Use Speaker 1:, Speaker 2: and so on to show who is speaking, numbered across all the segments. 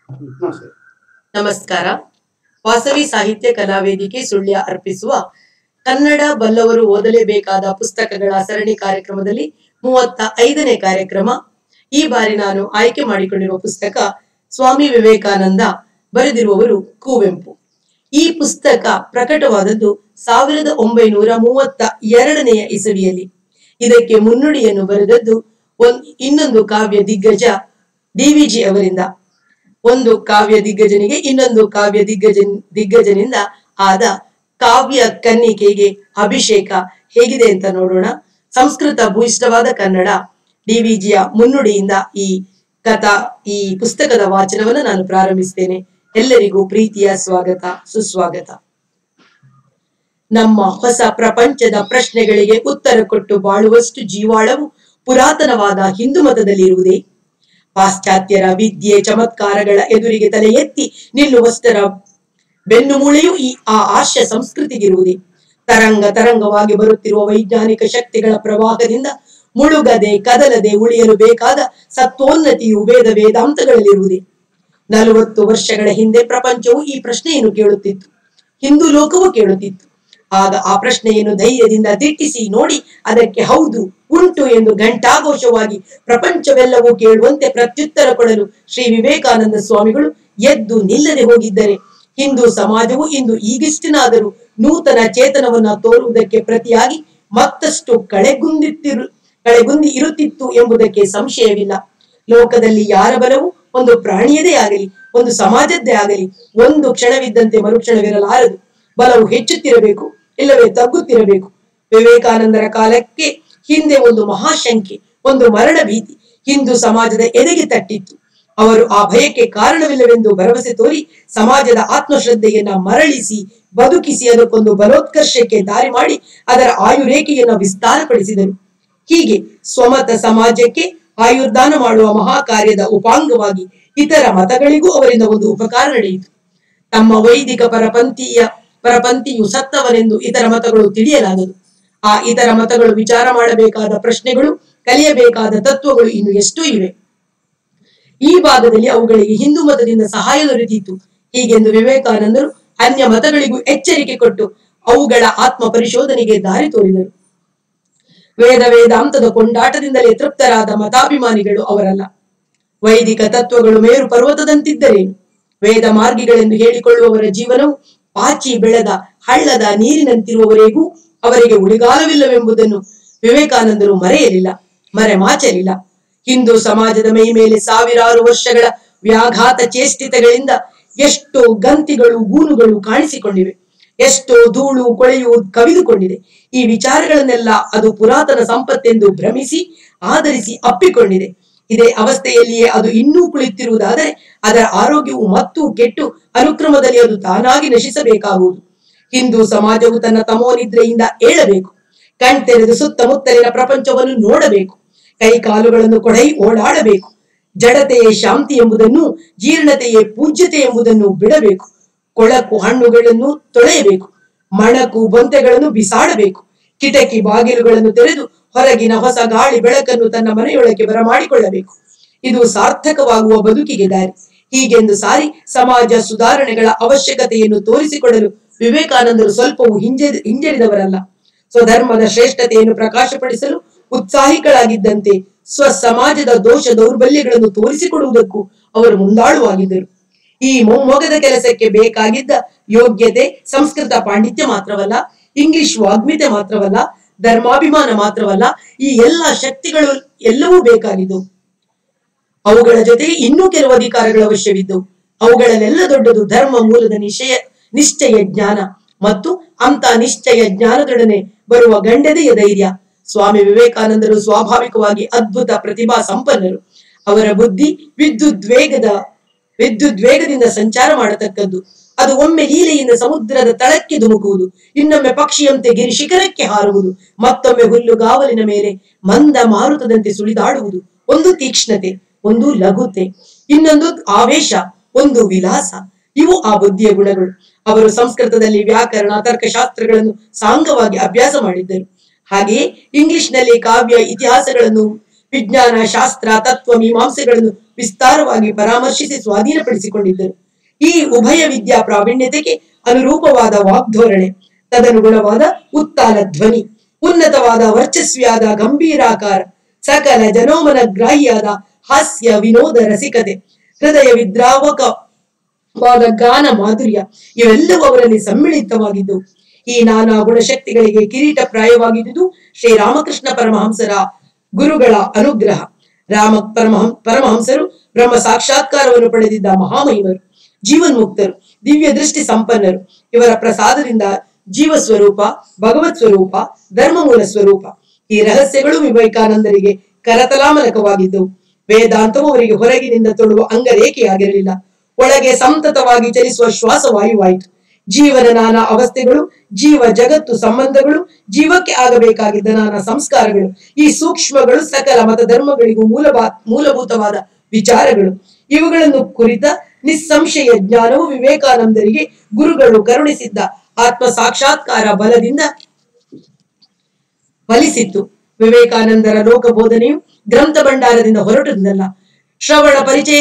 Speaker 1: ನಮಸ್ಕಾರ. ವಾಸವಿ ಸಾಹಿತ್ಯ ಕಲಾವೇದಿಕೆ ಸುಳ್ಯ ಅರ್ಪಿಸುವ ಕನ್ನಡ ಬಲ್ಲವರು ಓದಲೇಬೇಕಾದ ಪುಸ್ತಕಗಳ ಸರಣಿ ಕಾರ್ಯಕ್ರಮದಲ್ಲಿ 35ನೇ ಕಾರ್ಯಕ್ರಮ. ಈ ಬಾರಿ ನಾನು ಆಯ್ಕೆ ಮಾಡಿಕೊಂಡಿರುವ ಪುಸ್ತಕ ಸ್ವಾಮಿ ವಿವೇಕಾನಂದ, ಬರೆದಿರುವವರು ಕುವೆಂಪು. ಈ ಪುಸ್ತಕ ಪ್ರಕಟವಾದದ್ದು 1932ನೇ ಇಸವಿಯಲ್ಲಿ. ಇದಕ್ಕೆ ಮುನ್ನುಡಿಯನ್ನು ಬರೆದದ್ದು ಇನ್ನೊಂದು ಕಾವ್ಯ ದಿಗ್ಗಜ ಡಿವಿಜಿ ಅವರಿಂದ. ಒಂದು ಕಾವ್ಯ ದಿಗ್ಗಜನಿಗೆ ಇನ್ನೊಂದು ಕಾವ್ಯ ದಿಗ್ಗಜನಿಂದ ಆದ ಕಾವ್ಯ ಕನ್ನಿಕೆಗೆ ಅಭಿಷೇಕ ಹೇಗಿದೆ ಅಂತ ನೋಡೋಣ. ಸಂಸ್ಕೃತ ಭೂಯಿಷ್ಠವಾದ ಕನ್ನಡ ಡಿವಿಜಿಯ ಮುನ್ನುಡಿಯಿಂದ ಈ ಪುಸ್ತಕದ ವಾಚನವನ್ನು ನಾನು ಪ್ರಾರಂಭಿಸ್ತೇನೆ. ಎಲ್ಲರಿಗೂ ಪ್ರೀತಿಯ ಸ್ವಾಗತ, ಸುಸ್ವಾಗತ. ನಮ್ಮ ಹೊಸ ಪ್ರಪಂಚದ ಪ್ರಶ್ನೆಗಳಿಗೆ ಉತ್ತರ ಕೊಟ್ಟು ಬಾಳುವಷ್ಟು ಜೀವಾಳವು ಪುರಾತನವಾದ ಹಿಂದೂ ಮತದಲ್ಲಿರುವುದೇ? ಪಾಶ್ಚಾತ್ಯರ ವಿದ್ಯೆ ಚಮತ್ಕಾರಗಳ ಎದುರಿಗೆ ತಲೆ ಎತ್ತಿ ನಿಲ್ಲುವಷ್ಟರ ಬೆನ್ನುಮೂಳೆಯೂ ಆ ಆರ್ಷ ಸಂಸ್ಕೃತಿಗಿರುವುದೇ? ತರಂಗವಾಗಿ ಬರುತ್ತಿರುವ ವೈಜ್ಞಾನಿಕ ಶಕ್ತಿಗಳ ಪ್ರವಾಹದಿಂದ ಮುಳುಗದೆ ಕದಲದೆ ಉಳಿಯಲು ಬೇಕಾದ ಸತ್ವೋನ್ನತಿಯು ವೇದಾಂತಗಳಲ್ಲಿರುವುದೇ? 40 ವರ್ಷಗಳ ಹಿಂದೆ ಪ್ರಪಂಚವು ಈ ಪ್ರಶ್ನೆಯನ್ನು ಕೇಳುತ್ತಿತ್ತು, ಹಿಂದೂ ಲೋಕವು ಕೇಳುತ್ತಿತ್ತು. ಆಗ ಆ ಪ್ರಶ್ನೆಯನ್ನು ಧೈರ್ಯದಿಂದ ದಿಟ್ಟಿಸಿ ನೋಡಿ ಅದಕ್ಕೆ ಹೌದು, ಉಂಟು ಎಂದು ಘಂಟಾಘೋಷವಾಗಿ ಪ್ರಪಂಚವೆಲ್ಲವೂ ಕೇಳುವಂತೆ ಪ್ರತ್ಯುತ್ತರ ಕೊಡಲು ಶ್ರೀ ವಿವೇಕಾನಂದ ಸ್ವಾಮಿಗಳು ಎದ್ದು ನಿಲ್ಲದೆ ಹೋಗಿದ್ದರೆ ಹಿಂದೂ ಸಮಾಜವು ಇಂದು ಈಗಿಷ್ಟಿನಾದರೂ ನೂತನ ಚೇತನವನ್ನ ತೋರುವುದಕ್ಕೆ ಪ್ರತಿಯಾಗಿ ಮತ್ತಷ್ಟು ಕಳೆಗುಂದಿ ಇರುತ್ತಿತ್ತು ಎಂಬುದಕ್ಕೆ ಸಂಶಯವಿಲ್ಲ. ಲೋಕದಲ್ಲಿ ಯಾರ ಬಲವು ಒಂದು ಪ್ರಾಣಿಯದೇ ಆಗಲಿ, ಒಂದು ಸಮಾಜದ್ದೇ ಆಗಲಿ, ಒಂದು ಕ್ಷಣವಿದ್ದಂತೆ ಮರುಕ್ಷಣವಿರಲಾರದು. ಬಲವು ಹೆಚ್ಚುತ್ತಿರಬೇಕು, ಇಲ್ಲವೇ ತಗ್ಗುತ್ತಿರಬೇಕು. ವಿವೇಕಾನಂದರ ಕಾಲಕ್ಕೆ ಹಿಂದೆ ಒಂದು ಮಹಾಶಂಕೆ, ಒಂದು ಮರಣ ಭೀತಿ ಹಿಂದೂ ಸಮಾಜದ ಎದೆಗೆ ತಟ್ಟಿತ್ತು. ಅವರು ಆ ಭಯಕ್ಕೆ ಕಾರಣವಿಲ್ಲವೆಂದು ಭರವಸೆ ತೋರಿ ಸಮಾಜದ ಆತ್ಮಶ್ರದ್ಧೆಯನ್ನ ಮರಳಿಸಿ ಬದುಕಿಸಿ ಅದಕ್ಕೊಂದು ಬಲೋತ್ಕರ್ಷಕ್ಕೆ ದಾರಿ ಮಾಡಿ ಅದರ ಆಯುರೇಖೆಯನ್ನು ವಿಸ್ತಾರಪಡಿಸಿದರು. ಹೀಗೆ ಸ್ವಮತ ಸಮಾಜಕ್ಕೆ ಆಯುರ್ದಾನ ಮಾಡುವ ಮಹಾಕಾರ್ಯದ ಉಪಾಂಗವಾಗಿ ಇತರ ಮತಗಳಿಗೂ ಅವರಿಂದ ಒಂದು ಉಪಕಾರ ನಡೆಯಿತು. ತಮ್ಮ ವೈದಿಕ ಪರಪಂಥಿಯು ಸತ್ತವನೆಂದು ಇತರ ಮತಗಳು ತಿಳಿಯಲಾಗದು. ಆ ಇತರ ಮತಗಳು ವಿಚಾರ ಮಾಡಬೇಕಾದ ಪ್ರಶ್ನೆಗಳು, ಕಲಿಯಬೇಕಾದ ತತ್ವಗಳು ಇನ್ನು ಎಷ್ಟೋ ಇವೆ. ಈ ಭಾಗದಲ್ಲಿ ಅವುಗಳಿಗೆ ಹಿಂದೂ ಮತದಿಂದ ಸಹಾಯ ದೊರೆತಿತ್ತು. ಹೀಗೆಂದು ವಿವೇಕಾನಂದರು ಅನ್ಯ ಮತಗಳಿಗೂ ಎಚ್ಚರಿಕೆ ಕೊಟ್ಟು ಅವುಗಳ ಆತ್ಮ ಪರಿಶೋಧನೆಗೆ ದಾರಿ ತೋರಿದರು. ವೇದಾಂತದ ಕೊಂಡಾಟದಿಂದಲೇ ತೃಪ್ತರಾದ ಮತಾಭಿಮಾನಿಗಳು ಅವರಲ್ಲ. ವೈದಿಕ ತತ್ವಗಳು ಮೇರು ಪರ್ವತದಂತಿದ್ದರೇನು? ವೇದ ಮಾರ್ಗಿಗಳೆಂದು ಹೇಳಿಕೊಳ್ಳುವವರ ಜೀವನವು ಪಾಚಿ ಬೆಳೆದ ಹಳ್ಳದ ನೀರಿನಂತಿರುವವರೆಗೂ ಅವರಿಗೆ ಉಳಿಗಾಲವಿಲ್ಲವೆಂಬುದನ್ನು ವಿವೇಕಾನಂದರು ಮರೆಮಾಚಲಿಲ್ಲ. ಹಿಂದೂ ಸಮಾಜದ ಮೈ ಮೇಲೆ ಸಾವಿರಾರು ವರ್ಷಗಳ ವ್ಯಾಘಾತ ಚೇಷ್ಟಿತಗಳಿಂದ ಎಷ್ಟೋ ಗಂತಿಗಳು ಗೂನುಗಳು ಕಾಣಿಸಿಕೊಂಡಿವೆ, ಎಷ್ಟೋ ಧೂಳು ಕೊಳೆಯು ಕವಿದುಕೊಂಡಿದೆ. ಈ ವಿಚಾರಗಳನ್ನೆಲ್ಲ ಅದು ಪುರಾತನ ಸಂಪತ್ತೆಂದು ಭ್ರಮಿಸಿ ಆಧರಿಸಿ ಅಪ್ಪಿಕೊಂಡಿದೆ. ಇದೇ ಅವಸ್ಥೆಯಲ್ಲಿಯೇ ಅದು ಇನ್ನೂ ಕುಳಿತಿರುವುದಾದರೆ ಅದರ ಆರೋಗ್ಯವು ಮತ್ತೂ ಕೆಟ್ಟು ಅನುಕ್ರಮದಲ್ಲಿ ಅದು ತಾನಾಗಿ ನಶಿಸಬೇಕಾಗುವುದು. ಹಿಂದೂ ಸಮಾಜವು ತನ್ನ ತಮೋನಿದ್ರೆಯಿಂದ ಏಳಬೇಕು, ಕಣ್ತೆರೆದು ಸುತ್ತಮುತ್ತಲಿನ ಪ್ರಪಂಚವನ್ನು ನೋಡಬೇಕು, ಕೈ ಕಾಲುಗಳನ್ನು ಕೊಡೈ ಓಡಾಡಬೇಕು. ಜಡತೆಯೇ ಶಾಂತಿ ಎಂಬುದನ್ನು, ಜೀರ್ಣತೆಯೇ ಪೂಜ್ಯತೆ ಎಂಬುದನ್ನು ಬಿಡಬೇಕು. ಕೊಳಕು ಹಣ್ಣುಗಳನ್ನು ತೊಳೆಯಬೇಕು, ಮಣಕು ಬೊಂತೆಗಳನ್ನು ಬಿಸಾಡಬೇಕು, ಕಿಟಕಿ ಬಾಗಿಲುಗಳನ್ನು ತೆರೆದು ಹೊರಗಿನ ಹೊಸ ಗಾಳಿ ಬೆಳಕನ್ನು ತನ್ನ ಮನೆಯೊಳಗೆ ಬರಮಾಡಿಕೊಳ್ಳಬೇಕು. ಇದು ಸಾರ್ಥಕವಾಗುವ ಬದುಕಿಗೆ ದಾರಿ. ಹೀಗೆಂದು ಸಾರಿ ಸಮಾಜ ಸುಧಾರಣೆಗಳ ಅವಶ್ಯಕತೆಯನ್ನು ತೋರಿಸಿಕೊಡಲು ವಿವೇಕಾನಂದರು ಸ್ವಲ್ಪವೂ ಹಿಂಜರಿದವರಲ್ಲ. ಸ್ವಧರ್ಮದ ಶ್ರೇಷ್ಠತೆಯನ್ನು ಪ್ರಕಾಶಪಡಿಸಲು ಉತ್ಸಾಹಿಗಳಾಗಿದ್ದಂತೆ ಸಮಾಜದ ದೋಷ ದೌರ್ಬಲ್ಯಗಳನ್ನು ತೋರಿಸಿಕೊಡುವುದಕ್ಕೂ ಅವರು ಮುಂದಾಳುವಾಗಿದ್ದರು. ಈ ಮೊಮ್ಮೊಗದ ಕೆಲಸಕ್ಕೆ ಬೇಕಾಗಿದ್ದ ಯೋಗ್ಯತೆ ಸಂಸ್ಕೃತ ಪಾಂಡಿತ್ಯ ಮಾತ್ರವಲ್ಲ, ಇಂಗ್ಲಿಷ್ ವಾಗ್ಮಿತೆ ಮಾತ್ರವಲ್ಲ, ಧರ್ಮಾಭಿಮಾನ ಮಾತ್ರವಲ್ಲ, ಈ ಎಲ್ಲ ಶಕ್ತಿಗಳು ಎಲ್ಲವೂ ಬೇಕಾಗಿದ್ದವು. ಅವುಗಳ ಜೊತೆಗೆ ಇನ್ನೂ ಕೆಲವು ಅಧಿಕಾರಗಳ ಅವಶ್ಯವಿದ್ದವು. ಅವುಗಳಲ್ಲೆಲ್ಲ ದೊಡ್ಡದು ಧರ್ಮ ಮೂಲದ ನಿಶ್ಚಯ ಜ್ಞಾನ ಮತ್ತು ಅಂತ ನಿಶ್ಚಯ ಜ್ಞಾನದೊಡನೆ ಬರುವ ಗಂಡದೆಯ ಧೈರ್ಯ. ಸ್ವಾಮಿ ವಿವೇಕಾನಂದರು ಸ್ವಾಭಾವಿಕವಾಗಿ ಅದ್ಭುತ ಪ್ರತಿಭಾ ಸಂಪನ್ನರು. ಅವರ ಬುದ್ಧಿ ವಿದ್ಯುದ್ವೇಗದಿಂದ ಸಂಚಾರ ಮಾಡತಕ್ಕದ್ದು. ಅದು ಒಮ್ಮೆ ಲೀಲೆಯಿಂದ ಸಮುದ್ರದ ತಳಕ್ಕೆ ಧುಮುಕುವುದು, ಇನ್ನೊಮ್ಮೆ ಪಕ್ಷಿಯಂತೆ ಗಿರಿ ಶಿಖರಕ್ಕೆ ಹಾರುವುದು, ಮತ್ತೊಮ್ಮೆ ಹುಲ್ಲುಗಾವಲಿನ ಮೇಲೆ ಮಂದ ಮಾರುತದಂತೆ ಸುಳಿದಾಡುವುದು. ಒಂದು ತೀಕ್ಷ್ಣತೆ, ಒಂದು ಲಘುತೆ, ಇನ್ನೊಂದು ಆವೇಶ, ಒಂದು ವಿಲಾಸ. ಇವು ಆ ಬುದ್ಧಿಯ ಗುಣಗಳು. ಅವರು ಸಂಸ್ಕೃತದಲ್ಲಿ ವ್ಯಾಕರಣ ತರ್ಕಶಾಸ್ತ್ರಗಳನ್ನು ಸಾಂಗವಾಗಿ ಅಭ್ಯಾಸ ಮಾಡಿದ್ದರು. ಹಾಗೆಯೇ ಇಂಗ್ಲಿಷ್ನಲ್ಲಿ ಕಾವ್ಯ ಇತಿಹಾಸಗಳನ್ನು, ವಿಜ್ಞಾನ ಶಾಸ್ತ್ರ ತತ್ವ ಮೀಮಾಂಸೆಗಳನ್ನು ವಿಸ್ತಾರವಾಗಿ ಪರಾಮರ್ಶಿಸಿ ಸ್ವಾಧೀನಪಡಿಸಿಕೊಂಡಿದ್ದರು. ಈ ಉಭಯ ವಿದ್ಯಾ ಪ್ರಾವೀಣ್ಯತೆಗೆ ಅನುರೂಪವಾದ ವಾಗ್ಧೋರಣೆ, ತದನುಗುಣವಾದ ಉತ್ತಾಲ ಧ್ವನಿ, ಉನ್ನತವಾದ ವರ್ಚಸ್ವಿಯಾದ ಗಂಭೀರಾಕಾರ, ಸಕಲ ಜನೋಮನ ಗ್ರಾಹಿಯಾದ ಹಾಸ್ಯ ವಿನೋದ ರಸಿಕತೆ, ಹೃದಯ ವಿದ್ರಾವಕವಾದ ಗಾನ ಮಾಧುರ್ಯ ಇವೆಲ್ಲವೂ ಅವರಲ್ಲಿ ಸಮ್ಮಿಳಿತವಾಗಿದ್ದು ಈ ನಾನಾ ಗುಣಶಕ್ತಿಗಳಿಗೆ ಕಿರೀಟ ಪ್ರಾಯವಾಗಿದ್ದುದು ಶ್ರೀರಾಮಕೃಷ್ಣ ಪರಮಹಂಸರ ಗುರುಗಳ ಅನುಗ್ರಹ. ಪರಮಹಂಸರು ಬ್ರಹ್ಮ ಸಾಕ್ಷಾತ್ಕಾರವನ್ನು ಪಡೆದಿದ್ದ ಮಹಾಮಹಿಮರು, ಜೀವನ್ಮುಕ್ತರು, ದಿವ್ಯ ದೃಷ್ಟಿ ಸಂಪನ್ನರು. ಇವರ ಪ್ರಸಾದದಿಂದ ಜೀವ ಸ್ವರೂಪ, ಭಗವತ್ ಸ್ವರೂಪ, ಧರ್ಮಮೂಲ ಸ್ವರೂಪ ಈ ರಹಸ್ಯಗಳು ವಿವೇಕಾನಂದರಿಗೆ ಕರತಲಾಮಲಕವಾಗಿದ್ದವು. ವೇದಾಂತವು ಅವರಿಗೆ ಹೊರಗಿನಿಂದ ತೊಡುವ ಅಂಗರೇಖೆಯಾಗಿರಲಿಲ್ಲ, ಒಳಗೆ ಸಂತತವಾಗಿ ಚಲಿಸುವ ಶ್ವಾಸವಾಯುವಾಯಿತು. ಜೀವನ ನಾನಾ ಅವಸ್ಥೆಗಳು, ಜೀವ ಜಗತ್ತು ಸಂಬಂಧಗಳು, ಜೀವಕ್ಕೆ ಆಗಬೇಕಾಗಿದ್ದ ನಾನಾ ಸಂಸ್ಕಾರಗಳು, ಈ ಸೂಕ್ಷ್ಮಗಳು ಸಕಲ ಮತ ಧರ್ಮಗಳಿಗೂ ಮೂಲಭೂತವಾದ ವಿಚಾರಗಳು. ಇವುಗಳನ್ನು ಕುರಿತ ನಿಸ್ಸಂಶಯ ಜ್ಞಾನವು ವಿವೇಕಾನಂದರಿಗೆ ಗುರುಗಳು ಕರುಣಿಸಿದ್ದ ಆತ್ಮ ಸಾಕ್ಷಾತ್ಕಾರ ಬಲದಿಂದ ಫಲಿಸಿತ್ತು. ವಿವೇಕಾನಂದರ ಲೋಕಬೋಧನೆಯು ಗ್ರಂಥ ಭಂಡಾರದಿಂದ ಹೊರಟದ್ದಲ್ಲ, ಶ್ರವಣ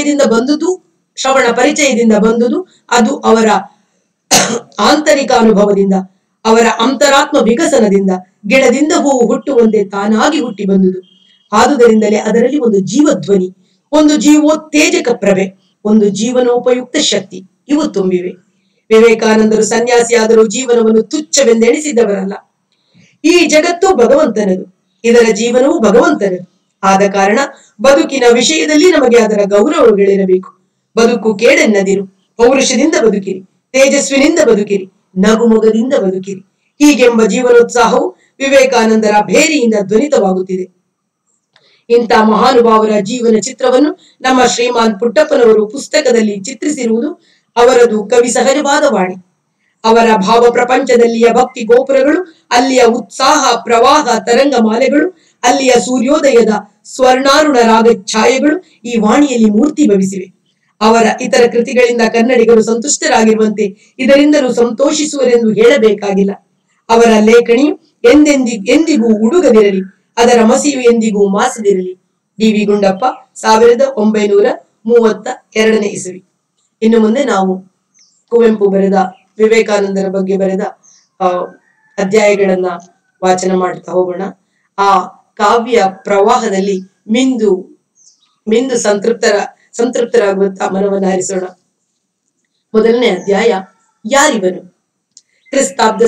Speaker 1: ಪರಿಚಯದಿಂದ ಬಂದುದು. ಅದು ಅವರ ಆಂತರಿಕ ಅನುಭವದಿಂದ, ಅವರ ಅಂತರಾತ್ಮ ವಿಕಸನದಿಂದ, ಗಿಡದಿಂದ ಹೂವು ಹುಟ್ಟುವಂತೆ ತಾನಾಗಿ ಹುಟ್ಟಿ ಬಂದುದು. ಆದುದರಿಂದಲೇ ಅದರಲ್ಲಿ ಒಂದು ಜೀವಧ್ವನಿ, ಒಂದು ಜೀವೋತ್ತೇಜಕ ಪ್ರಭೆ, ಒಂದು ಜೀವನೋಪಯುಕ್ತ ಶಕ್ತಿ ಇವು ತುಂಬಿವೆ. ವಿವೇಕಾನಂದರು ಸನ್ಯಾಸಿಯಾದರೂ ಜೀವನವನ್ನು ತುಚ್ಛವೆಂದೆಣಿಸಿದವರಲ್ಲ. ಈ ಜಗತ್ತು ಭಗವಂತನದು, ಇದರ ಜೀವನವು ಭಗವಂತನದು. ಆದ ಕಾರಣ ಬದುಕಿನ ವಿಷಯದಲ್ಲಿ ನಮಗೆ ಅದರ ಗೌರವಗಳಿರಬೇಕು. ಬದುಕು ಕೇಡೆನ್ನದಿರು, ಪೌರುಷದಿಂದ ಬದುಕಿರಿ, ತೇಜಸ್ವಿನಿಂದ ಬದುಕಿರಿ, ನಗುಮೊಗದಿಂದ ಬದುಕಿರಿ. ಹೀಗೆಂಬ ಜೀವನೋತ್ಸಾಹವು ವಿವೇಕಾನಂದರ ಭೇರಿಯಿಂದ ಧ್ವನಿತವಾಗುತ್ತಿದೆ. ಇಂಥ ಮಹಾನುಭಾವರ ಜೀವನ ಚಿತ್ರವನ್ನು ನಮ್ಮ ಶ್ರೀಮಾನ್ ಪುಟ್ಟಪ್ಪನವರು ಪುಸ್ತಕದಲ್ಲಿ ಚಿತ್ರಿಸಿರುವುದು ಅವರದು ಕವಿ ಸಹಜವಾದ ವಾಣಿ. ಅವರ ಭಾವ ಪ್ರಪಂಚದಲ್ಲಿಯ ಭಕ್ತಿ ಗೋಪುರಗಳು, ಅಲ್ಲಿಯ ಉತ್ಸಾಹ ಪ್ರವಾಹ ತರಂಗ ಮಾಲೆಗಳು, ಅಲ್ಲಿಯ ಸೂರ್ಯೋದಯದ ಸ್ವರ್ಣಾರುಣ ರಾಗ ಛಾಯೆಗಳು ಈ ವಾಣಿಯಲ್ಲಿ ಮೂರ್ತಿ ಭವಿಸಿವೆ. ಅವರ ಇತರ ಕೃತಿಗಳಿಂದ ಕನ್ನಡಿಗರು ಸಂತುಷ್ಟರಾಗಿರುವಂತೆ ಇದರಿಂದಲೂ ಸಂತೋಷಿಸುವರೆಂದು ಹೇಳಬೇಕಾಗಿಲ್ಲ. ಅವರ ಲೇಖಣಿಯು ಎಂದಿಗೂ ಉಡುಗದಿರಲಿ, ಅದರ ಮಸಿಯು ಎಂದಿಗೂ ಮಾಸದಿರಲಿ. ಡಿ.ವಿ. ಗುಂಡಪ್ಪ, 1932 ಇಸವಿ. ಇನ್ನು ಮುಂದೆ ನಾವು ಕುವೆಂಪು ಬರೆದ, ವಿವೇಕಾನಂದರ ಬಗ್ಗೆ ಬರೆದ ಅಧ್ಯಾಯಗಳನ್ನ ವಾಚನ ಮಾಡ್ತಾ ಹೋಗೋಣ. ಆ ಕಾವ್ಯ ಪ್ರವಾಹದಲ್ಲಿ ಮಿಂದು ಸಂತೃಪ್ತರಾಗುವಂತ ಮನವನ್ನು ಹರಿಸೋಣ. ಮೊದಲನೇ ಅಧ್ಯಾಯ, ಯಾರಿವನು? ಕ್ರಿಸ್ತಾಬ್ದ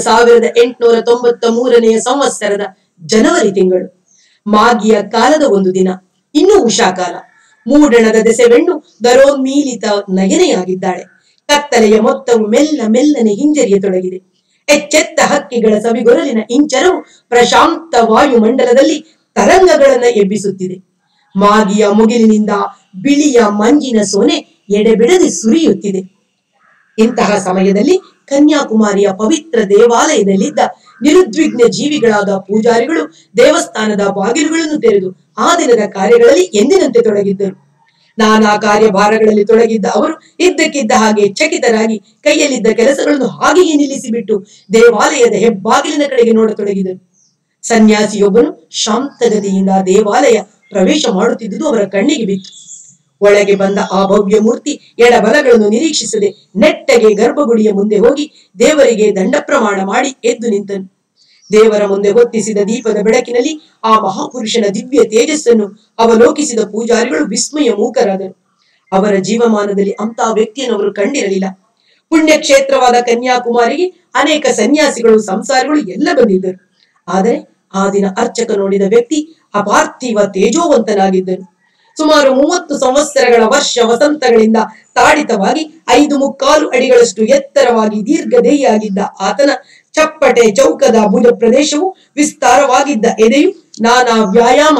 Speaker 1: 1893 ಸಂವತ್ಸರದ ಜನವರಿ ತಿಂಗಳು, ಮಾಗಿಯ ಕಾಲದ ಒಂದು ದಿನ. ಇನ್ನೂ ಉಷಾಕಾಲ. ಮೂಡಣದ ದೆಸೆವೆಣ್ಣು ದರೋನ್ಮೀಲಿತ ನಯನೆಯಾಗಿದ್ದಾಳೆ. ಕತ್ತಲೆಯ ಮೊತ್ತವು ಮೆಲ್ಲನೆ ಹಿಂಜರಿಯತೊಡಗಿದೆ. ಎಚ್ಚೆತ್ತ ಹಕ್ಕಿಗಳ ಸವಿಗೊರಲಿನ ಇಂಚರವು ಪ್ರಶಾಂತ ವಾಯುಮಂಡಲದಲ್ಲಿ ತರಂಗಗಳನ್ನ ಎಬ್ಬಿಸುತ್ತಿದೆ. ಮಾಗಿಯ ಮುಗಿಲಿನಿಂದ ಬಿಳಿಯ ಮಂಜಿನ ಸೋನೆ ಎಡೆಬಿಡದೆ ಸುರಿಯುತ್ತಿದೆ. ಇಂತಹ ಸಮಯದಲ್ಲಿ ಕನ್ಯಾಕುಮಾರಿಯ ಪವಿತ್ರ ದೇವಾಲಯದಲ್ಲಿದ್ದ ನಿರುದ್ವಿಗ್ನ ಜೀವಿಗಳಾದ ಪೂಜಾರಿಗಳು ದೇವಸ್ಥಾನದ ಬಾಗಿಲುಗಳನ್ನು ತೆರೆದು ಆ ದಿನದ ಕಾರ್ಯಗಳಲ್ಲಿ ಎಂದಿನಂತೆ ತೊಡಗಿದ್ದರು. ನಾನಾ ಕಾರ್ಯಭಾರಗಳಲ್ಲಿ ತೊಡಗಿದ್ದ ಅವರು ಇದ್ದಕ್ಕಿದ್ದ ಹಾಗೆ ಚಕಿತರಾಗಿ ಕೈಯಲ್ಲಿದ್ದ ಕೆಲಸಗಳನ್ನು ಹಾಗೆಯೇ ನಿಲ್ಲಿಸಿಬಿಟ್ಟು ದೇವಾಲಯದ ಹೆಬ್ಬಾಗಿಲಿನ ಕಡೆಗೆ ನೋಡತೊಡಗಿದರು. ಸನ್ಯಾಸಿಯೊಬ್ಬನು ಶಾಂತಗತಿಯಿಂದ ದೇವಾಲಯ ಪ್ರವೇಶ ಮಾಡುತ್ತಿದ್ದುದು ಅವರ ಕಣ್ಣಿಗೆ ಬಿತ್ತು. ಒಳಗೆ ಬಂದ ಆ ಭವ್ಯ ಮೂರ್ತಿ ಎಡಬಲಗಳನ್ನು ನಿರೀಕ್ಷಿಸದೆ ನೆಟ್ಟಗೆ ಗರ್ಭಗುಡಿಯ ಮುಂದೆ ಹೋಗಿ ದೇವರಿಗೆ ದಂಡ ಪ್ರಮಾಣ ಮಾಡಿ ಎದ್ದು ನಿಂತನು. ದೇವರ ಮುಂದೆ ಹೊತ್ತಿಸಿದ ದೀಪದ ಬೆಳಕಿನಲ್ಲಿ ಆ ಮಹಾಪುರುಷನ ದಿವ್ಯ ತೇಜಸ್ಸನ್ನು ಅವಲೋಕಿಸಿದ ಪೂಜಾರಿಗಳು ವಿಸ್ಮಯ ಮೂಕರಾದರು. ಅವರ ಜೀವಮಾನದಲ್ಲಿ ಅಂತಹ ವ್ಯಕ್ತಿಯನ್ನು ಅವರು ಕಂಡಿರಲಿಲ್ಲ. ಪುಣ್ಯಕ್ಷೇತ್ರವಾದ ಕನ್ಯಾಕುಮಾರಿಗೆ ಅನೇಕ ಸನ್ಯಾಸಿಗಳು, ಸಂಸಾರಿಗಳು ಎಲ್ಲ ಬಂದಿದ್ದರು. ಆದರೆ ಆ ದಿನ ಅರ್ಚಕ ನೋಡಿದ ವ್ಯಕ್ತಿ ಅಪಾರ್ಥಿವ ತೇಜೋವಂತನಾಗಿದ್ದನು. ಸುಮಾರು 30 ಸಂವತ್ಸರಗಳ ವರ್ಷ ವಸಂತಗಳಿಂದ ತಾಡಿತವಾಗಿ 5.75 ಅಡಿಗಳಷ್ಟು ಎತ್ತರವಾಗಿ ದೀರ್ಘದೇಹಿಯಾಗಿದ್ದ ಆತನ ಚಪ್ಪಟೆ ಚೌಕದ ಭುಜ ಪ್ರದೇಶವು, ವಿಸ್ತಾರವಾಗಿದ್ದ ಎದೆಯು, ನಾನಾ ವ್ಯಾಯಾಮ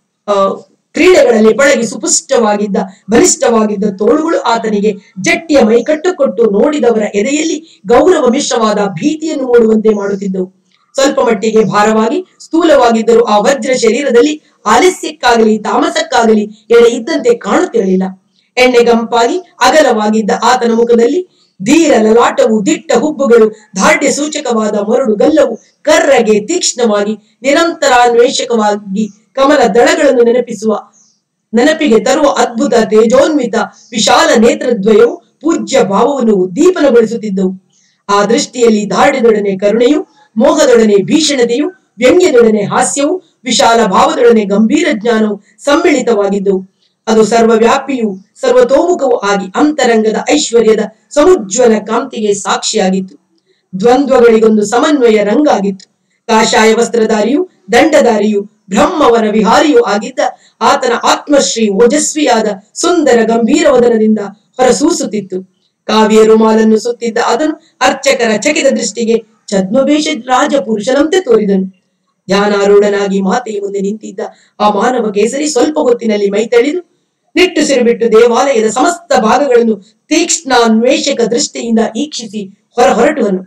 Speaker 1: ಕ್ರೀಡೆಗಳಲ್ಲಿ ಪಳಗಿ ಸುಪುಷ್ಟವಾಗಿದ್ದ ಬಲಿಷ್ಠವಾಗಿದ್ದ ತೋಳುಗಳು ಆತನಿಗೆ ಜಟ್ಟಿಯ ಮೈಕಟ್ಟು ಕೊಟ್ಟು ನೋಡಿದವರ ಎದೆಯಲ್ಲಿ ಗೌರವ ಮಿಶ್ರವಾದ ಭೀತಿಯನ್ನು ಮೂಡುವಂತೆ ಮಾಡುತ್ತಿದ್ದವು. ಸ್ವಲ್ಪ ಮಟ್ಟಿಗೆ ಭಾರವಾಗಿ ಸ್ಥೂಲವಾಗಿದ್ದರೂ ಆ ವಜ್ರ ಶರೀರದಲ್ಲಿ ಆಲಸ್ಯಕ್ಕಾಗಲಿ ತಾಮಸಕ್ಕಾಗಲಿ ಎಡೆ ಇದ್ದಂತೆ ಕಾಣುತ್ತಿರಲಿಲ್ಲ. ಎಣ್ಣೆಗಂಪಾಗಿ ಅಗಲವಾಗಿದ್ದ ಆತನ ಮುಖದಲ್ಲಿ ಧೀರ ಲಲಾಟವು, ದಿಟ್ಟ ಹುಬ್ಬುಗಳು, ದಾರ್ಢ್ಯ ಸೂಚಕವಾದ ಮರಡು ಗಲ್ಲವು, ಕರ್ರಗೆ ತೀಕ್ಷ್ಣವಾಗಿ ನಿರಂತರಾನ್ವೇಷಕವಾಗಿ ಕಮಲ ದಳಗಳನ್ನು ನೆನಪಿಗೆ ತರುವ ಅದ್ಭುತ ತೇಜೋನ್ವಿತ ವಿಶಾಲ ನೇತ್ರದ್ವಯವು ಪೂಜ್ಯ ಭಾವವನ್ನು ಉದ್ದೀಪನಗೊಳಿಸುತ್ತಿದ್ದವು. ಆ ದೃಷ್ಟಿಯಲ್ಲಿ ದಾರ್ಢ್ಯದೊಡನೆ ಕರುಣೆಯು, ಮೋಹದೊಡನೆ ಭೀಷಣತೆಯು, ವ್ಯಂಗ್ಯದೊಡನೆ ಹಾಸ್ಯವು, ವಿಶಾಲ ಭಾವದೊಡನೆ ಗಂಭೀರ ಜ್ಞಾನವು ಸಮ್ಮಿಳಿತವಾಗಿದ್ದವು. ಅದು ಸರ್ವವ್ಯಾಪಿಯೂ ಸರ್ವತೋಮುಖವೂ ಆಗಿ ಅಂತರಂಗದ ಐಶ್ವರ್ಯದ ಸಮುಜ್ವಲ ಕಾಂತಿಗೆ ಸಾಕ್ಷಿಯಾಗಿತ್ತು. ದ್ವಂದ್ವಗಳಿಗೊಂದು ಸಮನ್ವಯ ರಂಗಾಗಿತ್ತು. ಕಾಷಾಯ ವಸ್ತ್ರಧಾರಿಯು, ದಂಡಧಾರಿಯು, ಬ್ರಹ್ಮವನ ವಿಹಾರಿಯೂ ಆಗಿದ್ದ ಆತನ ಆತ್ಮಶ್ರೀ ಓಜಸ್ವಿಯಾದ ಸುಂದರ ಗಂಭೀರ ವದನದಿಂದ ಹೊರಸೂಸುತ್ತಿತ್ತು. ಕಾವ್ಯ ರುಮಾಲನ್ನು ಸುತ್ತಿದ್ದ ಅದನು ಅರ್ಚಕರ ಚಕಿತ ದೃಷ್ಟಿಗೆ ಛದ್ಮವೇಷ ರಾಜ ಪುರುಷನಂತೆ ತೋರಿದನು. ಧ್ಯಾನಾರೂಢನಾಗಿ ಮಾತೆಯ ಮುಂದೆ ನಿಂತಿದ್ದ ಆ ಮಾನವ ಕೇಸರಿ ಸ್ವಲ್ಪ ಹೊತ್ತಿನಲ್ಲಿ ಮೈತಳಿದು ನಿಟ್ಟುಸಿರು ಬಿಟ್ಟು ದೇವಾಲಯದ ಸಮಸ್ತ ಭಾಗಗಳನ್ನು ತೀಕ್ಷ್ಣಾನ್ವೇಷಕ ದೃಷ್ಟಿಯಿಂದ ಈಕ್ಷಿಸಿ ಹೊರಟುವನು.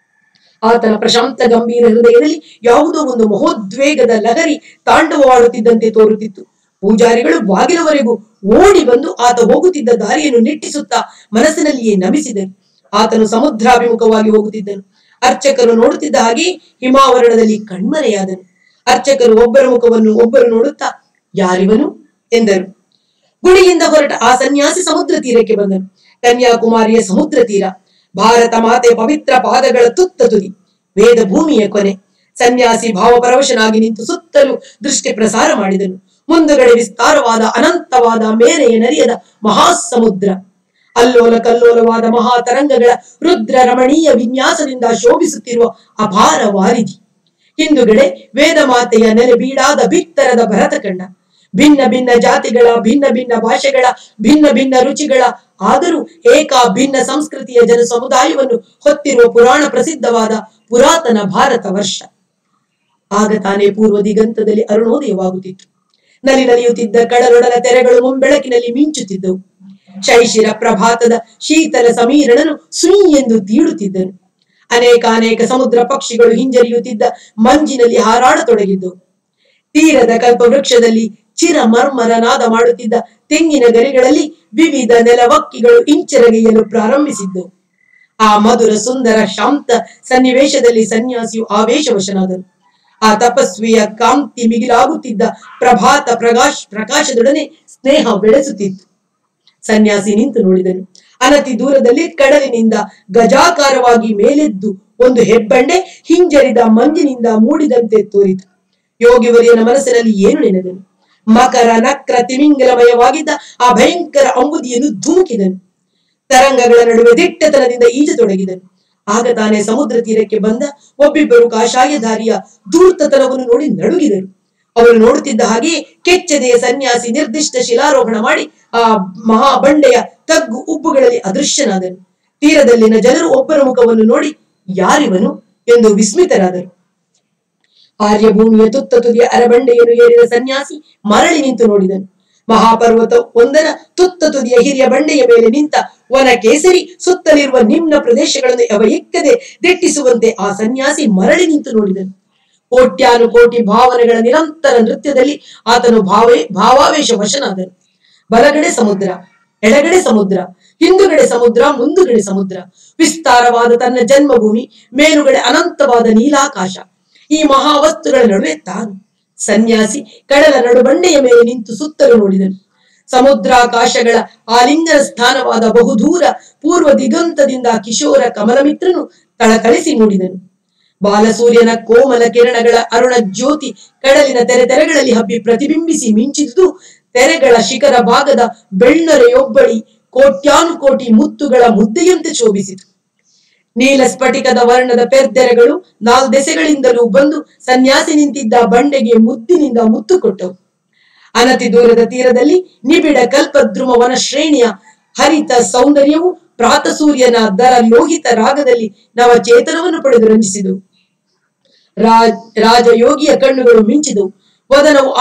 Speaker 1: ಆತನ ಪ್ರಶಾಂತ ಗಂಭೀರ ಹೃದಯದಲ್ಲಿ ಯಾವುದೋ ಒಂದು ಮಹೋದ್ವೇಗದ ಲಹರಿ ತಾಂಡವವಾಡುತ್ತಿದ್ದಂತೆ ತೋರುತ್ತಿತ್ತು. ಪೂಜಾರಿಗಳು ಬಾಗಿಲವರೆಗೂ ಓಡಿ ಬಂದು ಆತ ಹೋಗುತ್ತಿದ್ದ ದಾರಿಯನ್ನು ನಿಟ್ಟಿಸುತ್ತಾ ಮನಸ್ಸಿನಲ್ಲಿಯೇ ನಮಿಸಿದರು. ಆತನು ಸಮುದ್ರಾಭಿಮುಖವಾಗಿ ಹೋಗುತ್ತಿದ್ದನು. ಅರ್ಚಕರು ನೋಡುತ್ತಿದ್ದ ಹಾಗೆ ಹಿಮಾವರಣದಲ್ಲಿ ಕಣ್ಮರೆಯಾದನು. ಅರ್ಚಕರು ಒಬ್ಬರ ಮುಖವನ್ನು ಒಬ್ಬರು ನೋಡುತ್ತಾ ಯಾರಿವನು ಎಂದರು. ಗುಡಿಯಿಂದ ಹೊರಟ ಆ ಸನ್ಯಾಸಿ ಸಮುದ್ರ ತೀರಕ್ಕೆ ಬಂದನು. ಕನ್ಯಾಕುಮಾರಿಯ ಸಮುದ್ರ ತೀರ, ಭಾರತ ಮಾತೆ ಪವಿತ್ರ ಪಾದಗಳ ತುತ್ತ ತುದಿ, ವೇದ ಭೂಮಿಯ ಕೊನೆ. ಸನ್ಯಾಸಿ ಭಾವಪರವಶನಾಗಿ ನಿಂತು ಸುತ್ತಲೂ ದೃಷ್ಟಿ ಪ್ರಸಾರ ಮಾಡಿದನು. ಮುಂದುಗಡೆ ವಿಸ್ತಾರವಾದ ಅನಂತವಾದ ಮೇರೆಯ ನರಿಯದ ಮಹಾಸಮುದ್ರ, ಅಲ್ಲೋಲ ಕಲ್ಲೋಲವಾದ ಮಹಾ ತರಂಗಗಳ ರುದ್ರ ರಮಣೀಯ ವಿನ್ಯಾಸದಿಂದ ಶೋಭಿಸುತ್ತಿರುವ ಅಪಾರ ವಾರಿಧಿ. ಹಿಂದುಗಡೆ ವೇದ ಮಾತೆಯ ನೆಲೆ ಬೀಡಾದ ಬಿತ್ತರದ ಭರತಖಂಡ, ಭಿನ್ನ ಭಿನ್ನ ಜಾತಿಗಳ, ಭಿನ್ನ ಭಿನ್ನ ಭಾಷೆಗಳ, ಭಿನ್ನ ಭಿನ್ನ ರುಚಿಗಳ, ಆದರೂ ಏಕಾ ಭಿನ್ನ ಸಂಸ್ಕೃತಿಯ ಜನ ಸಮುದಾಯವನ್ನು ಹೊತ್ತಿರುವ ಪುರಾಣ ಪ್ರಸಿದ್ಧವಾದ ಪುರಾತನ ಭಾರತ ವರ್ಷ. ಆಗ ತಾನೇ ಪೂರ್ವ ದಿಗಂತದಲ್ಲಿ ಅರುಣೋದಯವಾಗುತ್ತಿತ್ತು. ನಲಿಯುತ್ತಿದ್ದ ಕಡಲೊಡಲ ತೆರೆಗಳು ಮುಂಬೆಳಕಿನಲ್ಲಿ ಮಿಂಚುತ್ತಿದ್ದವು. ಶೈಶಿರ ಪ್ರಭಾತದ ಶೀತಲ ಸಮೀರಣನು ಸುಯಿ ಎಂದು ತೀಡುತ್ತಿದ್ದನು. ಅನೇಕಾನೇಕ ಸಮುದ್ರ ಪಕ್ಷಿಗಳು ಹಿಂಜರಿಯುತ್ತಿದ್ದ ಮಂಜಿನಲ್ಲಿ ಹಾರಾಡತೊಡಗಿದ್ದವು. ತೀರದ ಕಲ್ಪವೃಕ್ಷದಲ್ಲಿ ಚಿರ ಮರ್ಮರನಾದ ಮಾಡುತ್ತಿದ್ದ ತೆಂಗಿನ ಗರಿಗಳಲ್ಲಿ ವಿವಿಧ ನೆಲವಕ್ಕಿಗಳು ಇಂಚರಗೆಯಲು ಪ್ರಾರಂಭಿಸಿದ್ದವು. ಆ ಮಧುರ ಸುಂದರ ಶಾಂತ ಸನ್ನಿವೇಶದಲ್ಲಿ ಸನ್ಯಾಸಿಯು ಆವೇಶವಶನಾದನು. ಆ ತಪಸ್ವಿಯ ಕಾಂತಿ ಮಿಗಿಲಾಗುತ್ತಿದ್ದ ಪ್ರಭಾತ ಪ್ರಕಾಶದೊಡನೆ ಸ್ನೇಹ ಬೆಳೆಸುತ್ತಿತ್ತು. ಸನ್ಯಾಸಿ ನಿಂತು ನೋಡಿದನು. ಅನತಿ ದೂರದಲ್ಲಿ ಕಡಲಿನಿಂದ ಗಜಾಕಾರವಾಗಿ ಮೇಲೆದ್ದು ಒಂದು ಹೆಬ್ಬಂಡೆ ಹಿಂಜರಿದ ಮಂಜಿನಿಂದ ಮೂಡಿದಂತೆ ತೋರಿತು. ಯೋಗಿವರಿಯನ ಮನಸ್ಸಿನಲ್ಲಿ ಏನು ನೆನೆದನು? ಮಕರ ನಕ್ರ ತಿಮಿಂಗಲಮಯವಾಗಿದ್ದ ಆ ಭಯಂಕರ ಅಂಬುದಿಯನ್ನು ಧುಮುಕಿದನು. ತರಂಗಗಳ ನಡುವೆ ದಿಟ್ಟತನದಿಂದ ಈಜತೊಡಗಿದನು. ಆಗ ತಾನೇ ಸಮುದ್ರ ತೀರಕ್ಕೆ ಬಂದ ಒಬ್ಬಿಬ್ಬರು ಕಾಷಾಯಧಾರಿಯ ಧೂರ್ತತನವನ್ನು ನೋಡಿ ನಡುಗಿದರು. ಅವರು ನೋಡುತ್ತಿದ್ದ ಹಾಗೆ ಕೆಚ್ಚದೆಯ ಸನ್ಯಾಸಿ ನಿರ್ದಿಷ್ಟ ಶಿಲಾರೋಹಣ ಮಾಡಿ ಆ ಮಹಾಬಂಡೆಯ ತಗ್ಗು ಉಬ್ಬುಗಳಲ್ಲಿ ಅದೃಶ್ಯನಾದನು. ತೀರದಲ್ಲಿನ ಜನರು ಒಬ್ಬರ ಮುಖವನ್ನು ನೋಡಿ ಯಾರಿವನು ಎಂದು ವಿಸ್ಮಿತರಾದರು. ಆರ್ಯಭೂಮಿಯ ತುತ್ತ ತುದಿಯ ಅರಬಂಡೆಯನ್ನು ಏರಿದ ಸನ್ಯಾಸಿ ಮರಳಿ ನಿಂತು ನೋಡಿದನು. ಮಹಾಪರ್ವತ ಒಂದರ ತುತ್ತ ತುದಿಯ ಹಿರಿಯ ಬಂಡೆಯ ಮೇಲೆ ನಿಂತ ವನ ಕೇಸರಿ ಸುತ್ತಲಿರುವ ನಿಮ್ನ ಪ್ರದೇಶಗಳನ್ನು ಅವಯಕ್ಕೆದೆ ದಿಟ್ಟಿಸುವಂತೆ ಆ ಸನ್ಯಾಸಿ ಮರಳಿ ನಿಂತು ನೋಡಿದನು. ಕೋಟ್ಯಾನುಕೋಟಿ ಭಾವನೆಗಳ ನಿರಂತರ ನೃತ್ಯದಲ್ಲಿ ಆತನು ಭಾವಾವೇಶ ವಶನಾದನು. ಬಲಗಡೆ ಸಮುದ್ರ, ಎಡಗಡೆ ಸಮುದ್ರ, ಹಿಂದುಗಡೆ ಸಮುದ್ರ, ಮುಂದುಗಡೆ ಸಮುದ್ರ, ವಿಸ್ತಾರವಾದ ತನ್ನ ಜನ್ಮಭೂಮಿ, ಮೇಲುಗಡೆ ಅನಂತವಾದ ನೀಲಾಕಾಶ. ಈ ಮಹಾವಸ್ತುಗಳ ನಡುವೆ ತಾನು ಸನ್ಯಾಸಿ ಕಡಲ ನಡುಬಂಡೆಯ ಮೇಲೆ ನಿಂತು ಸುತ್ತಲೂ ನೋಡಿದನು. ಸಮುದ್ರಾಕಾಶಗಳ ಆಲಿಂಗನ ಸ್ಥಾನವಾದ ಬಹುದೂರ ಪೂರ್ವ ದಿಗಂತದಿಂದ ಕಿಶೋರ ಕಮಲಮಿತ್ರನು ತಳತಳಿಸಿ ನೋಡಿದನು. ಬಾಲಸೂರ್ಯನ ಕೋಮಲ ಕಿರಣಗಳ ಅರುಣ ಜ್ಯೋತಿ ಕಡಲಿನ ತೆರೆಗಳಲ್ಲಿ ಹಬ್ಬಿ ಪ್ರತಿಬಿಂಬಿಸಿ ಮಿಂಚಿದುದು ತೆರೆಗಳ ಶಿಖರ ಭಾಗದ ಬೆಳ್ಳರೆಯೊಬ್ಬಳಿ ಕೋಟ್ಯಾನುಕೋಟಿ ಮುತ್ತುಗಳ ಮುದ್ದೆಯಂತೆ ಶೋಭಿಸಿತು. ನೀಲ ಸ್ಫಟಿಕದ ವರ್ಣದ ಪೆರ್ದೆರೆಗಳು ನಾಲ್ದೆಸೆಗಳಿಂದಲೂ ಬಂದು ಸನ್ಯಾಸಿ ನಿಂತಿದ್ದ ಬಂಡೆಗೆ ಮುದ್ದಿನಿಂದ ಮುತ್ತು ಕೊಟ್ಟವು. ಅನತಿ ದೂರದ ತೀರದಲ್ಲಿ ನಿಬಿಡ ಕಲ್ಪದ್ರುಮ ವನ ಶ್ರೇಣಿಯ ಹರಿತ ಸೌಂದರ್ಯವು ಪ್ರಾತಸೂರ್ಯನ ದರ ಲೋಹಿತ ರಾಗದಲ್ಲಿ ನವಚೇತನವನ್ನು ಪಡೆದು ರಂಜಿಸಿದವು. ರಾಜಯೋಗಿಯ ಕಣ್ಣುಗಳು ಮಿಂಚಿದವು. ವದನವು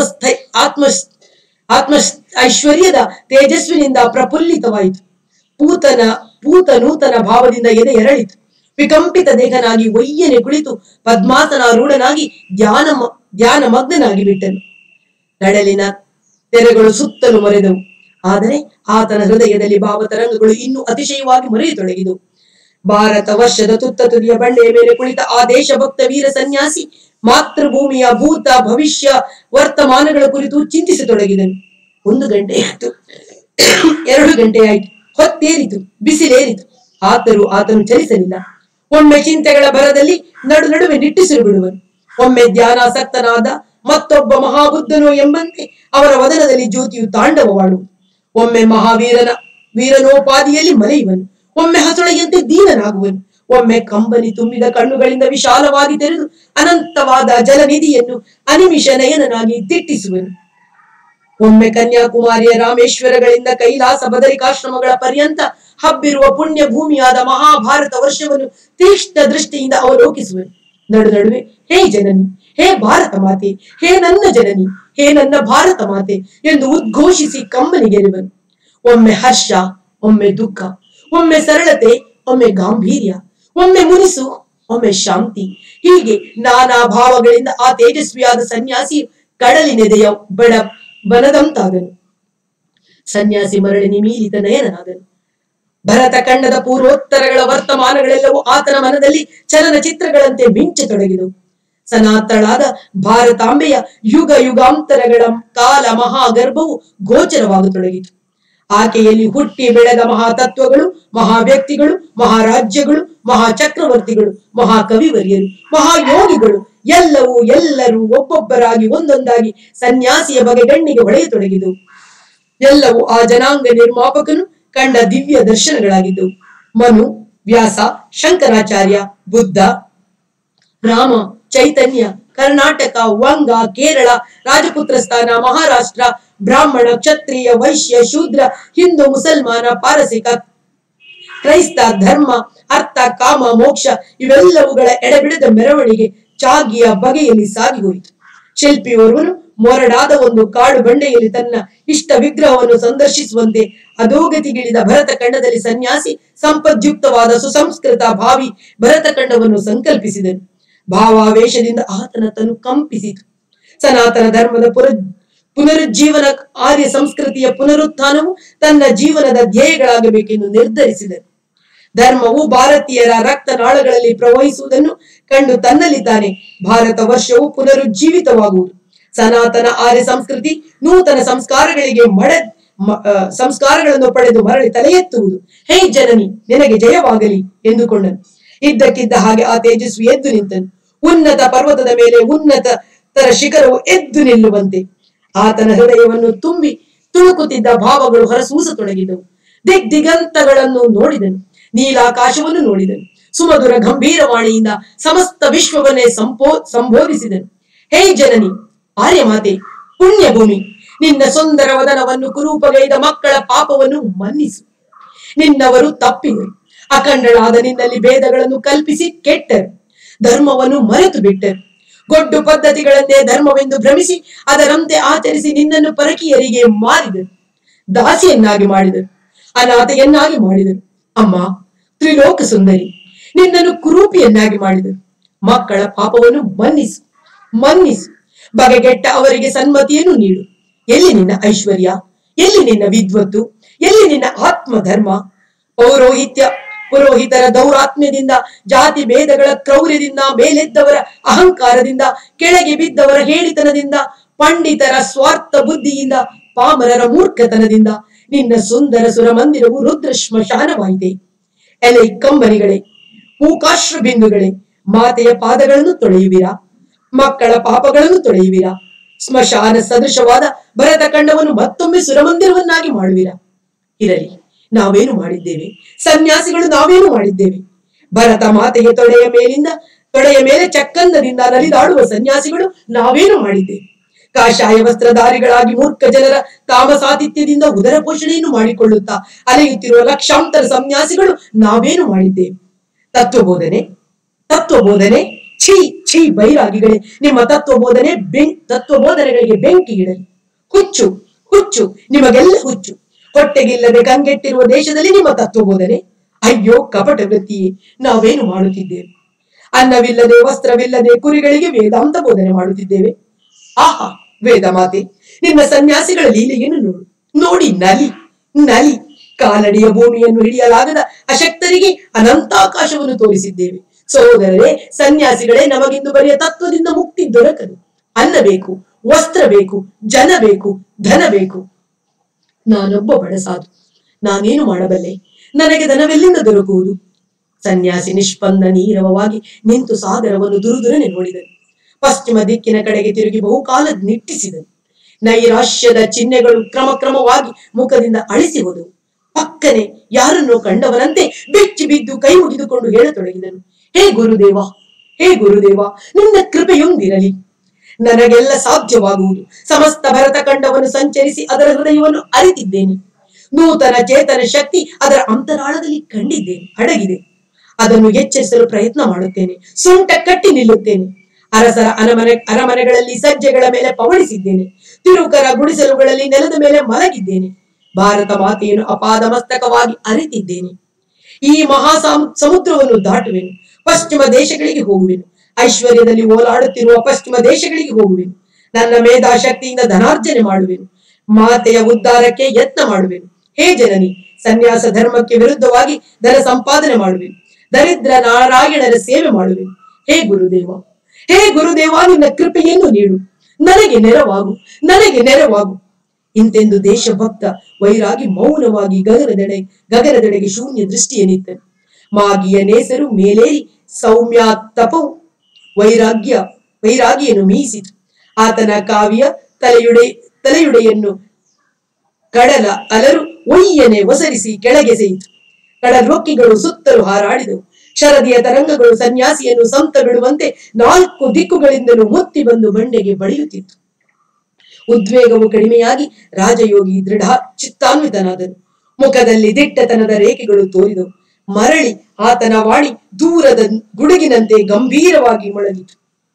Speaker 1: ಆತ್ಮ ಐಶ್ವರ್ಯದ ತೇಜಸ್ವಿನಿಂದ ಪ್ರಫುಲ್ಲಿತವಾಯಿತು. ಪೂತ ನೂತನ ಭಾವದಿಂದ ಎದೆ ಎರಳಿತು. ವಿಕಂಪಿತ ದೇಹನಾಗಿ ಒಯ್ಯನೆ ಕುಳಿತು ಪದ್ಮಾಸನಾರೂಢನಾಗಿ ಧ್ಯಾನ ಮಗ್ನನಾಗಿ ಬಿಟ್ಟನು. ಕಡಲಿನ ತೆರೆಗಳು ಸುತ್ತಲೂ ಮರೆದವು. ಆದರೆ ಆತನ ಹೃದಯದಲ್ಲಿ ಭಾವತರಂಗಗಳು ಇನ್ನೂ ಅತಿಶಯವಾಗಿ ಮರೆಯತೊಡಗಿದವು. ಭಾರತ ವರ್ಷದ ತುತ್ತ ತುದಿಯ ಬಂಡೆಯ ಮೇಲೆ ಕುಳಿತ ಆ ದೇಶಭಕ್ತ ವೀರ ಸನ್ಯಾಸಿ ಮಾತೃಭೂಮಿಯ ಭೂತ ಭವಿಷ್ಯ ವರ್ತಮಾನಗಳ ಕುರಿತು ಚಿಂತಿಸತೊಡಗಿದನು. 1 ಗಂಟೆ ಆಯ್ತು, 2 ಗಂಟೆ ಆಯ್ತು, ಹೊತ್ತೇರಿತು, ಬಿಸಿಲೇರಿತು. ಆದರೂ ಆತನು ಚಲಿಸಲಿಲ್ಲ. ಒಮ್ಮೆ ಚಿಂತೆಗಳ ಭರದಲ್ಲಿ ನಡುವೆ ನಿಟ್ಟುಸಿರು ಬಿಡುವನು, ಒಮ್ಮೆ ಧ್ಯಾನಾಸಕ್ತನಾದ ಮತ್ತೊಬ್ಬ ಮಹಾಬುದ್ಧನೋ ಎಂಬಂತೆ ಅವರ ವದನದಲ್ಲಿ ಜ್ಯೋತಿಯು ತಾಂಡವವಾಡುವುದು. ಒಮ್ಮೆ ವೀರನೋಪಾದಿಯಲ್ಲಿ ಮರೆಯುವನು, ಒಮ್ಮೆ ಹಸುಳೆಯಂತೆ ದೀನನಾಗುವನು, ಒಮ್ಮೆ ಕಂಬನಿ ತುಂಬಿದ ಕಣ್ಣುಗಳಿಂದ ವಿಶಾಲವಾಗಿ ತೆರೆದು ಅನಂತವಾದ ಜಲನಿಧಿಯನ್ನು ಅನಿಮಿಷ ನಯನನಾಗಿ ದಿಟ್ಟಿಸುವನು. ಒಮ್ಮೆ ಕನ್ಯಾಕುಮಾರಿಯ ರಾಮೇಶ್ವರಗಳಿಂದ ಕೈಲಾಸ ಬದರಿಕಾಶ್ರಮಗಳ ಪರ್ಯಂತ ಹಬ್ಬಿರುವ ಪುಣ್ಯ ಭೂಮಿಯಾದ ಮಹಾಭಾರತ ವರ್ಷವನ್ನು ತೀಕ್ಷ್ಣ ದೃಷ್ಟಿಯಿಂದ ಅವಲೋಕಿಸುವನು. ನಡುವೆ ಹೇ ಜನನಿ, ಹೇ ಭಾರತ ಮಾತೆ, ಹೇ ನನ್ನ ಜನನಿ, ಹೇ ನನ್ನ ಭಾರತ ಮಾತೆ ಎಂದು ಉದ್ಘೋಷಿಸಿ ಕಂಬನಿಗೆರುವನು. ಒಮ್ಮೆ ಹರ್ಷ, ಒಮ್ಮೆ ದುಃಖ, ಒಮ್ಮೆ ಸರಳತೆ, ಒಮ್ಮೆ ಗಾಂಭೀರ್ಯ, ಒಮ್ಮೆ ಮುನಿಸು, ಒಮ್ಮೆ ಶಾಂತಿ, ಹೀಗೆ ನಾನಾ ಭಾವಗಳಿಂದ ಆ ತೇಜಸ್ವಿಯಾದ ಸನ್ಯಾಸಿ ಕಡಲಿನೆದೆಯ ಬನದಂತಾದನು. ಸನ್ಯಾಸಿ ಮರಳಿ ನಿಮೀಲಿತ ನಯನನಾದನು. ಭರತ ಖಂಡದ ಪೂರ್ವೋತ್ತರಗಳ ವರ್ತಮಾನಗಳೆಲ್ಲವೂ ಆತನ ಮನದಲ್ಲಿ ಚಲನಚಿತ್ರಗಳಂತೆ ಮಿಂಚತೊಡಗಿದವು. ಸನಾತಳಾದ ಭಾರತಾಂಬೆಯ ಯುಗ ಯುಗಾಂತರಗಳ ಕಾಲ ಮಹಾಗರ್ಭವು ಗೋಚರವಾಗತೊಡಗಿತು. ಆಕೆಯಲ್ಲಿ ಹುಟ್ಟಿ ಬೆಳೆದ ಮಹಾತತ್ವಗಳು, ಮಹಾವ್ಯಕ್ತಿಗಳು, ಮಹಾರಾಜ್ಯಗಳು, ಮಹಾಚಕ್ರವರ್ತಿಗಳು, ಮಹಾಕವಿವರ್ಯರು, ಮಹಾಯೋಗಿಗಳು ಎಲ್ಲರೂ ಒಬ್ಬೊಬ್ಬರಾಗಿ ಒಂದೊಂದಾಗಿ ಸನ್ಯಾಸಿಯ ಬಗೆಗಣ್ಣಿಗೆ ಹೊಳೆಯತೊಡಗಿದವು. ಎಲ್ಲವೂ ಆ ಜನಾಂಗ ನಿರ್ಮಾಪಕನು ಕಂಡ ದಿವ್ಯ ದರ್ಶನಗಳಾಗಿದ್ದವು. ಮನು, ವ್ಯಾಸ, ಶಂಕರಾಚಾರ್ಯ, ಬುದ್ಧ, ರಾಮ, ಚೈತನ್ಯ, ಕರ್ನಾಟಕ, ವಂಗ, ಕೇರಳ, ರಾಜಪುತ್ರಸ್ಥಾನ, ಮಹಾರಾಷ್ಟ್ರ, ಬ್ರಾಹ್ಮಣ, ಕ್ಷತ್ರಿಯ, ವೈಶ್ಯ, ಶೂದ್ರ, ಹಿಂದೂ, ಮುಸಲ್ಮಾನ, ಪಾರಸಿಕ, ಕ್ರೈಸ್ತ, ಧರ್ಮ, ಅರ್ಥ, ಕಾಮ, ಮೋಕ್ಷ ಇವೆಲ್ಲವುಗಳ ಎಡೆಬಿಡದ ಮೆರವಣಿಗೆ ಚಾಗಿಯ ಬಗೆಯಲ್ಲಿ ಸಾಗಿ ಹೋಯಿತು. ಶಿಲ್ಪಿಯೋರ್ವನು ಮೊರಡಾದ ಒಂದು ಕಾಡು ಬಂಡೆಯಲ್ಲಿ ತನ್ನ ಇಷ್ಟ ವಿಗ್ರಹವನ್ನು ಸಂದರ್ಶಿಸುವಂತೆ ಅಧೋಗತಿಗಿಳಿದ ಭರತ ಖಂಡದಲ್ಲಿ ಸನ್ಯಾಸಿ ಸಂಪದ್ಯುಕ್ತವಾದ ಸುಸಂಸ್ಕೃತ ಭಾವಿ ಭರತ ಖಂಡವನ್ನು ಸಂಕಲ್ಪಿಸಿದನು. ಭಾವಾವೇಶದಿಂದ ಆತನ ತನು ಕಂಪಿಸಿತು. ಸನಾತನ ಧರ್ಮದ ಪುನರುಜ್ಜೀವನ, ಆರ್ಯ ಸಂಸ್ಕೃತಿಯ ಪುನರುತ್ಥಾನವು ತನ್ನ ಜೀವನದ ಧ್ಯೇಯಗಳಾಗಬೇಕೆಂದು ನಿರ್ಧರಿಸಿದನು. ಧರ್ಮವು ಭಾರತೀಯರ ರಕ್ತನಾಳಗಳಲ್ಲಿ ಪ್ರವಹಿಸುವುದನ್ನು ಕಂಡು ತನ್ನಲ್ಲಿ ತಾನೆ ಭಾರತ ವರ್ಷವು ಪುನರುಜ್ಜೀವಿತವಾಗುವುದು. ಸನಾತನ ಆರ್ಯ ಸಂಸ್ಕೃತಿ ನೂತನ ಸಂಸ್ಕಾರಗಳನ್ನು ಪಡೆದು ಮರಳಿ ತಲೆ ಎತ್ತುವುದು. ಹೇ ಜನನಿ, ನಿನಗೆ ಜಯವಾಗಲಿ ಎಂದುಕೊಂಡನು. ಇದ್ದಕ್ಕಿದ್ದ ಹಾಗೆ ಆ ತೇಜಸ್ವಿ ಎದ್ದು ನಿಂತನು. ಉನ್ನತ ಪರ್ವತದ ಮೇಲೆ ಉನ್ನತರ ಶಿಖರವು ಎದ್ದು ನಿಲ್ಲುವಂತೆ ಆತನ ಹೃದಯವನ್ನು ತುಂಬಿ ತುಳುಕುತ್ತಿದ್ದ ಭಾವಗಳು ಹೊರಸೂಸತೊಡಗಿದವು. ದಿಗ್ದಿಗಂತಗಳನ್ನು ನೋಡಿದನು, ನೀಲಾಕಾಶವನ್ನು ನೋಡಿದನು. ಸುಮಧುರ ಗಂಭೀರವಾಣಿಯಿಂದ ಸಮಸ್ತ ವಿಶ್ವವನ್ನೇ ಸಂಬೋಧಿಸಿದನು. ಹೇ ಜನನಿ, ಆರ್ಯಮಾತೆ, ಪುಣ್ಯಭೂಮಿ, ನಿನ್ನ ಸುಂದರ ವದನವನ್ನು ಕುರೂಪಗೈದ ಮಕ್ಕಳ ಪಾಪವನ್ನು ಮನ್ನಿಸು. ನಿನ್ನವರು ತಪ್ಪಿದರು, ಅಖಂಡಳಾದ ನಿನ್ನಲ್ಲಿ ಭೇದಗಳನ್ನು ಕಲ್ಪಿಸಿ ಕೆಟ್ಟರು, ಧರ್ಮವನ್ನು ಮರೆತು ಬಿಟ್ಟರು. ಗೊಡ್ಡು ಪದ್ಧತಿಗಳನ್ನೇ ಧರ್ಮವೆಂದು ಭ್ರಮಿಸಿ ಅದರಂತೆ ಆಚರಿಸಿ ನಿನ್ನನ್ನು ಪರಕೀಯರಿಗೆ ಮಾರಿದರು, ದಾಸಿಯನ್ನಾಗಿ ಮಾಡಿದರು, ಅನಾಥೆಯನ್ನಾಗಿ ಮಾಡಿದರು. ಅಮ್ಮ ತ್ರಿಲೋಕ ಸುಂದರಿ, ನಿನ್ನನ್ನು ಕುರೂಪಿಯನ್ನಾಗಿ ಮಾಡಿದರು. ಮಕ್ಕಳ ಪಾಪವನ್ನು ಮನ್ನಿಸು. ಬಗೆಗೆಟ್ಟ ಅವರಿಗೆ ಸನ್ಮತಿಯನ್ನು ನೀಡು. ಎಲ್ಲಿ ನಿನ್ನ ಐಶ್ವರ್ಯ, ಎಲ್ಲಿ ನಿನ್ನ ವಿದ್ವತ್ತು, ಎಲ್ಲಿ ನಿನ್ನ ಆತ್ಮಧರ್ಮ? ಪುರೋಹಿತರ ದೌರಾತ್ಮ್ಯದಿಂದ, ಜಾತಿ ಭೇದಗಳ ಕ್ರೌರ್ಯದಿಂದ, ಮೇಲೆದ್ದವರ ಅಹಂಕಾರದಿಂದ, ಕೆಳಗೆ ಬಿದ್ದವರ ಹೇಳಿತನದಿಂದ, ಪಂಡಿತರ ಸ್ವಾರ್ಥ ಬುದ್ಧಿಯಿಂದ, ಪಾಮರರ ಮೂರ್ಖತನದಿಂದ ನಿನ್ನ ಸುಂದರ ಸುರಮಂದಿರವು ರುದ್ರ ಶ್ಮಶಾನವಾಯಿತೆ. ಎಲೆ ಕಂಬನಿಗಳೇ, ಮೂಕಾಶ್ರು ಬಿಂದುಗಳೇ, ಮಾತೆಯ ಪಾದಗಳನ್ನು ತೊಳೆಯುವಿರಾ? ಮಕ್ಕಳ ಪಾಪಗಳನ್ನು ತೊಳೆಯುವಿರಾ? ಸ್ಮಶಾನ ಸದೃಶವಾದ ಭರತ ಖಂಡವನ್ನು ಮತ್ತೊಮ್ಮೆ ಸುರಮಂದಿರವನ್ನಾಗಿ ಮಾಡುವಿರಾ? ಇರಲಿ, ನಾವೇನು ಮಾಡಿದ್ದೇವೆ? ಸನ್ಯಾಸಿಗಳು ನಾವೇನು ಮಾಡಿದ್ದೇವೆ? ಭರತ ಮಾತೆಗೆ ತೊಡೆಯ ಮೇಲೆ ಚಕ್ಕಂದದಿಂದ ನಲಿದಾಡುವ ಸನ್ಯಾಸಿಗಳು ನಾವೇನು ಮಾಡಿದ್ದೇವೆ? ಕಾಷಾಯ ವಸ್ತ್ರಧಾರಿಗಳಾಗಿ ಮೂರ್ಖ ಜನರ ತಾಮಸಾತಿಥ್ಯದಿಂದ ಉದರ ಪೋಷಣೆಯನ್ನು ಮಾಡಿಕೊಳ್ಳುತ್ತಾ ಅಲೆಯುತ್ತಿರುವ ಲಕ್ಷಾಂತರ ಸನ್ಯಾಸಿಗಳು ನಾವೇನು ಮಾಡಿದ್ದೇವೆ? ತತ್ವಬೋಧನೆ ಛೀ ಬೈರಾಗಿಗಳೇ, ನಿಮ್ಮ ತತ್ವಬೋಧನೆಗಳಿಗೆ ಬೆಂಕಿ ಇಡಲಿ. ಹುಚ್ಚು ನಿಮಗೆಲ್ಲ ಹುಚ್ಚು. ಹೊಟ್ಟೆಗಿಲ್ಲದೆ ಕಂಗೆಟ್ಟಿರುವ ದೇಶದಲ್ಲಿ ನಿಮ್ಮ ತತ್ವಬೋಧನೆ? ಅಯ್ಯೋ ಕಪಟ ವೃತ್ತಿಯೇ, ನಾವೇನು ಮಾಡುತ್ತಿದ್ದೇವೆ? ಅನ್ನವಿಲ್ಲದೆ ವಸ್ತ್ರವಿಲ್ಲದೆ ಕುರಿಗಳಿಗೆ ವೇದಾಂತ ಬೋಧನೆ ಮಾಡುತ್ತಿದ್ದೇವೆ. ಆಹಾ ವೇದ ಮಾತೆ, ನಿನ್ನ ಸನ್ಯಾಸಿಗಳ ಲೀಲೆಯನ್ನು ನೋಡಿ ನಲಿ. ಕಾಲಡಿಯ ಭೂಮಿಯನ್ನು ಹಿಡಿಯಲಾಗದ ಅಶಕ್ತರಿಗೆ ಅನಂತಾಕಾಶವನ್ನು ತೋರಿಸಿದ್ದೇವೆ. ಸಹೋದರರೇ, ಸನ್ಯಾಸಿಗಳೇ, ನಮಗಿಂದು ಬರೆಯ ತತ್ವದಿಂದ ಮುಕ್ತಿ ದೊರಕದು. ಅನ್ನ ಬೇಕು, ವಸ್ತ್ರ ಬೇಕು, ಜನ ಬೇಕು, ಧನ ಬೇಕು. ನಾನೊಬ್ಬ ಬಡಸಾಧು, ನಾನೇನು ಮಾಡಬಲ್ಲೆ? ನನಗೆ ಧನವೆಲ್ಲಿಂದ ದೊರಕುವುದು? ಸನ್ಯಾಸಿ ನಿಷ್ಪಂದ ನೀರವವಾಗಿ ನಿಂತು ಸಾಗರವನ್ನು ದುರುದುರನೆ ನೋಡಿದನು. ಪಶ್ಚಿಮ ದಿಕ್ಕಿನ ಕಡೆಗೆ ತಿರುಗಿ ಬಹುಕಾಲ ನಿಟ್ಟಿಸಿದನು. ನೈರಾಶ್ಯದ ಚಿಹ್ನೆಗಳು ಕ್ರಮಕ್ರಮವಾಗಿ ಮುಖದಿಂದ ಅಳಿಸಿ ಹೋದವು. ಪಕ್ಕನೆ ಯಾರನ್ನೋ ಕಂಡವನಂತೆ ಬೆಚ್ಚಿ ಬಿದ್ದು ಕೈ ಮುಗಿದುಕೊಂಡು ಹೇಳತೊಡಗಿದನು, ಹೇ ಗುರುದೇವ, ಹೇ ಗುರುದೇವ, ನಿನ್ನ ಕೃಪೆಯೊಂದಿರಲಿ. ನನಗೆಲ್ಲ ಸಾಧ್ಯವಾಗುವುದು. ಸಮಸ್ತ ಭರತ ಖಂಡವನ್ನು ಸಂಚರಿಸಿ ಅದರ ಹೃದಯವನ್ನು ಅರಿತಿದ್ದೇನೆ. ನೂತನ ಚೇತನ ಶಕ್ತಿ ಅದರ ಅಂತರಾಳದಲ್ಲಿ ಕಂಡಿದ್ದೇನೆ, ಅಡಗಿದೆ. ಅದನ್ನು ಎಚ್ಚರಿಸಲು ಪ್ರಯತ್ನ ಮಾಡುತ್ತೇನೆ. ಸೊಂಟ ಕಟ್ಟಿ ನಿಲ್ಲುತ್ತೇನೆ. ಅರಸರ ಅರಮನೆಗಳಲ್ಲಿ ಸಜ್ಜೆಗಳ ಮೇಲೆ ಪವಳಿಸಿದ್ದೇನೆ. ತಿರುಕರ ಗುಡಿಸಲುಗಳಲ್ಲಿ ನೆಲದ ಮೇಲೆ ಮಲಗಿದ್ದೇನೆ. ಭಾರತ ಮಾತೆಯನ್ನು ಅಪಾದ ಮಸ್ತಕವಾಗಿ ಅರಿತಿದ್ದೇನೆ. ಈ ಮಹಾ ಸಮುದ್ರವನ್ನು ದಾಟುವೆನು. ಪಶ್ಚಿಮ ದೇಶಗಳಿಗೆ ಹೋಗುವೆನು. ಐಶ್ವರ್ಯದಲ್ಲಿ ಓಲಾಡುತ್ತಿರುವ ಪಶ್ಚಿಮ ದೇಶಗಳಿಗೆ ಹೋಗುವೆನು. ನನ್ನ ಮೇಧಾಶಕ್ತಿಯಿಂದ ಧನಾರ್ಜನೆ ಮಾಡುವೆನು. ಮಾತೆಯ ಉದ್ಧಾರಕ್ಕೆ ಯತ್ನ ಮಾಡುವೆನು. ಹೇ ಜನನಿ, ಸನ್ಯಾಸ ಧರ್ಮಕ್ಕೆ ವಿರುದ್ಧವಾಗಿ ಧನ ಸಂಪಾದನೆ ಮಾಡುವೆನು. ದರಿದ್ರ ನಾರಾಯಣರ ಸೇವೆ ಮಾಡುವೆನು. ಹೇ ಗುರುದೇವ, ಹೇ ಗುರುದೇವ, ನಿನ್ನ ಕೃಪೆಯನ್ನು ನೀಡು. ನನಗೆ ನೆರವಾಗು, ನನಗೆ ನೆರವಾಗು. ಇಂತೆಂದು ದೇಶಭಕ್ತ ವೈರಾಗಿ ಮೌನವಾಗಿ ಗಗನದೆಡೆಗೆ ಶೂನ್ಯ ದೃಷ್ಟಿಯನ್ನಿತ್ತನು. ಮಾಗಿಯ ನೇಸರು ಮೇಲೇರಿ ಸೌಮ್ಯ ತಪವು ವೈರಾಗಿಯನ್ನು ಮೀಯಿಸಿತು. ಆತನ ಕಾವ್ಯ ತಲೆಯುಡೆಯನ್ನು ಕಡಲ ಅಲರು ಒಯ್ಯನೆ ಒಸರಿಸಿ ಕೆಳಗೆಸೆಯಿತು. ಕಡಲೊಕ್ಕಿಗಳು ಸುತ್ತಲೂ ಹಾರಾಡಿದವು. ಶರದಿಯ ತರಂಗಗಳು ಸನ್ಯಾಸಿಯನ್ನು ಸಂತ ಬಿಡುವಂತೆ 4 ದಿಕ್ಕುಗಳಿಂದಲೂ ಮುತ್ತಿ ಬಂದು ಬಂಡೆಗೆ ಬಡಿಯುತ್ತಿತ್ತು. ಉದ್ವೇಗವು ಕಡಿಮೆಯಾಗಿ ರಾಜಯೋಗಿ ದೃಢ ಚಿತ್ತಾನ್ವಿತನಾದನು. ಮುಖದಲ್ಲಿ ದಿಟ್ಟತನದ ರೇಖೆಗಳು ತೋರಿದವು. ಮರಳಿ ಆತನ ವಾಣಿ ದೂರದ ಗುಡುಗಿನಂತೆ ಗಂಭೀರವಾಗಿ ಮೊಳಗಿತು.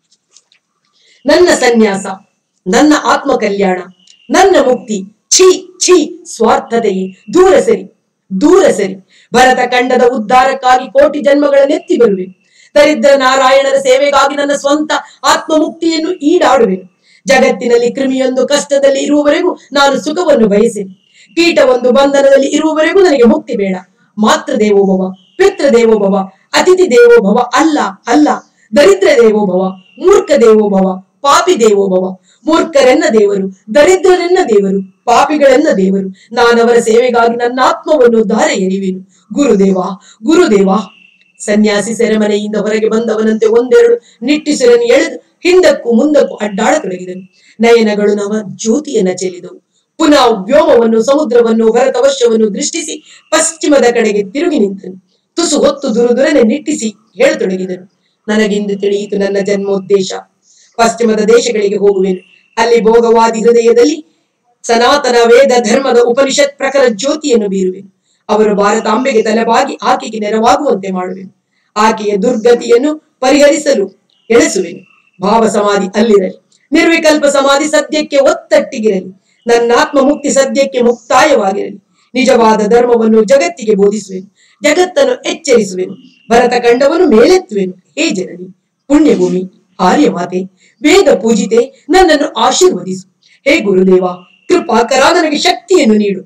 Speaker 1: ನನ್ನ ಸನ್ಯಾಸ, ನನ್ನ ಆತ್ಮ ಕಲ್ಯಾಣ, ನನ್ನ ಮುಕ್ತಿ, ಛೀ ಛೀ, ಸ್ವಾರ್ಥತೆಯೇ, ದೂರ ಸರಿ, ದೂರ ಸರಿ. ಭರತ ಖಂಡದ ಉದ್ಧಾರಕ್ಕಾಗಿ ಕೋಟಿ ಜನ್ಮಗಳನ್ನೆತ್ತಿ ಬರುವೆನು. ದರಿದ್ರ ನಾರಾಯಣರ ಸೇವೆಗಾಗಿ ನನ್ನ ಸ್ವಂತ ಆತ್ಮ ಮುಕ್ತಿಯನ್ನು ಈಡಾಡುವೆನು. ಜಗತ್ತಿನಲ್ಲಿ ಕ್ರಿಮಿಯೊಂದು ಕಷ್ಟದಲ್ಲಿ ಇರುವವರೆಗೂ ನಾನು ಸುಖವನ್ನು ಬಯಸೆನು. ಕೀಟವೊಂದು ಬಂಧನದಲ್ಲಿ ಇರುವವರೆಗೂ ನನಗೆ ಮುಕ್ತಿ ಬೇಡ. ಮಾತೃ ದೇವೋಭವ, ಪಿತೃ ದೇವೋಭವ, ಅತಿಥಿ ದೇವೋಭವ ಅಲ್ಲ, ಅಲ್ಲ. ದರಿದ್ರ ದೇವೋಭವ, ಮೂರ್ಖ ದೇವೋಭವ, ಪಾಪಿ ದೇವೋಭವ. ಮೂರ್ಖರೆನ್ನ ದೇವರು, ದರಿದ್ರರೆನ್ನ ದೇವರು, ಪಾಪಿಗಳೆನ್ನ ದೇವರು. ನಾನವರ ಸೇವೆಗಾಗಿ ನನ್ನ ಆತ್ಮವನ್ನು ಧಾರೆ ಎರಿವೆನು. ಗುರುದೇವ, ಗುರುದೇವ. ಸನ್ಯಾಸಿ ಸೆರೆಮನೆಯಿಂದ ಹೊರಗೆ ಬಂದವನಂತೆ ಒಂದೆರಡು ನಿಟ್ಟಿಸಿರನ್ನು ಎಳೆದು ಹಿಂದಕ್ಕೂ ಮುಂದಕ್ಕೂ ಅಡ್ಡಾಡತೊಡಗಿದನು. ನಯನಗಳು ನವ ಜ್ಯೋತಿಯನ್ನ ಚೆಲ್ಲಿದವು. ಪುನಃ ವ್ಯೋಮವನ್ನು, ಸಮುದ್ರವನ್ನು, ಭರತ ವರ್ಷವನ್ನು ದೃಷ್ಟಿಸಿ ಪಶ್ಚಿಮದ ಕಡೆಗೆ ತಿರುಗಿ ನಿಂತನು. ತುಸು ಹೊತ್ತು ದುರುದುರನೆ ನಿಟ್ಟಿಸಿ ಹೇಳತೊಡಗಿದನು, ನನಗಿಂದು ತಿಳಿಯಿತು ನನ್ನ ಜನ್ಮೋದ್ದೇಶ. ಪಶ್ಚಿಮದ ದೇಶಗಳಿಗೆ ಹೋಗುವೆನು. ಅಲ್ಲಿ ಭೋಗವಾದಿ ಹೃದಯದಲ್ಲಿ ಸನಾತನ ವೇದ ಧರ್ಮದ ಉಪನಿಷತ್ ಪ್ರಖರ ಜ್ಯೋತಿಯನ್ನು ಬೀರುವೆನು. ಅವರು ಭಾರತಾಂಬೆಗೆ ತಲೆಬಾಗಿ ಆಕೆಗೆ ನೆರವಾಗುವಂತೆ ಮಾಡುವೆನು. ಆಕೆಯ ದುರ್ಗತಿಯನ್ನು ಪರಿಹರಿಸಲು ಎಳೆಸುವೆನು. ಭಾವ ಸಮಾಧಿ ಅಲ್ಲಿರಲಿ. ನಿರ್ವಿಕಲ್ಪ ಸಮಾಧಿ ಸದ್ಯಕ್ಕೆ ಒತ್ತಟ್ಟಿಗಿರಲಿ. ನನ್ನ ಆತ್ಮ ಮುಕ್ತಿ ಸದ್ಯಕ್ಕೆ ಮುಕ್ತಾಯವಾಗಿರಲಿ. ನಿಜವಾದ ಧರ್ಮವನ್ನು ಜಗತ್ತಿಗೆ ಬೋಧಿಸುವೆನು. ಜಗತ್ತನ್ನು ಎಚ್ಚರಿಸುವೆನು. ಭರತ ಖಂಡವನ್ನು ಮೇಲೆತ್ತುವೆನು. ಹೇ ಜನನಿ, ಪುಣ್ಯಭೂಮಿ, ಆರ್ಯ ಮಾತೆ, ವೇದ ಪೂಜಿತೆ, ನನ್ನನ್ನು ಆಶೀರ್ವದಿಸು. ಹೇ ಗುರುದೇವ, ಕೃಪಾಕರ, ನನಗೆ ಶಕ್ತಿಯನ್ನು ನೀಡು.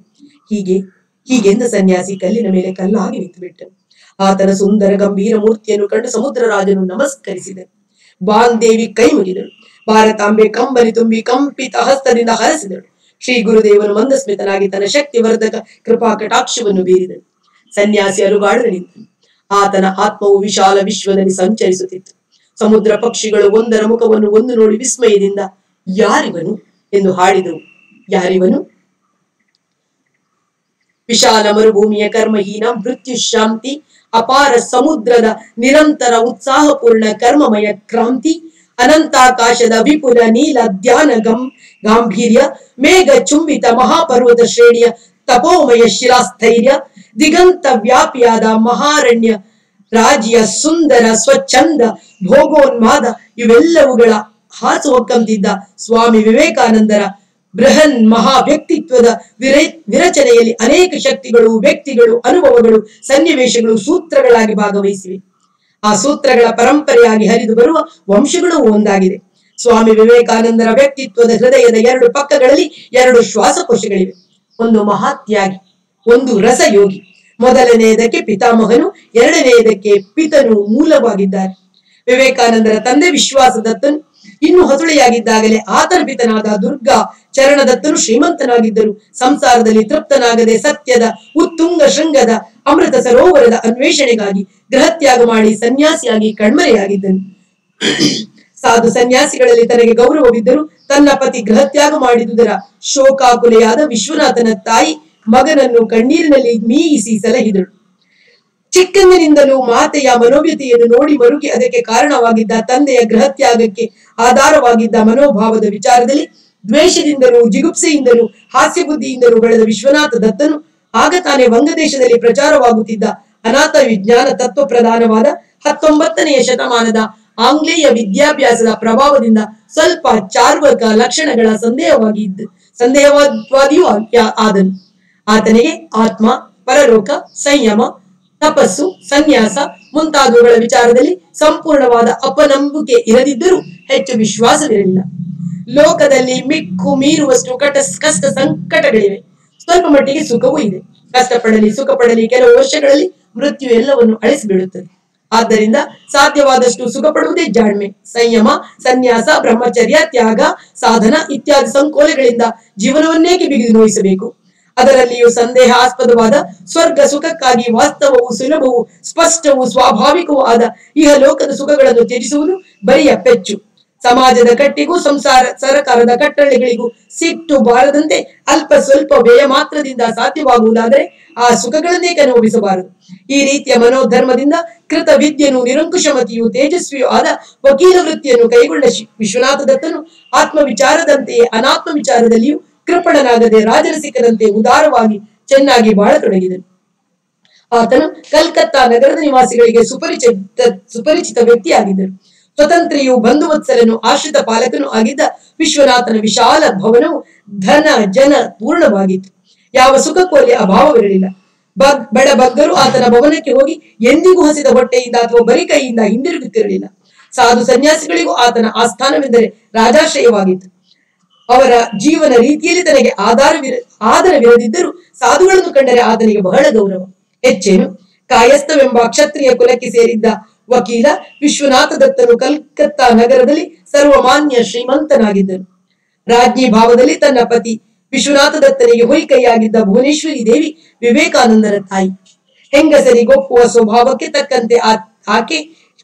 Speaker 1: ಹೀಗೆಂದ ಸನ್ಯಾಸಿ ಕಲ್ಲಿನ ಮೇಲೆ ಕಲ್ಲಾಗಿ ನಿಂತು ಬಿಟ್ಟನು. ಆತನ ಸುಂದರ ಗಂಭೀರ ಮೂರ್ತಿಯನ್ನು ಕಂಡು ಸಮುದ್ರ ರಾಜನು ನಮಸ್ಕರಿಸಿದನು. ಬಾಂದೇವಿ ಕೈ ಮುಗಿದಳು. ಭಾರತಾಂಬೆ ಕಂಬನಿ ತುಂಬಿ ಕಂಪಿತ ಹಸ್ತದಿಂದ ಹರಸಿದಳು. ಶ್ರೀ ಗುರುದೇವನು ಮಂದಸ್ಮಿತನಾಗಿ ತನ್ನ ಶಕ್ತಿ ವರ್ಧಕ ಕೃಪಾ ಕಟಾಕ್ಷವನ್ನು ಬೀರಿದನು. ಸನ್ಯಾಸಿ ಅಲುಗಾಡಲು ನಿಂತನು. ಆತನ ಆತ್ಮವು ವಿಶಾಲ ವಿಶ್ವದಲ್ಲಿ ಸಂಚರಿಸುತ್ತಿತ್ತು. ಸಮುದ್ರ ಪಕ್ಷಿಗಳು ಒಂದರ ಮುಖವನ್ನು ಒಂದು ನೋಡಿ ವಿಸ್ಮಯದಿಂದ ಯಾರಿವನು ಎಂದು ಹಾಡಿದವು. ಯಾರಿವನು? ವಿಶಾಲ ಮರುಭೂಮಿಯ ಕರ್ಮಹೀನ ಮೃತ್ಯು ಶಾಂತಿ, ಅಪಾರ ಸಮುದ್ರದ ನಿರಂತರ ಉತ್ಸಾಹಪೂರ್ಣ ಕರ್ಮಮಯ ಕ್ರಾಂತಿ, ಅನಂತಾಕಾಶದ ವಿಪುಲ ನೀಲ ಧ್ಯಾನ ಗಾಂಭೀರ್ಯ, ಮೇಘ ಚುಂಬಿತ ಮಹಾಪರ್ವತ ಶ್ರೇಣಿಯ ತಪೋಮಯ ಶಿಲಾಸ್ಥೈರ್ಯ, ದಿಗಂತ ವ್ಯಾಪಿಯಾದ ಮಹಾರಣ್ಯ ರಾಜಿಯ ಸುಂದರ ಸ್ವಚ್ಛಂದ ಭೋಗೋನ್ಮಾದ, ಇವೆಲ್ಲವುಗಳ ಹಾಸುಹೊಕ್ಕಂತಿದ್ದ ಸ್ವಾಮಿ ವಿವೇಕಾನಂದರ ಬೃಹನ್ ಮಹಾ ವ್ಯಕ್ತಿತ್ವದ ವಿರಚನೆಯಲ್ಲಿ ಅನೇಕ ಶಕ್ತಿಗಳು, ವ್ಯಕ್ತಿಗಳು, ಅನುಭವಗಳು, ಸನ್ನಿವೇಶಗಳು ಸೂತ್ರಗಳಾಗಿ ಭಾಗವಹಿಸಿವೆ. ಆ ಸೂತ್ರಗಳ ಪರಂಪರೆಯಾಗಿ ಹರಿದು ಬರುವ ವಂಶಗಳು ಒಂದಾಗಿದೆ. ಸ್ವಾಮಿ ವಿವೇಕಾನಂದರ ವ್ಯಕ್ತಿತ್ವದ ಹೃದಯದ 2 ಪಕ್ಕಗಳಲ್ಲಿ 2 ಶ್ವಾಸಕೋಶಗಳಿವೆ. ಒಂದು ಮಹಾತ್ಯಾಗಿ, ಒಂದು ರಸಯೋಗಿ. ಮೊದಲನೆಯದಕ್ಕೆ ಪಿತಾಮಹನು, ಎರಡನೆಯದಕ್ಕೆ ಪಿತನು ಮೂಲವಾಗಿದ್ದಾರೆ. ವಿವೇಕಾನಂದರ ತಂದೆ ವಿಶ್ವಾಸದತ್ತನು ಇನ್ನು ಹಸುಳೆಯಾಗಿದ್ದಾಗಲೇ ಆತನ ಪಿತನಾದ ದುರ್ಗಾ ಚರಣದತ್ತನು ಶ್ರೀಮಂತನಾಗಿದ್ದರು. ಸಂಸಾರದಲ್ಲಿ ತೃಪ್ತನಾಗದೆ ಸತ್ಯದ ಉತ್ತುಂಗ ಶೃಂಗದ ಅಮೃತ ಸರೋವರದ ಅನ್ವೇಷಣೆಗಾಗಿ ಗೃಹತ್ಯಾಗ ಮಾಡಿ ಸನ್ಯಾಸಿಯಾಗಿ ಕಣ್ಮರೆಯಾಗಿದ್ದನು. ಸಾಧು ಸನ್ಯಾಸಿಗಳಲ್ಲಿ ತನಗೆ ಗೌರವವಿದ್ದರೂ ತನ್ನ ಪತಿ ಗೃಹತ್ಯಾಗ ಮಾಡಿದುದರ ಶೋಕಾಕುಲೆಯಾದ ವಿಶ್ವನಾಥನ ತಾಯಿ ಮಗನನ್ನು ಕಣ್ಣೀರಿನಲ್ಲಿ ಮೀಯಿಸಿ ಸಲಹಿದಳು. ಚಿಕ್ಕಂದಿನಿಂದಲೂ ಮಾತೆಯ ಮನೋವ್ಯತೆಯನ್ನು ನೋಡಿ ಮರುಗಿ ಅದಕ್ಕೆ ಕಾರಣವಾಗಿದ್ದ ತಂದೆಯ ಗೃಹತ್ಯಾಗಕ್ಕೆ ಆಧಾರವಾಗಿದ್ದ ಮನೋಭಾವದ ವಿಚಾರದಲ್ಲಿ ದ್ವೇಷದಿಂದಲೂ ಜಿಗುಪ್ಸೆಯಿಂದಲೂ ಹಾಸ್ಯ ಬುದ್ಧಿಯಿಂದಲೂ ಬೆಳೆದ ವಿಶ್ವನಾಥ ದತ್ತನು ಆಗ ತಾನೇ ವಂಗದೇಶದಲ್ಲಿ ಪ್ರಚಾರವಾಗುತ್ತಿದ್ದ ಅನಾಥ ವಿಜ್ಞಾನ ತತ್ವ ಪ್ರಧಾನವಾದ 19ನೇ ಶತಮಾನದ ಆಂಗ್ಲೇಯ ವಿದ್ಯಾಭ್ಯಾಸದ ಪ್ರಭಾವದಿಂದ ಸ್ವಲ್ಪ ಚಾರ್ವಕ ಲಕ್ಷಣಗಳ ಸಂದೇಹವಾದಿಯೂ ಆದನು. ಆತನಿಗೆ ಆತ್ಮ, ಪರಲೋಕ, ಸಂಯಮ, ತಪಸ್ಸು, ಸನ್ಯಾಸ ಮುಂತಾದವುಗಳ ವಿಚಾರದಲ್ಲಿ ಸಂಪೂರ್ಣವಾದ ಅಪನಂಬಿಕೆ ಇರದಿದ್ದರೂ ಹೆಚ್ಚು ವಿಶ್ವಾಸವಿರಲಿಲ್ಲ. ಲೋಕದಲ್ಲಿ ಮಿಕ್ಕು ಮೀರುವಷ್ಟು ಕಷ್ಟ ಸಂಕಟಗಳಿವೆ. ಸ್ವಲ್ಪ ಮಟ್ಟಿಗೆ ಸುಖವೂ ಇದೆ. ಕಷ್ಟಪಡಲಿ ಸುಖ ಪಡಲಿ ಕೆಲವು ವರ್ಷಗಳಲ್ಲಿ ಮೃತ್ಯು ಎಲ್ಲವನ್ನು ಅಳಿಸಿಬಿಡುತ್ತದೆ. ಆದ್ದರಿಂದ ಸಾಧ್ಯವಾದಷ್ಟು ಸುಖ ಪಡುವುದೇ ಜಾಣ್ಮೆ. ಸಂಯಮ, ಸನ್ಯಾಸ, ಬ್ರಹ್ಮಚರ್ಯ, ತ್ಯಾಗ, ಸಾಧನ ಇತ್ಯಾದಿ ಸಂಕೋಲೆಗಳಿಂದ ಜೀವನವನ್ನೇಕೆ ಬಿಗಿದು ನೋಯಿಸಬೇಕು? ಅದರಲ್ಲಿಯೂ ಸಂದೇಹಾಸ್ಪದವಾದ ಸ್ವರ್ಗ ಸುಖಕ್ಕಾಗಿ ವಾಸ್ತವವು ಸುಲಭವೂ ಸ್ಪಷ್ಟವೂ ಸ್ವಾಭಾವಿಕವೂ ಆದ ಇಹಲೋಕದ ಸುಖಗಳನ್ನು ತ್ಯಜಿಸುವುದು ಬರಿಯ ಪೆಚ್ಚು. ಸಮಾಜದ ಕಟ್ಟಿಗೂ ಸರಕಾರದ ಕಟ್ಟಳೆಗಳಿಗೂ ಸಿಟ್ಟು ಬಾರದಂತೆ ಅಲ್ಪ ಸ್ವಲ್ಪ ವ್ಯಯ ಮಾತ್ರದಿಂದ ಸಾಧ್ಯವಾಗುವುದಾದರೆ ಆ ಸುಖಗಳನ್ನೇ ಕನೋಬಿಸಬಾರದು. ಈ ರೀತಿಯ ಮನೋಧರ್ಮದಿಂದ ಕೃತ ವಿದ್ಯೆಯನ್ನು ನಿರಂಕುಶಮತಿಯು ತೇಜಸ್ವಿಯೂ ಆದ ವಕೀಲ ವೃತ್ತಿಯನ್ನು ಕೈಗೊಂಡ ವಿಶ್ವನಾಥ ದತ್ತನು ಆತ್ಮ ವಿಚಾರದಂತೆಯೇ ಅನಾತ್ಮ ವಿಚಾರದಲ್ಲಿಯೂ ಕೃಪಣನಾಗದೆ ರಾಜರಸಿಕನಂತೆ ಉದಾರವಾಗಿ ಚೆನ್ನಾಗಿ ಬಾಳತೊಡಗಿದನು. ಆತನು ಕಲ್ಕತ್ತಾ ನಗರದ ನಿವಾಸಿಗಳಿಗೆ ಸುಪರಿಚಿತ ವ್ಯಕ್ತಿಯಾಗಿದ್ದರು. ಸ್ವತಂತ್ರಿಯು ಬಂಧುವತ್ಸಲನು ಆಶ್ರಿತ ಪಾಲಕನು ಆಗಿದ್ದ ವಿಶ್ವನಾಥನ ವಿಶಾಲ ಭವನವು ಧನ ಜನ ಪೂರ್ಣವಾಗಿತ್ತು. ಯಾವ ಸುಖಕ್ಕೂ ಅಲ್ಲಿ ಅಭಾವವಿರಲಿಲ್ಲ. ಬಡ ಬಗ್ಗರು ಆತನ ಭವನಕ್ಕೆ ಹೋಗಿ ಎಂದಿಗೂ ಹಸಿದ ಹೊಟ್ಟೆಯಿಂದ ಅಥವಾ ಬರಿ ಕೈಯಿಂದ ಹಿಂದಿರುಗುತ್ತಿರಲಿಲ್ಲ. ಸಾಧು ಸನ್ಯಾಸಿಗಳಿಗೂ ಆತನ ಆಸ್ಥಾನವೆಂದರೆ ರಾಜಾಶ್ರಯವಾಗಿತ್ತು. ಅವರ ಜೀವನ ರೀತಿಯಲ್ಲಿ ತನಗೆ ಆದರವಿರದಿದ್ದರೂ ಸಾಧುಗಳನ್ನು ಕಂಡರೆ ಆತನಿಗೆ ಬಹಳ ಗೌರವ. ಹೆಚ್ಚೇನು, ಕಾಯಸ್ಥವೆಂಬ ಕ್ಷತ್ರಿಯ ಕುಲಕ್ಕೆ ಸೇರಿದ್ದ ವಕೀಲ ವಿಶ್ವನಾಥ ದತ್ತನು ಕಲ್ಕತ್ತಾ ನಗರದಲ್ಲಿ ಸರ್ವಮಾನ್ಯ ಶ್ರೀಮಂತನಾಗಿದ್ದನು. ರಾಜ್ಞಿ ಭಾವದಲ್ಲಿ ತನ್ನ ಪತಿ ವಿಶ್ವನಾಥ ದತ್ತನಿಗೆ ಹೊಯ್ಕೈಯಾಗಿದ್ದ ಭುವನೇಶ್ವರಿ ದೇವಿ ವಿವೇಕಾನಂದರ ತಾಯಿ. ಹೆಂಗಸರಿಗೊಪ್ಪುವ ಸ್ವಭಾವಕ್ಕೆ ತಕ್ಕಂತೆ ಆಕೆ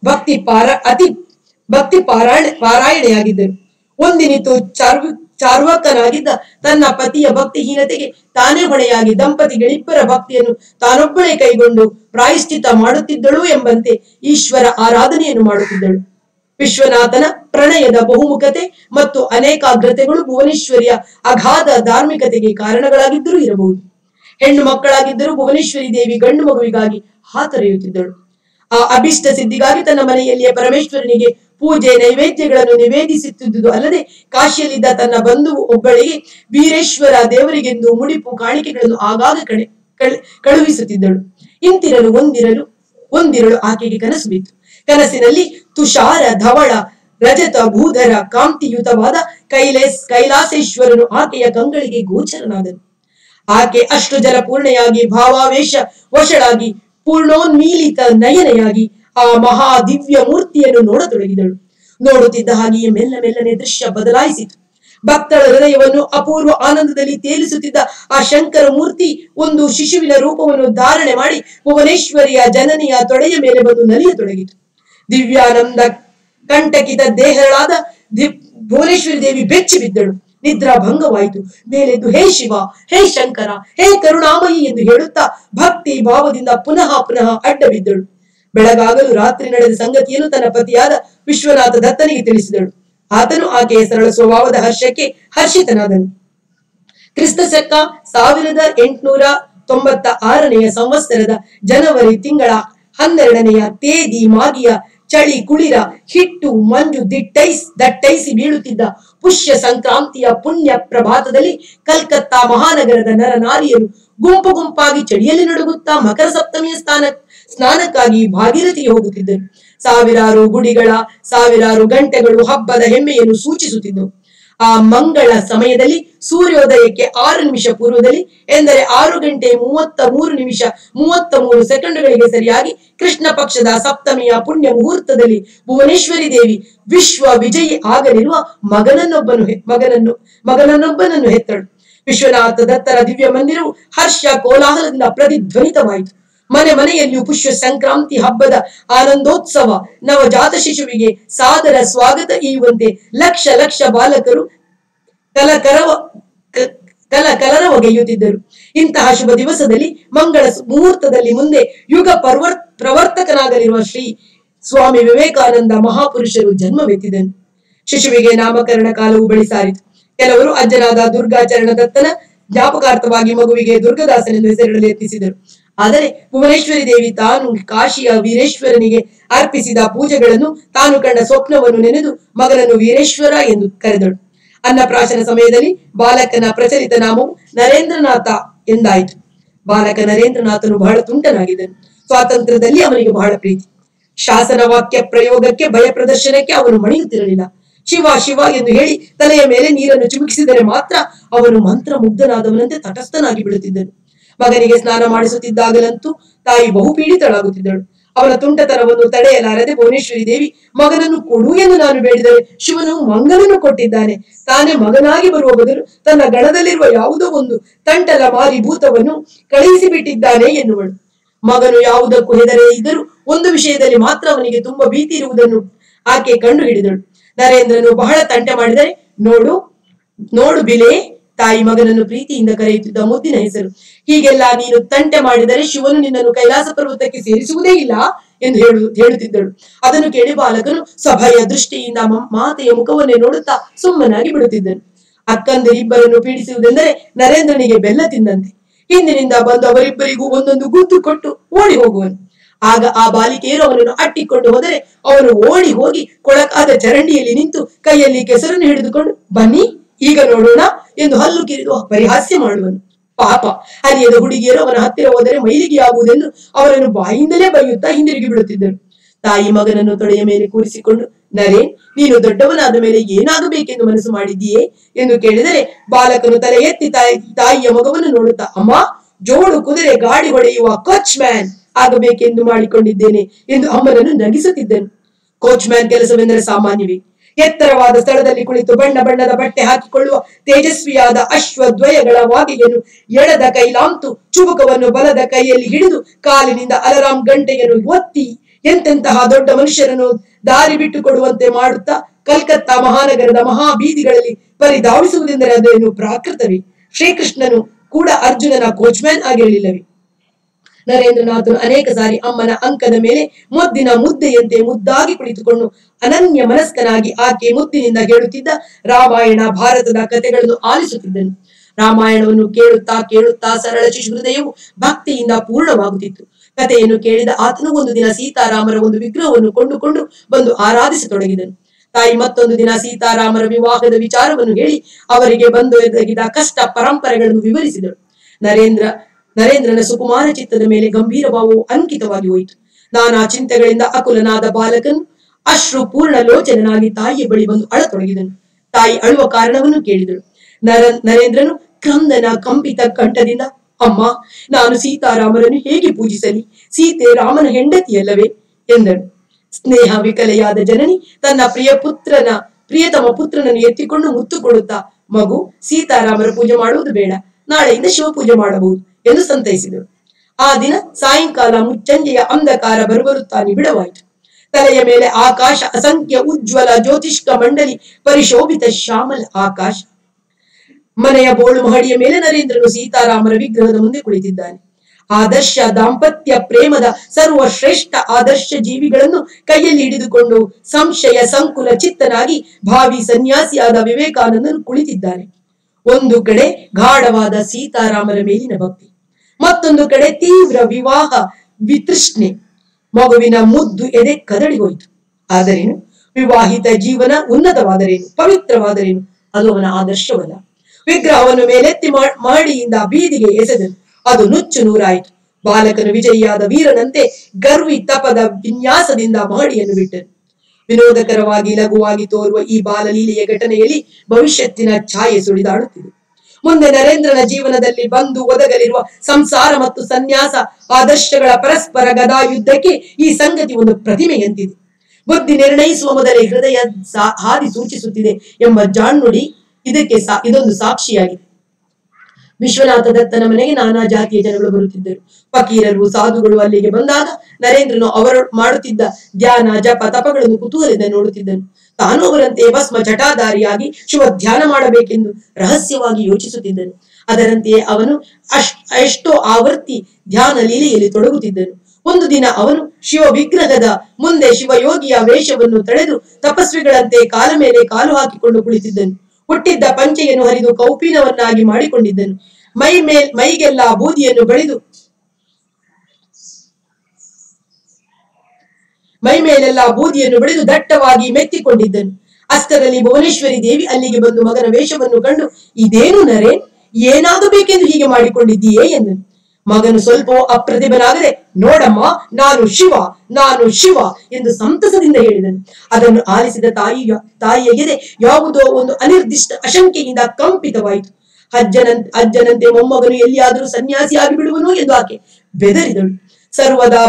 Speaker 1: ಭಕ್ತಿ ಪಾರಾಯಣೆಯಾಗಿದ್ದರು. ಒಂದಿನಿತು ಚಾರ್ವಕನಾಗಿದ್ದ ತನ್ನ ಪತಿಯ ಭಕ್ತಿಹೀನತೆಗೆ ತಾನೇ ಹೊಣೆಯಾಗಿ ದಂಪತಿಗಳಿಬ್ಬರ ಭಕ್ತಿಯನ್ನು ತಾನೊಬ್ಬಳೇ ಕೈಗೊಂಡು ಪ್ರಾಯಶ್ಚಿತ್ತ ಮಾಡುತ್ತಿದ್ದಳು ಎಂಬಂತೆ ಈಶ್ವರ ಆರಾಧನೆಯನ್ನು ಮಾಡುತ್ತಿದ್ದಳು. ವಿಶ್ವನಾಥನ ಪ್ರಣಯದ ಬಹುಮುಖತೆ ಮತ್ತು ಅನೇಕಾಗ್ರತೆಗಳು ಭುವನೇಶ್ವರಿಯ ಅಗಾಧ ಧಾರ್ಮಿಕತೆಗೆ ಕಾರಣಗಳಾಗಿದ್ದರೂ ಇರಬಹುದು. ಹೆಣ್ಣು ಮಕ್ಕಳಾಗಿದ್ದರೂ ಭುವನೇಶ್ವರಿ ದೇವಿ ಗಂಡು ಮಗುವಿಗಾಗಿ ಹಾತೊರೆಯುತ್ತಿದ್ದಳು. ಆ ಅಭಿಷ್ಟ ಸಿದ್ಧಿಗಾಗಿ ತನ್ನ ಮನೆಯಲ್ಲಿಯೇ ಪರಮೇಶ್ವರನಿಗೆ ಪೂಜೆ ನೈವೇದ್ಯಗಳನ್ನು ನಿವೇದಿಸುತ್ತಿದ್ದುದು ಅಲ್ಲದೆ ಕಾಶಿಯಲ್ಲಿದ್ದ ತನ್ನ ಬಂಧು ಒಬ್ಬಳಿಗೆ ವೀರೇಶ್ವರ ದೇವರಿಗೆಂದು ಮುಡಿಪು ಕಾಣಿಕೆಗಳನ್ನು ಆಗಾಗ ಕಳುಹಿಸುತ್ತಿದ್ದಳು. ಇಂತಿರಲು ಒಂದಿರಲು ಆಕೆಗೆ ಕನಸು ಬಿತ್ತು. ಕನಸಿನಲ್ಲಿ ತುಷಾರ ಧವಳ ರಜತ ಭೂಧರ ಕಾಂತಿಯುತವಾದ ಕೈಲಾಸೇಶ್ವರನು ಆಕೆಯ ಕಂಗಳಿಗೆ ಗೋಚರನಾದನು. ಆಕೆ ಅಷ್ಟು ಜಲಪೂರ್ಣೆಯಾಗಿ ಭಾವಾವೇಶ ವಶಳಾಗಿ ಪೂರ್ಣೋನ್ಮೀಲಿತ ನಯನೆಯಾಗಿ ಆ ಮಹಾ ದಿವ್ಯ ಮೂರ್ತಿಯನ್ನು ನೋಡತೊಡಗಿದಳು. ನೋಡುತ್ತಿದ್ದ ಹಾಗೆಯೇ ಮೆಲ್ಲನೆ ದೃಶ್ಯ ಬದಲಾಯಿಸಿತು. ಭಕ್ತಳ ಹೃದಯವನ್ನು ಅಪೂರ್ವ ಆನಂದದಲ್ಲಿ ತೇಲಿಸುತ್ತಿದ್ದ ಆ ಶಂಕರ ಮೂರ್ತಿ ಒಂದು ಶಿಶುವಿನ ರೂಪವನ್ನು ಧಾರಣೆ ಮಾಡಿ ಭುವನೇಶ್ವರಿಯ ಜನನಿಯ ತೊಡೆಯ ಮೇಲೆ ಬಂದು ನಲಿಯತೊಡಗಿತು. ದಿವ್ಯಾನಂದ ಕಂಟಕಿತ ದೇಹಗಳಾದ ಭುವನೇಶ್ವರಿ ದೇವಿ ಬೆಚ್ಚಿ ಬಿದ್ದಳು. ನಿದ್ರಾ ಭಂಗವಾಯಿತು. ಮೇಲೆದ್ದು ಹೇ ಶಿವ, ಹೇ ಶಂಕರ, ಹೇ ಕರುಣಾಮಯಿ ಎಂದು ಹೇಳುತ್ತಾ ಭಕ್ತಿ ಭಾವದಿಂದ ಪುನಃ ಅಡ್ಡ ಬಿದ್ದಳು. ಬೆಳಗಾಗಲು ರಾತ್ರಿ ನಡೆದ ಸಂಗತಿಯನ್ನು ತನ್ನ ಪತಿಯಾದ ವಿಶ್ವನಾಥ ದತ್ತನಿಗೆ ತಿಳಿಸಿದಳು. ಆತನು ಆಕೆಯ ಸರಳ ಸ್ವಭಾವದ ಹರ್ಷಕ್ಕೆ ಹರ್ಷಿತನಾದನು. ಕ್ರಿಸ್ತ ಶಕ 1896ನೇ ಸಂವತ್ಸರದ ಜನವರಿ ತಿಂಗಳ 12ನೆಯ ತೇದಿ ಮಾಗಿಯ ಚಳಿ ಕುಳಿರ ಹಿಟ್ಟು ಮಂಜು ದಟ್ಟೈಸಿ ಬೀಳುತ್ತಿದ್ದ ಪುಷ್ಯ ಸಂಕ್ರಾಂತಿಯ ಪುಣ್ಯ ಪ್ರಭಾತದಲ್ಲಿ ಕಲ್ಕತ್ತಾ ಮಹಾನಗರದ ನರನಾರಿಯರು ಗುಂಪಾಗಿ ಚಳಿಯಲ್ಲಿ ನಡುಗುತ್ತಾ ಮಕರ ಸಪ್ತಮಿಯ ಸ್ನಾನಕ್ಕಾಗಿ ಭಾಗೀರಥಿಗೆ ಹೋಗುತ್ತಿದ್ದರು. ಸಾವಿರಾರು ಗುಡಿಗಳ ಸಾವಿರಾರು ಗಂಟೆಗಳು ಹಬ್ಬದ ಹೆಮ್ಮೆಯನ್ನು ಸೂಚಿಸುತ್ತಿದ್ದವು. ಆ ಮಂಗಳ ಸಮಯದಲ್ಲಿ ಸೂರ್ಯೋದಯಕ್ಕೆ 6 ನಿಮಿಷ ಪೂರ್ವದಲ್ಲಿ ಎಂದರೆ 6 ಗಂಟೆ 33 ನಿಮಿಷ 33 ಸೆಕೆಂಡುಗಳಿಗೆ ಸರಿಯಾಗಿ ಕೃಷ್ಣ ಪಕ್ಷದ ಸಪ್ತಮಿಯ ಪುಣ್ಯ ಮುಹೂರ್ತದಲ್ಲಿ ಭುವನೇಶ್ವರಿ ದೇವಿ ವಿಶ್ವ ವಿಜಯಿ ಆಗಲಿರುವ ಮಗನನ್ನೊಬ್ಬನನ್ನು ಹೆತ್ತಳು. ವಿಶ್ವನಾಥ ದತ್ತರ ದಿವ್ಯ ಮಂದಿರವು ಹರ್ಷ ಕೋಲಾಹಲದಿಂದ ಪ್ರತಿಧ್ವನಿತವಾಯಿತು. ಮನೆ ಮನೆಯಲ್ಲಿಯೂ ಪುಷ್ಯ ಸಂಕ್ರಾಂತಿ ಹಬ್ಬದ ಆನಂದೋತ್ಸವ. ನವಜಾತ ಶಿಶುವಿಗೆ ಸಾದರ ಸ್ವಾಗತ ಈಯುವಂತೆ ಲಕ್ಷ ಲಕ್ಷ ಬಾಲಕರು ಕಲರವಗೆಯುತ್ತಿದ್ದರು. ಇಂತಹ ಶುಭ ದಿವಸದಲ್ಲಿ ಮಂಗಳ ಮುಹೂರ್ತದಲ್ಲಿ ಮುಂದೆ ಯುಗ ಪ್ರವರ್ತಕನಾಗಲಿರುವ ಶ್ರೀ ಸ್ವಾಮಿ ವಿವೇಕಾನಂದ ಮಹಾಪುರುಷರು ಜನ್ಮವೆತ್ತಿದನು. ಶಿಶುವಿಗೆ ನಾಮಕರಣ ಕಾಲವು ಬಳಿ ಸಾರಿತು. ಕೆಲವರು ಅಜ್ಜನಾದ ದುರ್ಗಾಚರಣ ದತ್ತನ ಜ್ಞಾಪಕಾರ್ಥವಾಗಿ ಮಗುವಿಗೆ ದುರ್ಗದಾಸನೆಂದು ಹೆಸರಿಡಲು ಯತ್ನಿಸಿದರು. ಆದರೆ ಭುವನೇಶ್ವರಿ ದೇವಿ ತಾನು ಕಾಶಿಯ ವೀರೇಶ್ವರನಿಗೆ ಅರ್ಪಿಸಿದ ಪೂಜೆಗಳನ್ನು, ತಾನು ಕಂಡ ಸ್ವಪ್ನವನ್ನು ನೆನೆದು ಮಗನನ್ನು ವೀರೇಶ್ವರ ಎಂದು ಕರೆದಳು. ಅನ್ನಪ್ರಾಶನ ಸಮಯದಲ್ಲಿ ಬಾಲಕನ ಪ್ರಚಲಿತ ನಾಮವು ನರೇಂದ್ರನಾಥ ಎಂದಾಯಿತು. ಬಾಲಕ ನರೇಂದ್ರನಾಥನು ಬಹಳ ತುಂಟನಾಗಿದ್ದನು. ಸ್ವಾತಂತ್ರ್ಯದಲ್ಲಿ ಅವನಿಗೆ ಬಹಳ ಪ್ರೀತಿ. ಶಾಸನ ವಾಕ್ಯ ಪ್ರಯೋಗಕ್ಕೆ, ಭಯ ಪ್ರದರ್ಶನಕ್ಕೆ ಅವನು ಮಣಿಯುತ್ತಿರಲಿಲ್ಲ. ಶಿವ ಶಿವ ಎಂದು ಹೇಳಿ ತಲೆಯ ಮೇಲೆ ನೀರನ್ನು ಚಿಮುಕಿಸಿದರೆ ಮಾತ್ರ ಅವನು ಮಂತ್ರ ಮುಗ್ಧನಾದವನಂತೆ ತಟಸ್ಥನಾಗಿ ಬಿಡುತ್ತಿದ್ದನು. ಮಗನಿಗೆ ಸ್ನಾನ ಮಾಡಿಸುತ್ತಿದ್ದಾಗಲಂತೂ ತಾಯಿ ಬಹುಪೀಡಿತಳಾಗುತ್ತಿದ್ದಳು. ಅವನ ತುಂಟತನವನ್ನು ತಡೆಯಲಾರದೆ ಭುವನೇಶ್ವರಿ ದೇವಿ, ಮಗನನ್ನು ಕೊಡು ಎಂದು ನಾನು ಬೇಡಿದರೆ ಶಿವನು ಮಂಗನನ್ನು ಕೊಟ್ಟಿದ್ದಾನೆ, ತಾನೇ ಮಗನಾಗಿ ಬರುವ ಬದಲು ತನ್ನ ಗಣದಲ್ಲಿರುವ ಯಾವುದೋ ಒಂದು ತಂಟಲ ಮಾರಿ ಭೂತವನ್ನು ಕಳುಹಿಸಿ ಬಿಟ್ಟಿದ್ದಾನೆ ಎನ್ನುವಳು. ಮಗನು ಯಾವುದಕ್ಕೂ ಹೆದರೇ ಇದ್ದರೂ ಒಂದು ವಿಷಯದಲ್ಲಿ ಮಾತ್ರ ಅವನಿಗೆ ತುಂಬಾ ಭೀತಿ ಇರುವುದನ್ನು ಆಕೆ ಕಂಡು ಹಿಡಿದಳು. ನರೇಂದ್ರನು ಬಹಳ ತಂಟೆ ಮಾಡಿದರೆ ನೋಡು ಬಿಲೆ, ತಾಯಿ ಮಗನನ್ನು ಪ್ರೀತಿಯಿಂದ ಕರೆಯುತ್ತಿದ್ದ ಮುದ್ದಿನ ಹೆಸರು. ಹೀಗೆಲ್ಲ ನೀನು ತಂಟೆ ಮಾಡಿದರೆ ಶಿವನು ನಿನ್ನನ್ನು ಕೈಲಾಸ ಪರ್ವತಕ್ಕೆ ಸೇರಿಸುವುದೇ ಇಲ್ಲ ಎಂದು ಹೇಳುತ್ತಿದ್ದಳು. ಅದನ್ನು ಕೇಳಿ ಬಾಲಕನು ಸಭೆಯ ದೃಷ್ಟಿಯಿಂದ ಮಾತೆಯ ಮುಖವನ್ನೇ ನೋಡುತ್ತಾ ಸುಮ್ಮನಾಗಿ ಬಿಡುತ್ತಿದ್ದನು. ಅಕ್ಕಂದಿರಿಬ್ಬರನ್ನು ಪೀಡಿಸುವುದೆಂದರೆ ನರೇಂದ್ರನಿಗೆ ಬೆಲ್ಲ ತಿಂದಂತೆ. ಹಿಂದಿನಿಂದ ಬಂದು ಅವರಿಬ್ಬರಿಗೂ ಒಂದೊಂದು ಗುದ್ದು ಕೊಟ್ಟು ಓಡಿ ಹೋಗುವನು. ಆಗ ಆ ಬಾಲಿಕೆಯರು ಅವನನ್ನು ಅಟ್ಟಿಕೊಂಡು ಹೋದರೆ ಅವನು ಓಡಿ ಹೋಗಿ ಕೊಳಕಾದ ಚರಂಡಿಯಲ್ಲಿ ನಿಂತು ಕೈಯಲ್ಲಿ ಕೆಸರನ್ನು ಹಿಡಿದುಕೊಂಡು, ಬನ್ನಿ ಈಗ ನೋಡೋಣ ಎಂದು ಹಲ್ಲು ಕಿರಿದು ಪರಿಹಾಸ್ಯ ಮಾಡುವನು. ಪಾಪ, ಅರಿಯದ ಹುಡುಗಿಯರು ಅವನ ಹತ್ತಿರ ಹೋದರೆ ಮೈಲಿಗೆ ಆಗುವುದೆಂದು ಅವರನ್ನು ಬಾಯಿಂದಲೇ ಬೈಯುತ್ತಾ ಹಿಂದಿರುಗಿ ಬಿಡುತ್ತಿದ್ದರು. ತಾಯಿ ಮಗನನ್ನು ತೊಡೆಯ ಮೇಲೆ ಕೂರಿಸಿಕೊಂಡು, ನರೇನ್, ನೀನು ದೊಡ್ಡವನಾದ ಮೇಲೆ ಏನಾಗಬೇಕೆಂದು ಮನಸ್ಸು ಮಾಡಿದ್ದೀಯೇ ಎಂದು ಕೇಳಿದರೆ ಬಾಲಕನು ತಲೆ ಎತ್ತಿ ತಾಯಿಯ ಮಗವನ್ನು ನೋಡುತ್ತಾ, ಅಮ್ಮ, ಜೋಡು ಕುದುರೆ ಗಾಡಿ ಹೊಡೆಯುವ ಕೋಚ್ ಮ್ಯಾನ್ ಆಗಬೇಕೆಂದು ಮಾಡಿಕೊಂಡಿದ್ದೇನೆ ಎಂದು ಅಮ್ಮನನ್ನು ನಗಿಸುತ್ತಿದ್ದನು. ಕೋಚ್ ಮ್ಯಾನ್ ಕೆಲಸವೆಂದರೆ ಸಾಮಾನ್ಯವೇ? ಎತ್ತರವಾದ ಸ್ಥಳದಲ್ಲಿ ಕುಳಿತು ಬಣ್ಣ ಬಣ್ಣದ ಬಟ್ಟೆ ಹಾಕಿಕೊಳ್ಳುವ ತೇಜಸ್ವಿಯಾದ ಅಶ್ವದ್ವಯಗಳ ವಾಗೆಯನ್ನು ಎಡದ ಕೈಲಾಂತು ಚುಬುಕವನ್ನು ಬಲದ ಕೈಯಲ್ಲಿ ಹಿಡಿದು ಕಾಲಿನಿಂದ ಅಲಾರಾಂ ಗಂಟೆಯನ್ನು ಒತ್ತಿ ಎಂತೆಂತಹ ದೊಡ್ಡ ಮನುಷ್ಯರನ್ನು ದಾರಿ ಬಿಟ್ಟು ಕೊಡುವಂತೆ ಮಾಡುತ್ತಾ ಕಲ್ಕತ್ತಾ ಮಹಾನಗರದ ಮಹಾಬೀದಿಗಳಲ್ಲಿ ಪರಿಧಾವಿಸುವುದೆಂದರೆ ಅದೇನು ಪ್ರಾಕೃತವೇ? ಶ್ರೀಕೃಷ್ಣನು ಕೂಡ ಅರ್ಜುನನ ಕೋಚ್ಮ್ಯಾನ್ ಆಗಿರಲಿಲ್ಲವೇ? ನರೇಂದ್ರನಾಥನು ಅನೇಕ ಸಾರಿ ಅಮ್ಮನ ಅಂಕದ ಮೇಲೆ ಮುದ್ದಿನ ಮುದ್ದೆಯಂತೆ ಮುದ್ದಾಗಿ ಕುಳಿತುಕೊಂಡು ಅನನ್ಯ ಮನಸ್ಕನಾಗಿ ಆಕೆ ಮುದ್ದಿನಿಂದ ಹೇಳುತ್ತಿದ್ದ ರಾಮಾಯಣ ಭಾರತದ ಕಥೆಗಳನ್ನು ಆಲಿಸುತ್ತಿದ್ದನು. ರಾಮಾಯಣವನ್ನು ಕೇಳುತ್ತಾ ಕೇಳುತ್ತಾ ಸರಳ ಶಿಶು ಹೃದಯವು ಭಕ್ತಿಯಿಂದ ಪೂರ್ಣವಾಗುತ್ತಿತ್ತು. ಕಥೆಯನ್ನು ಕೇಳಿದ ಆತನು ಒಂದು ದಿನ ಸೀತಾರಾಮರ ಒಂದು ವಿಗ್ರಹವನ್ನು ಕೊಂಡುಕೊಂಡು ಬಂದು ಆರಾಧಿಸತೊಡಗಿದನು. ತಾಯಿ ಮತ್ತೊಂದು ದಿನ ಸೀತಾರಾಮರ ವಿವಾಹದ ವಿಚಾರವನ್ನು ಹೇಳಿ ಅವರಿಗೆ ಬಂದೊದಗಿದ ಕಷ್ಟ ಪರಂಪರೆಗಳನ್ನು ವಿವರಿಸಿದಳು. ನರೇಂದ್ರನ ಸುಕುಮಾರ ಚಿತ್ತದ ಮೇಲೆ ಗಂಭೀರ ಭಾವವು ಅಂಕಿತವಾಗಿ ಹೋಯಿತು. ನಾನಾ ಚಿಂತೆಗಳಿಂದ ಅಕುಲನಾದ ಬಾಲಕನು ಅಶ್ರು ಪೂರ್ಣ ಲೋಚನಾಗಿ ತಾಯಿಯ ಬಳಿ ಬಂದು ಅಳತೊಡಗಿದನು. ತಾಯಿ ಅಳುವ ಕಾರಣವನ್ನು ಕೇಳಿದಳು. ನರೇಂದ್ರನು ಕ್ರಂದನ ಕಂಪಿತ ಕಂಠದಿಂದ, ಅಮ್ಮ, ನಾನು ಸೀತಾರಾಮರನ್ನು ಹೇಗೆ ಪೂಜಿಸಲಿ? ಸೀತೆ ರಾಮನ ಹೆಂಡತಿಯಲ್ಲವೇ ಎಂದಳು. ಸ್ನೇಹ ವಿಕಲೆಯಾದ ಜನನಿ ತನ್ನ ಪ್ರಿಯತಮ ಪುತ್ರನನ್ನು ಎತ್ತಿಕೊಂಡು ಮುತ್ತು ಕೊಡುತ್ತಾ, ಮಗು, ಸೀತಾರಾಮರ ಪೂಜೆ ಮಾಡುವುದು ಬೇಡ, ನಾಳೆಯಿಂದ ಶಿವ ಪೂಜೆ ಮಾಡಬಹುದು ಎಂದು ಸಂತೈಸಿದಳು. ಆ ದಿನ ಸಾಯಂಕಾಲ ಮುಚ್ಚಂಜೆಯ ಅಂಧಕಾರ ಬರುತ್ತಾ ನಿಬಿಡವಾಯಿತು. ತಲೆಯ ಮೇಲೆ ಆಕಾಶ, ಅಸಂಖ್ಯ ಉಜ್ವಲ ಜ್ಯೋತಿಷ್ಕ ಮಂಡಲಿ, ಪರಿಶೋಭಿತ ಶ್ಯಾಮಲ ಆಕಾಶ. ಮನೆಯ ಬೋಳು ಮಹಡಿಯ ಮೇಲೆ ನರೇಂದ್ರನು ಸೀತಾರಾಮರ ವಿಗ್ರಹದ ಮುಂದೆ ಕುಳಿತಿದ್ದಾನೆ. ಆದರ್ಶ ದಾಂಪತ್ಯ ಪ್ರೇಮದ ಸರ್ವಶ್ರೇಷ್ಠ ಆದರ್ಶ ಜೀವಿಗಳನ್ನು ಕೈಯಲ್ಲಿ ಹಿಡಿದುಕೊಂಡು ಸಂಶಯ ಸಂಕುಲ ಚಿತ್ತನಾಗಿ ಭಾವಿ ಸನ್ಯಾಸಿಯಾದ ವಿವೇಕಾನಂದನು ಕುಳಿತಿದ್ದಾನೆ. ಒಂದು ಕಡೆ ಗಾಢವಾದ ಸೀತಾರಾಮರ ಮೇಲಿನ ಭಕ್ತಿ, ಮತ್ತೊಂದು ಕಡೆ ತೀವ್ರ ವಿವಾಹ ವಿತೃಷ್ಣೆ. ಮಗುವಿನ ಮುದ್ದು ಎದೆ ಕದಡಿ ಹೋಯಿತು. ಆದರೇನು? ವಿವಾಹಿತ ಜೀವನ ಉನ್ನತವಾದರೇನು, ಪವಿತ್ರವಾದರೇನು? ಅದು ಅವನ ಆದರ್ಶವಲ್ಲ. ವಿಗ್ರಹವನ್ನು ಮೇಲೆತ್ತಿ ಮಾಡಿಯಿಂದ ಬೀದಿಗೆ ಎಸೆದನು. ಅದು ನುಚ್ಚು ನೂರಾಯಿತು. ಬಾಲಕನು ವಿಜಯಿಯಾದ ವೀರನಂತೆ ಗರ್ವಿ ತಪದ ವಿನ್ಯಾಸದಿಂದ ಮಾಡಿಯನ್ನು ಬಿಟ್ಟನು. ವಿನೋದಕರವಾಗಿ ಲಘುವಾಗಿ ತೋರುವ ಈ ಬಾಲಲೀಲೆಯ ಘಟನೆಯಲ್ಲಿ ಭವಿಷ್ಯತ್ತಿನ ಛಾಯೆ ಸುಳಿದಾಡುತ್ತಿದೆ. ಮುಂದೆ ನರೇಂದ್ರನ ಜೀವನದಲ್ಲಿ ಬಂದು ಒದಗಲಿರುವ ಸಂಸಾರ ಮತ್ತು ಸನ್ಯಾಸ ಆದರ್ಶಗಳ ಪರಸ್ಪರ ಗದಾಯುದ್ಧಕ್ಕೆ ಈ ಸಂಗತಿ ಒಂದು ಪ್ರತಿಮೆಯಂತಿದೆ. ಬುದ್ಧಿ ನಿರ್ಣಯಿಸುವ ಮೊದಲೇ ಹೃದಯ ಹಾದಿ ಸೂಚಿಸುತ್ತಿದೆ ಎಂಬ ಜಾಣ್ನುಡಿ ಇದೊಂದು ಸಾಕ್ಷಿಯಾಗಿದೆ. ವಿಶ್ವನಾಥ ದತ್ತನ ಮನೆಗೆ ನಾನಾ ಜಾತಿಯ ಜನಗಳು ಬರುತ್ತಿದ್ದರು. ಫಕೀರರು, ಸಾಧುಗಳು ಅಲ್ಲಿಗೆ ಬಂದಾಗ ನರೇಂದ್ರನು ಅವರು ಮಾಡುತ್ತಿದ್ದ ಧ್ಯಾನ, ಜಪ, ತಪಗಳನ್ನು ಕುತೂಹಲದಿಂದ ನೋಡುತ್ತಿದ್ದನು. ತಾನು ಅವರಂತೆ ಭಸ್ಮ ಜಟಾಧಾರಿಯಾಗಿ ಶುಭ ಧ್ಯಾನ ಮಾಡಬೇಕೆಂದು ರಹಸ್ಯವಾಗಿ ಯೋಚಿಸುತ್ತಿದ್ದನು. ಅದರಂತೆಯೇ ಅವನು ಎಷ್ಟೋ ಆವರ್ತಿ ಧ್ಯಾನ ಲೀಲೆಯಲ್ಲಿ ತೊಡಗುತ್ತಿದ್ದನು. ಒಂದು ದಿನ ಅವನು ಶಿವ ವಿಗ್ರಹದ ಮುಂದೆ ಶಿವಯೋಗಿಯ ವೇಷವನ್ನು ತಳೆದು ತಪಸ್ವಿಗಳಂತೆ ಕಾಲ ಮೇಲೆ ಕಾಲು ಹಾಕಿಕೊಂಡು ಕುಳಿತಿದ್ದನು. ಹುಟ್ಟಿದ್ದ ಪಂಚೆಯನ್ನು ಹರಿದು ಕೌಪೀನವನ್ನಾಗಿ ಮಾಡಿಕೊಂಡಿದ್ದನು. ಮೈಗೆಲ್ಲ ಬೂದಿಯನ್ನು ಬಳಿದು ಮೈ ಮೇಲೆಲ್ಲ ಬೂದಿಯನ್ನು ಬೆಳೆದು ದಟ್ಟವಾಗಿ ಮೆತ್ತಿಕೊಂಡಿದ್ದನು. ಅಷ್ಟರಲ್ಲಿ ಭುವನೇಶ್ವರಿ ದೇವಿ ಅಲ್ಲಿಗೆ ಬಂದು ಮಗನ ವೇಷವನ್ನು ಕಂಡು, ಇದೇನು ನರೇನ್, ಏನಾಗಬೇಕೆಂದು ಹೀಗೆ ಮಾಡಿಕೊಂಡಿದ್ದೀಯೇ ಎಂದನು. ಮಗನು ಸ್ವಲ್ಪ ಅಪ್ರತಿಭನಾಗದೆ, ನೋಡಮ್ಮ, ನಾನು ಶಿವ ಎಂದು ಸಂತಸದಿಂದ ಹೇಳಿದನು. ಅದನ್ನು ಆಲಿಸಿದ ತಾಯಿಯ ಎದೆ ಯಾವುದೋ ಒಂದು ಅನಿರ್ದಿಷ್ಟ ಅಶಂಕೆಯಿಂದ ಕಂಪಿತವಾಯಿತು. ಅಜ್ಜನಂತೆ ಮೊಮ್ಮಗನು ಎಲ್ಲಿಯಾದರೂ ಸನ್ಯಾಸಿಯಾಗಿ ಬಿಡುವನು ಎಂದು ಆಕೆ ಬೆದರಿದಳು. ಸರ್ವದಾ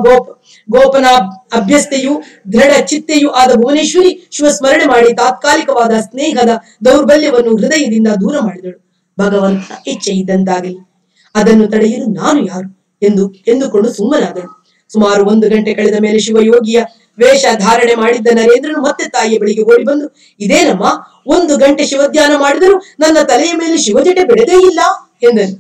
Speaker 1: ಗೋಪನ ಅಭ್ಯಸ್ತೆಯು ದೃಢ ಚಿತ್ತೆಯೂ ಆದ ಭುವನೇಶ್ವರಿ ಶಿವಸ್ಮರಣೆ ಮಾಡಿ ತಾತ್ಕಾಲಿಕವಾದ ಸ್ನೇಹದ ದೌರ್ಬಲ್ಯವನ್ನು ಹೃದಯದಿಂದ ದೂರ ಮಾಡಿದಳು. ಭಗವಂತನ ಇಚ್ಛೆ ಇದ್ದಂತಾಗಲಿ, ಅದನ್ನು ತಡೆಯಲು ನಾನು ಯಾರು ಎಂದುಕೊಂಡು ಸುಮ್ಮನಾದಳು. ಸುಮಾರು 1 ಗಂಟೆ ಕಳೆದ ಮೇಲೆ ಶಿವಯೋಗಿಯ ವೇಷ ಧಾರಣೆ ಮಾಡಿದ್ದ ನರೇಂದ್ರನು ಮತ್ತೆ ತಾಯಿಯ ಬಳಿಗೆ ಓಡಿ ಬಂದು, ಇದೇನಮ್ಮ, 1 ಗಂಟೆ ಶಿವಧ್ಯಾನ ಮಾಡಿದರೂ ನನ್ನ ತಲೆಯ ಮೇಲೆ ಶಿವಜಟೆ ಬೆಳೆದೇ ಇಲ್ಲ ಎಂದನು.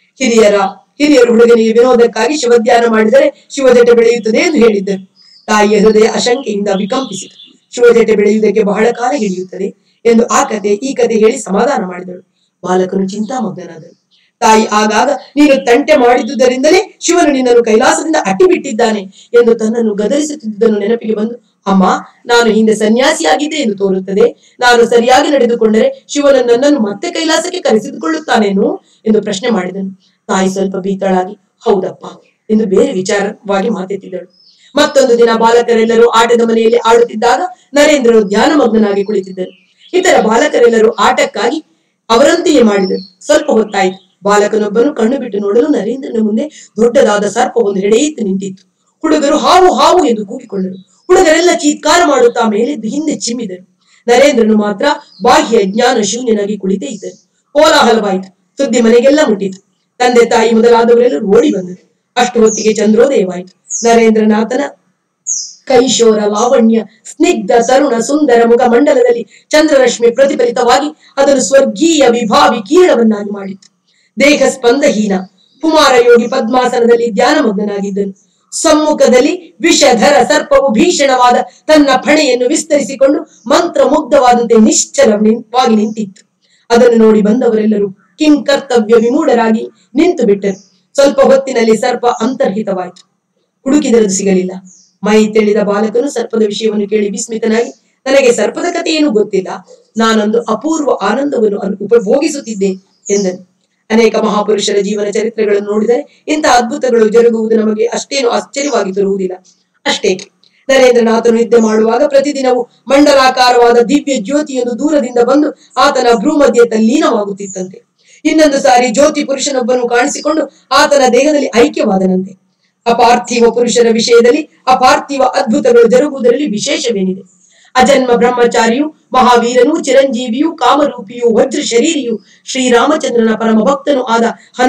Speaker 1: ಹಿರಿಯರು ಹುಡುಗನಿಗೆ ವಿನೋದಕ್ಕಾಗಿ ಶಿವಧ್ಯಾನ ಮಾಡಿದರೆ ಶಿವಜಟೆ ಬೆಳೆಯುತ್ತದೆ ಎಂದು ಹೇಳಿದ್ದರು. ತಾಯಿಯ ಹೃದಯ ಅಶಂಕೆಯಿಂದ ವಿಕಂಪಿಸಿತು. ಶಿವಜಟೆ ಬೆಳೆಯುವುದಕ್ಕೆ ಬಹಳ ಕಾಲ ಹಿಡಿಯುತ್ತದೆ ಎಂದು ಈ ಕತೆ ಹೇಳಿ ಸಮಾಧಾನ ಮಾಡಿದಳು. ಬಾಲಕನು ಚಿಂತಾಮಗ್ನಾದನು. ತಾಯಿ ಆಗಾಗ, ನೀನು ತಂಟೆ ಮಾಡಿದ್ದುದರಿಂದಲೇ ಶಿವನು ನಿನ್ನನ್ನು ಕೈಲಾಸದಿಂದ ಅಟ್ಟಿಬಿಟ್ಟಿದ್ದಾನೆ ಎಂದು ತನ್ನನ್ನು ಗದರಿಸುತ್ತಿದ್ದುದನ್ನು ನೆನಪಿಗೆ ಬಂದು, ಅಮ್ಮ, ನಾನು ಹಿಂದೆ ಸನ್ಯಾಸಿಯಾಗಿದ್ದೆ ಎಂದು ತೋರುತ್ತದೆ. ನಾನು ಸರಿಯಾಗಿ ನಡೆದುಕೊಂಡರೆ ಶಿವನು ನನ್ನನ್ನು ಮತ್ತೆ ಕೈಲಾಸಕ್ಕೆ ಕರೆಸಿದುಕೊಳ್ಳುತ್ತಾನೇನು ಎಂದು ಪ್ರಶ್ನೆ ಮಾಡಿದನು. ತಾಯಿ ಸ್ವಲ್ಪ ಭೀತಳಾಗಿ, ಹೌದಪ್ಪ ಎಂದು ಬೇರೆ ವಿಚಾರವಾಗಿ ಮಾತೆತ್ತಿದ್ದಳು. ಮತ್ತೊಂದು ದಿನ ಬಾಲಕರೆಲ್ಲರೂ ಆಟದ ಮನೆಯಲ್ಲಿ ಆಡುತ್ತಿದ್ದಾಗ ನರೇಂದ್ರನು ಧ್ಯಾನಮಗ್ನಾಗಿ ಕುಳಿತಿದ್ದನು. ಇತರ ಬಾಲಕರೆಲ್ಲರೂ ಆಟಕ್ಕಾಗಿ ಅವರಂತೆಯೇ ಮಾಡಿದರು. ಸ್ವಲ್ಪ ಹೊತ್ತಾಯಿತು. ಬಾಲಕನೊಬ್ಬನು ಕಣ್ಣು ಬಿಟ್ಟು ನೋಡಲು ನರೇಂದ್ರನ ಮುಂದೆ ದೊಡ್ಡದಾದ ಸರ್ಪವೊಂದು ಹೆಡೆಯಿತು ನಿಂತಿತ್ತು. ಹುಡುಗರು ಹಾವು ಹಾವು ಎಂದು ಕೂಗಿಕೊಂಡರು. ಹುಡುಗರೆಲ್ಲ ಚೀತ್ಕಾರ ಮಾಡುತ್ತಾ ಮೇಲೆದ್ದು ಹಿಂದೆ ಚಿಮ್ಮಿದರು. ನರೇಂದ್ರನು ಮಾತ್ರ ಬಾಹ್ಯ ಜ್ಞಾನ ಶೂನ್ಯನಾಗಿ ಕುಳಿತೇ ಇದ್ದನು. ಕೋಲಾಹಲವಾಯಿತು. ಸುದ್ದಿ ಮನೆಗೆಲ್ಲ ಮುಟ್ಟಿತು. ತಂದೆ ತಾಯಿ ಮೊದಲಾದವರೆಲ್ಲರೂ ಓಡಿ ಬಂದರು. ಅಷ್ಟು ಹೊತ್ತಿಗೆ ಚಂದ್ರೋದಯವಾಯಿತು. ನರೇಂದ್ರನಾಥನ ಕೈಶೋರ ಲಾವಣ್ಯ ಸ್ನಿಗ್ಧ ತರುಣ ಸುಂದರ ಮುಖ ಮಂಡಲದಲ್ಲಿ ಚಂದ್ರರಶ್ಮಿ ಪ್ರತಿಫಲಿತವಾಗಿ ಅದನ್ನು ಸ್ವರ್ಗೀಯ ವಿಭಾವಿ ಕಿರಣವನ್ನಾಗಿ ಮಾಡಿತ್ತು. ದೇಹ ಸ್ಪಂದಹೀನ ಕುಮಾರ ಯೋಗಿ ಪದ್ಮಾಸನದಲ್ಲಿ ಧ್ಯಾನಮಗ್ನಾಗಿದ್ದನು. ಸಮ್ಮುಖದಲ್ಲಿ ವಿಷಧರ ಸರ್ಪವು ಭೀಷಣವಾದ ತನ್ನ ಫಣೆಯನ್ನು ವಿಸ್ತರಿಸಿಕೊಂಡು ಮಂತ್ರ ಮುಗ್ಧವಾದಂತೆ ನಿಶ್ಚಲವಾಗಿ ನಿಂತಿತ್ತು. ಅದನ್ನು ನೋಡಿ ಬಂದವರೆಲ್ಲರೂ ಕಿಂಕರ್ತವ್ಯ ವಿಮೂಢರಾಗಿ ನಿಂತು ಬಿಟ್ಟರು. ಸ್ವಲ್ಪ ಹೊತ್ತಿನಲ್ಲಿ ಸರ್ಪ ಅಂತರ್ಹಿತವಾಯಿತು. ಹುಡುಕಿದರೂ ಸಿಗಲಿಲ್ಲ. ಮೈ ತಿಳಿದ ಬಾಲಕನು ಸರ್ಪದ ವಿಷಯವನ್ನು ಕೇಳಿ ವಿಸ್ಮಿತನಾಗಿ, ನನಗೆ ಸರ್ಪದ ಕಥೆ ಏನು ಗೊತ್ತಿಲ್ಲ, ನಾನೊಂದು ಅಪೂರ್ವ ಆನಂದವನ್ನು ಉಪಭೋಗಿಸುತ್ತಿದ್ದೆ ಎಂದನು. ಅನೇಕ ಮಹಾಪುರುಷರ ಜೀವನ ಚರಿತ್ರೆಗಳನ್ನು ನೋಡಿದರೆ ಇಂತಹ ಅದ್ಭುತಗಳು ಜರುಗುವುದು ನಮಗೆ ಅಷ್ಟೇನು ಆಶ್ಚರ್ಯವಾಗಿ ತರುವುದಿಲ್ಲ. ಅಷ್ಟೇ, ನರೇಂದ್ರನಾಥನು ನಿದ್ದೆ ಮಾಡುವಾಗ ಪ್ರತಿದಿನವೂ ಮಂಡಲಾಕಾರವಾದ ದಿವ್ಯ ಜ್ಯೋತಿಯೊಂದು ದೂರದಿಂದ ಬಂದು ಆತನ ಭ್ರೂಮಧ್ಯೆ ತಲ್ಲೀನವಾಗುತ್ತಿತ್ತಂತೆ. ಇನ್ನೊಂದು ಸಾರಿ ಜ್ಯೋತಿ ಪುರುಷನೊಬ್ಬನು ಕಾಣಿಸಿಕೊಂಡು ಆತನ ದೇಹದಲ್ಲಿ ಐಕ್ಯವಾದನಂತೆ. ಅಪಾರ್ಥಿವ ಪುರುಷರ ವಿಷಯದಲ್ಲಿ ಅಪಾರ್ಥಿವ ಅದ್ಭುತಗಳು ಜರುಗುವುದರಲ್ಲಿ ವಿಶೇಷವೇನಿದೆ? ಅಜನ್ಮ ಬ್ರಹ್ಮಚಾರಿಯು, ಮಹಾವೀರನು, ಚಿರಂಜೀವಿಯು, ಕಾಮರೂಪಿಯು, ವಜ್ರ ಶರೀರಿಯು, ಶ್ರೀರಾಮಚಂದ್ರನ ಪರಮ ಭಕ್ತನು ಆದ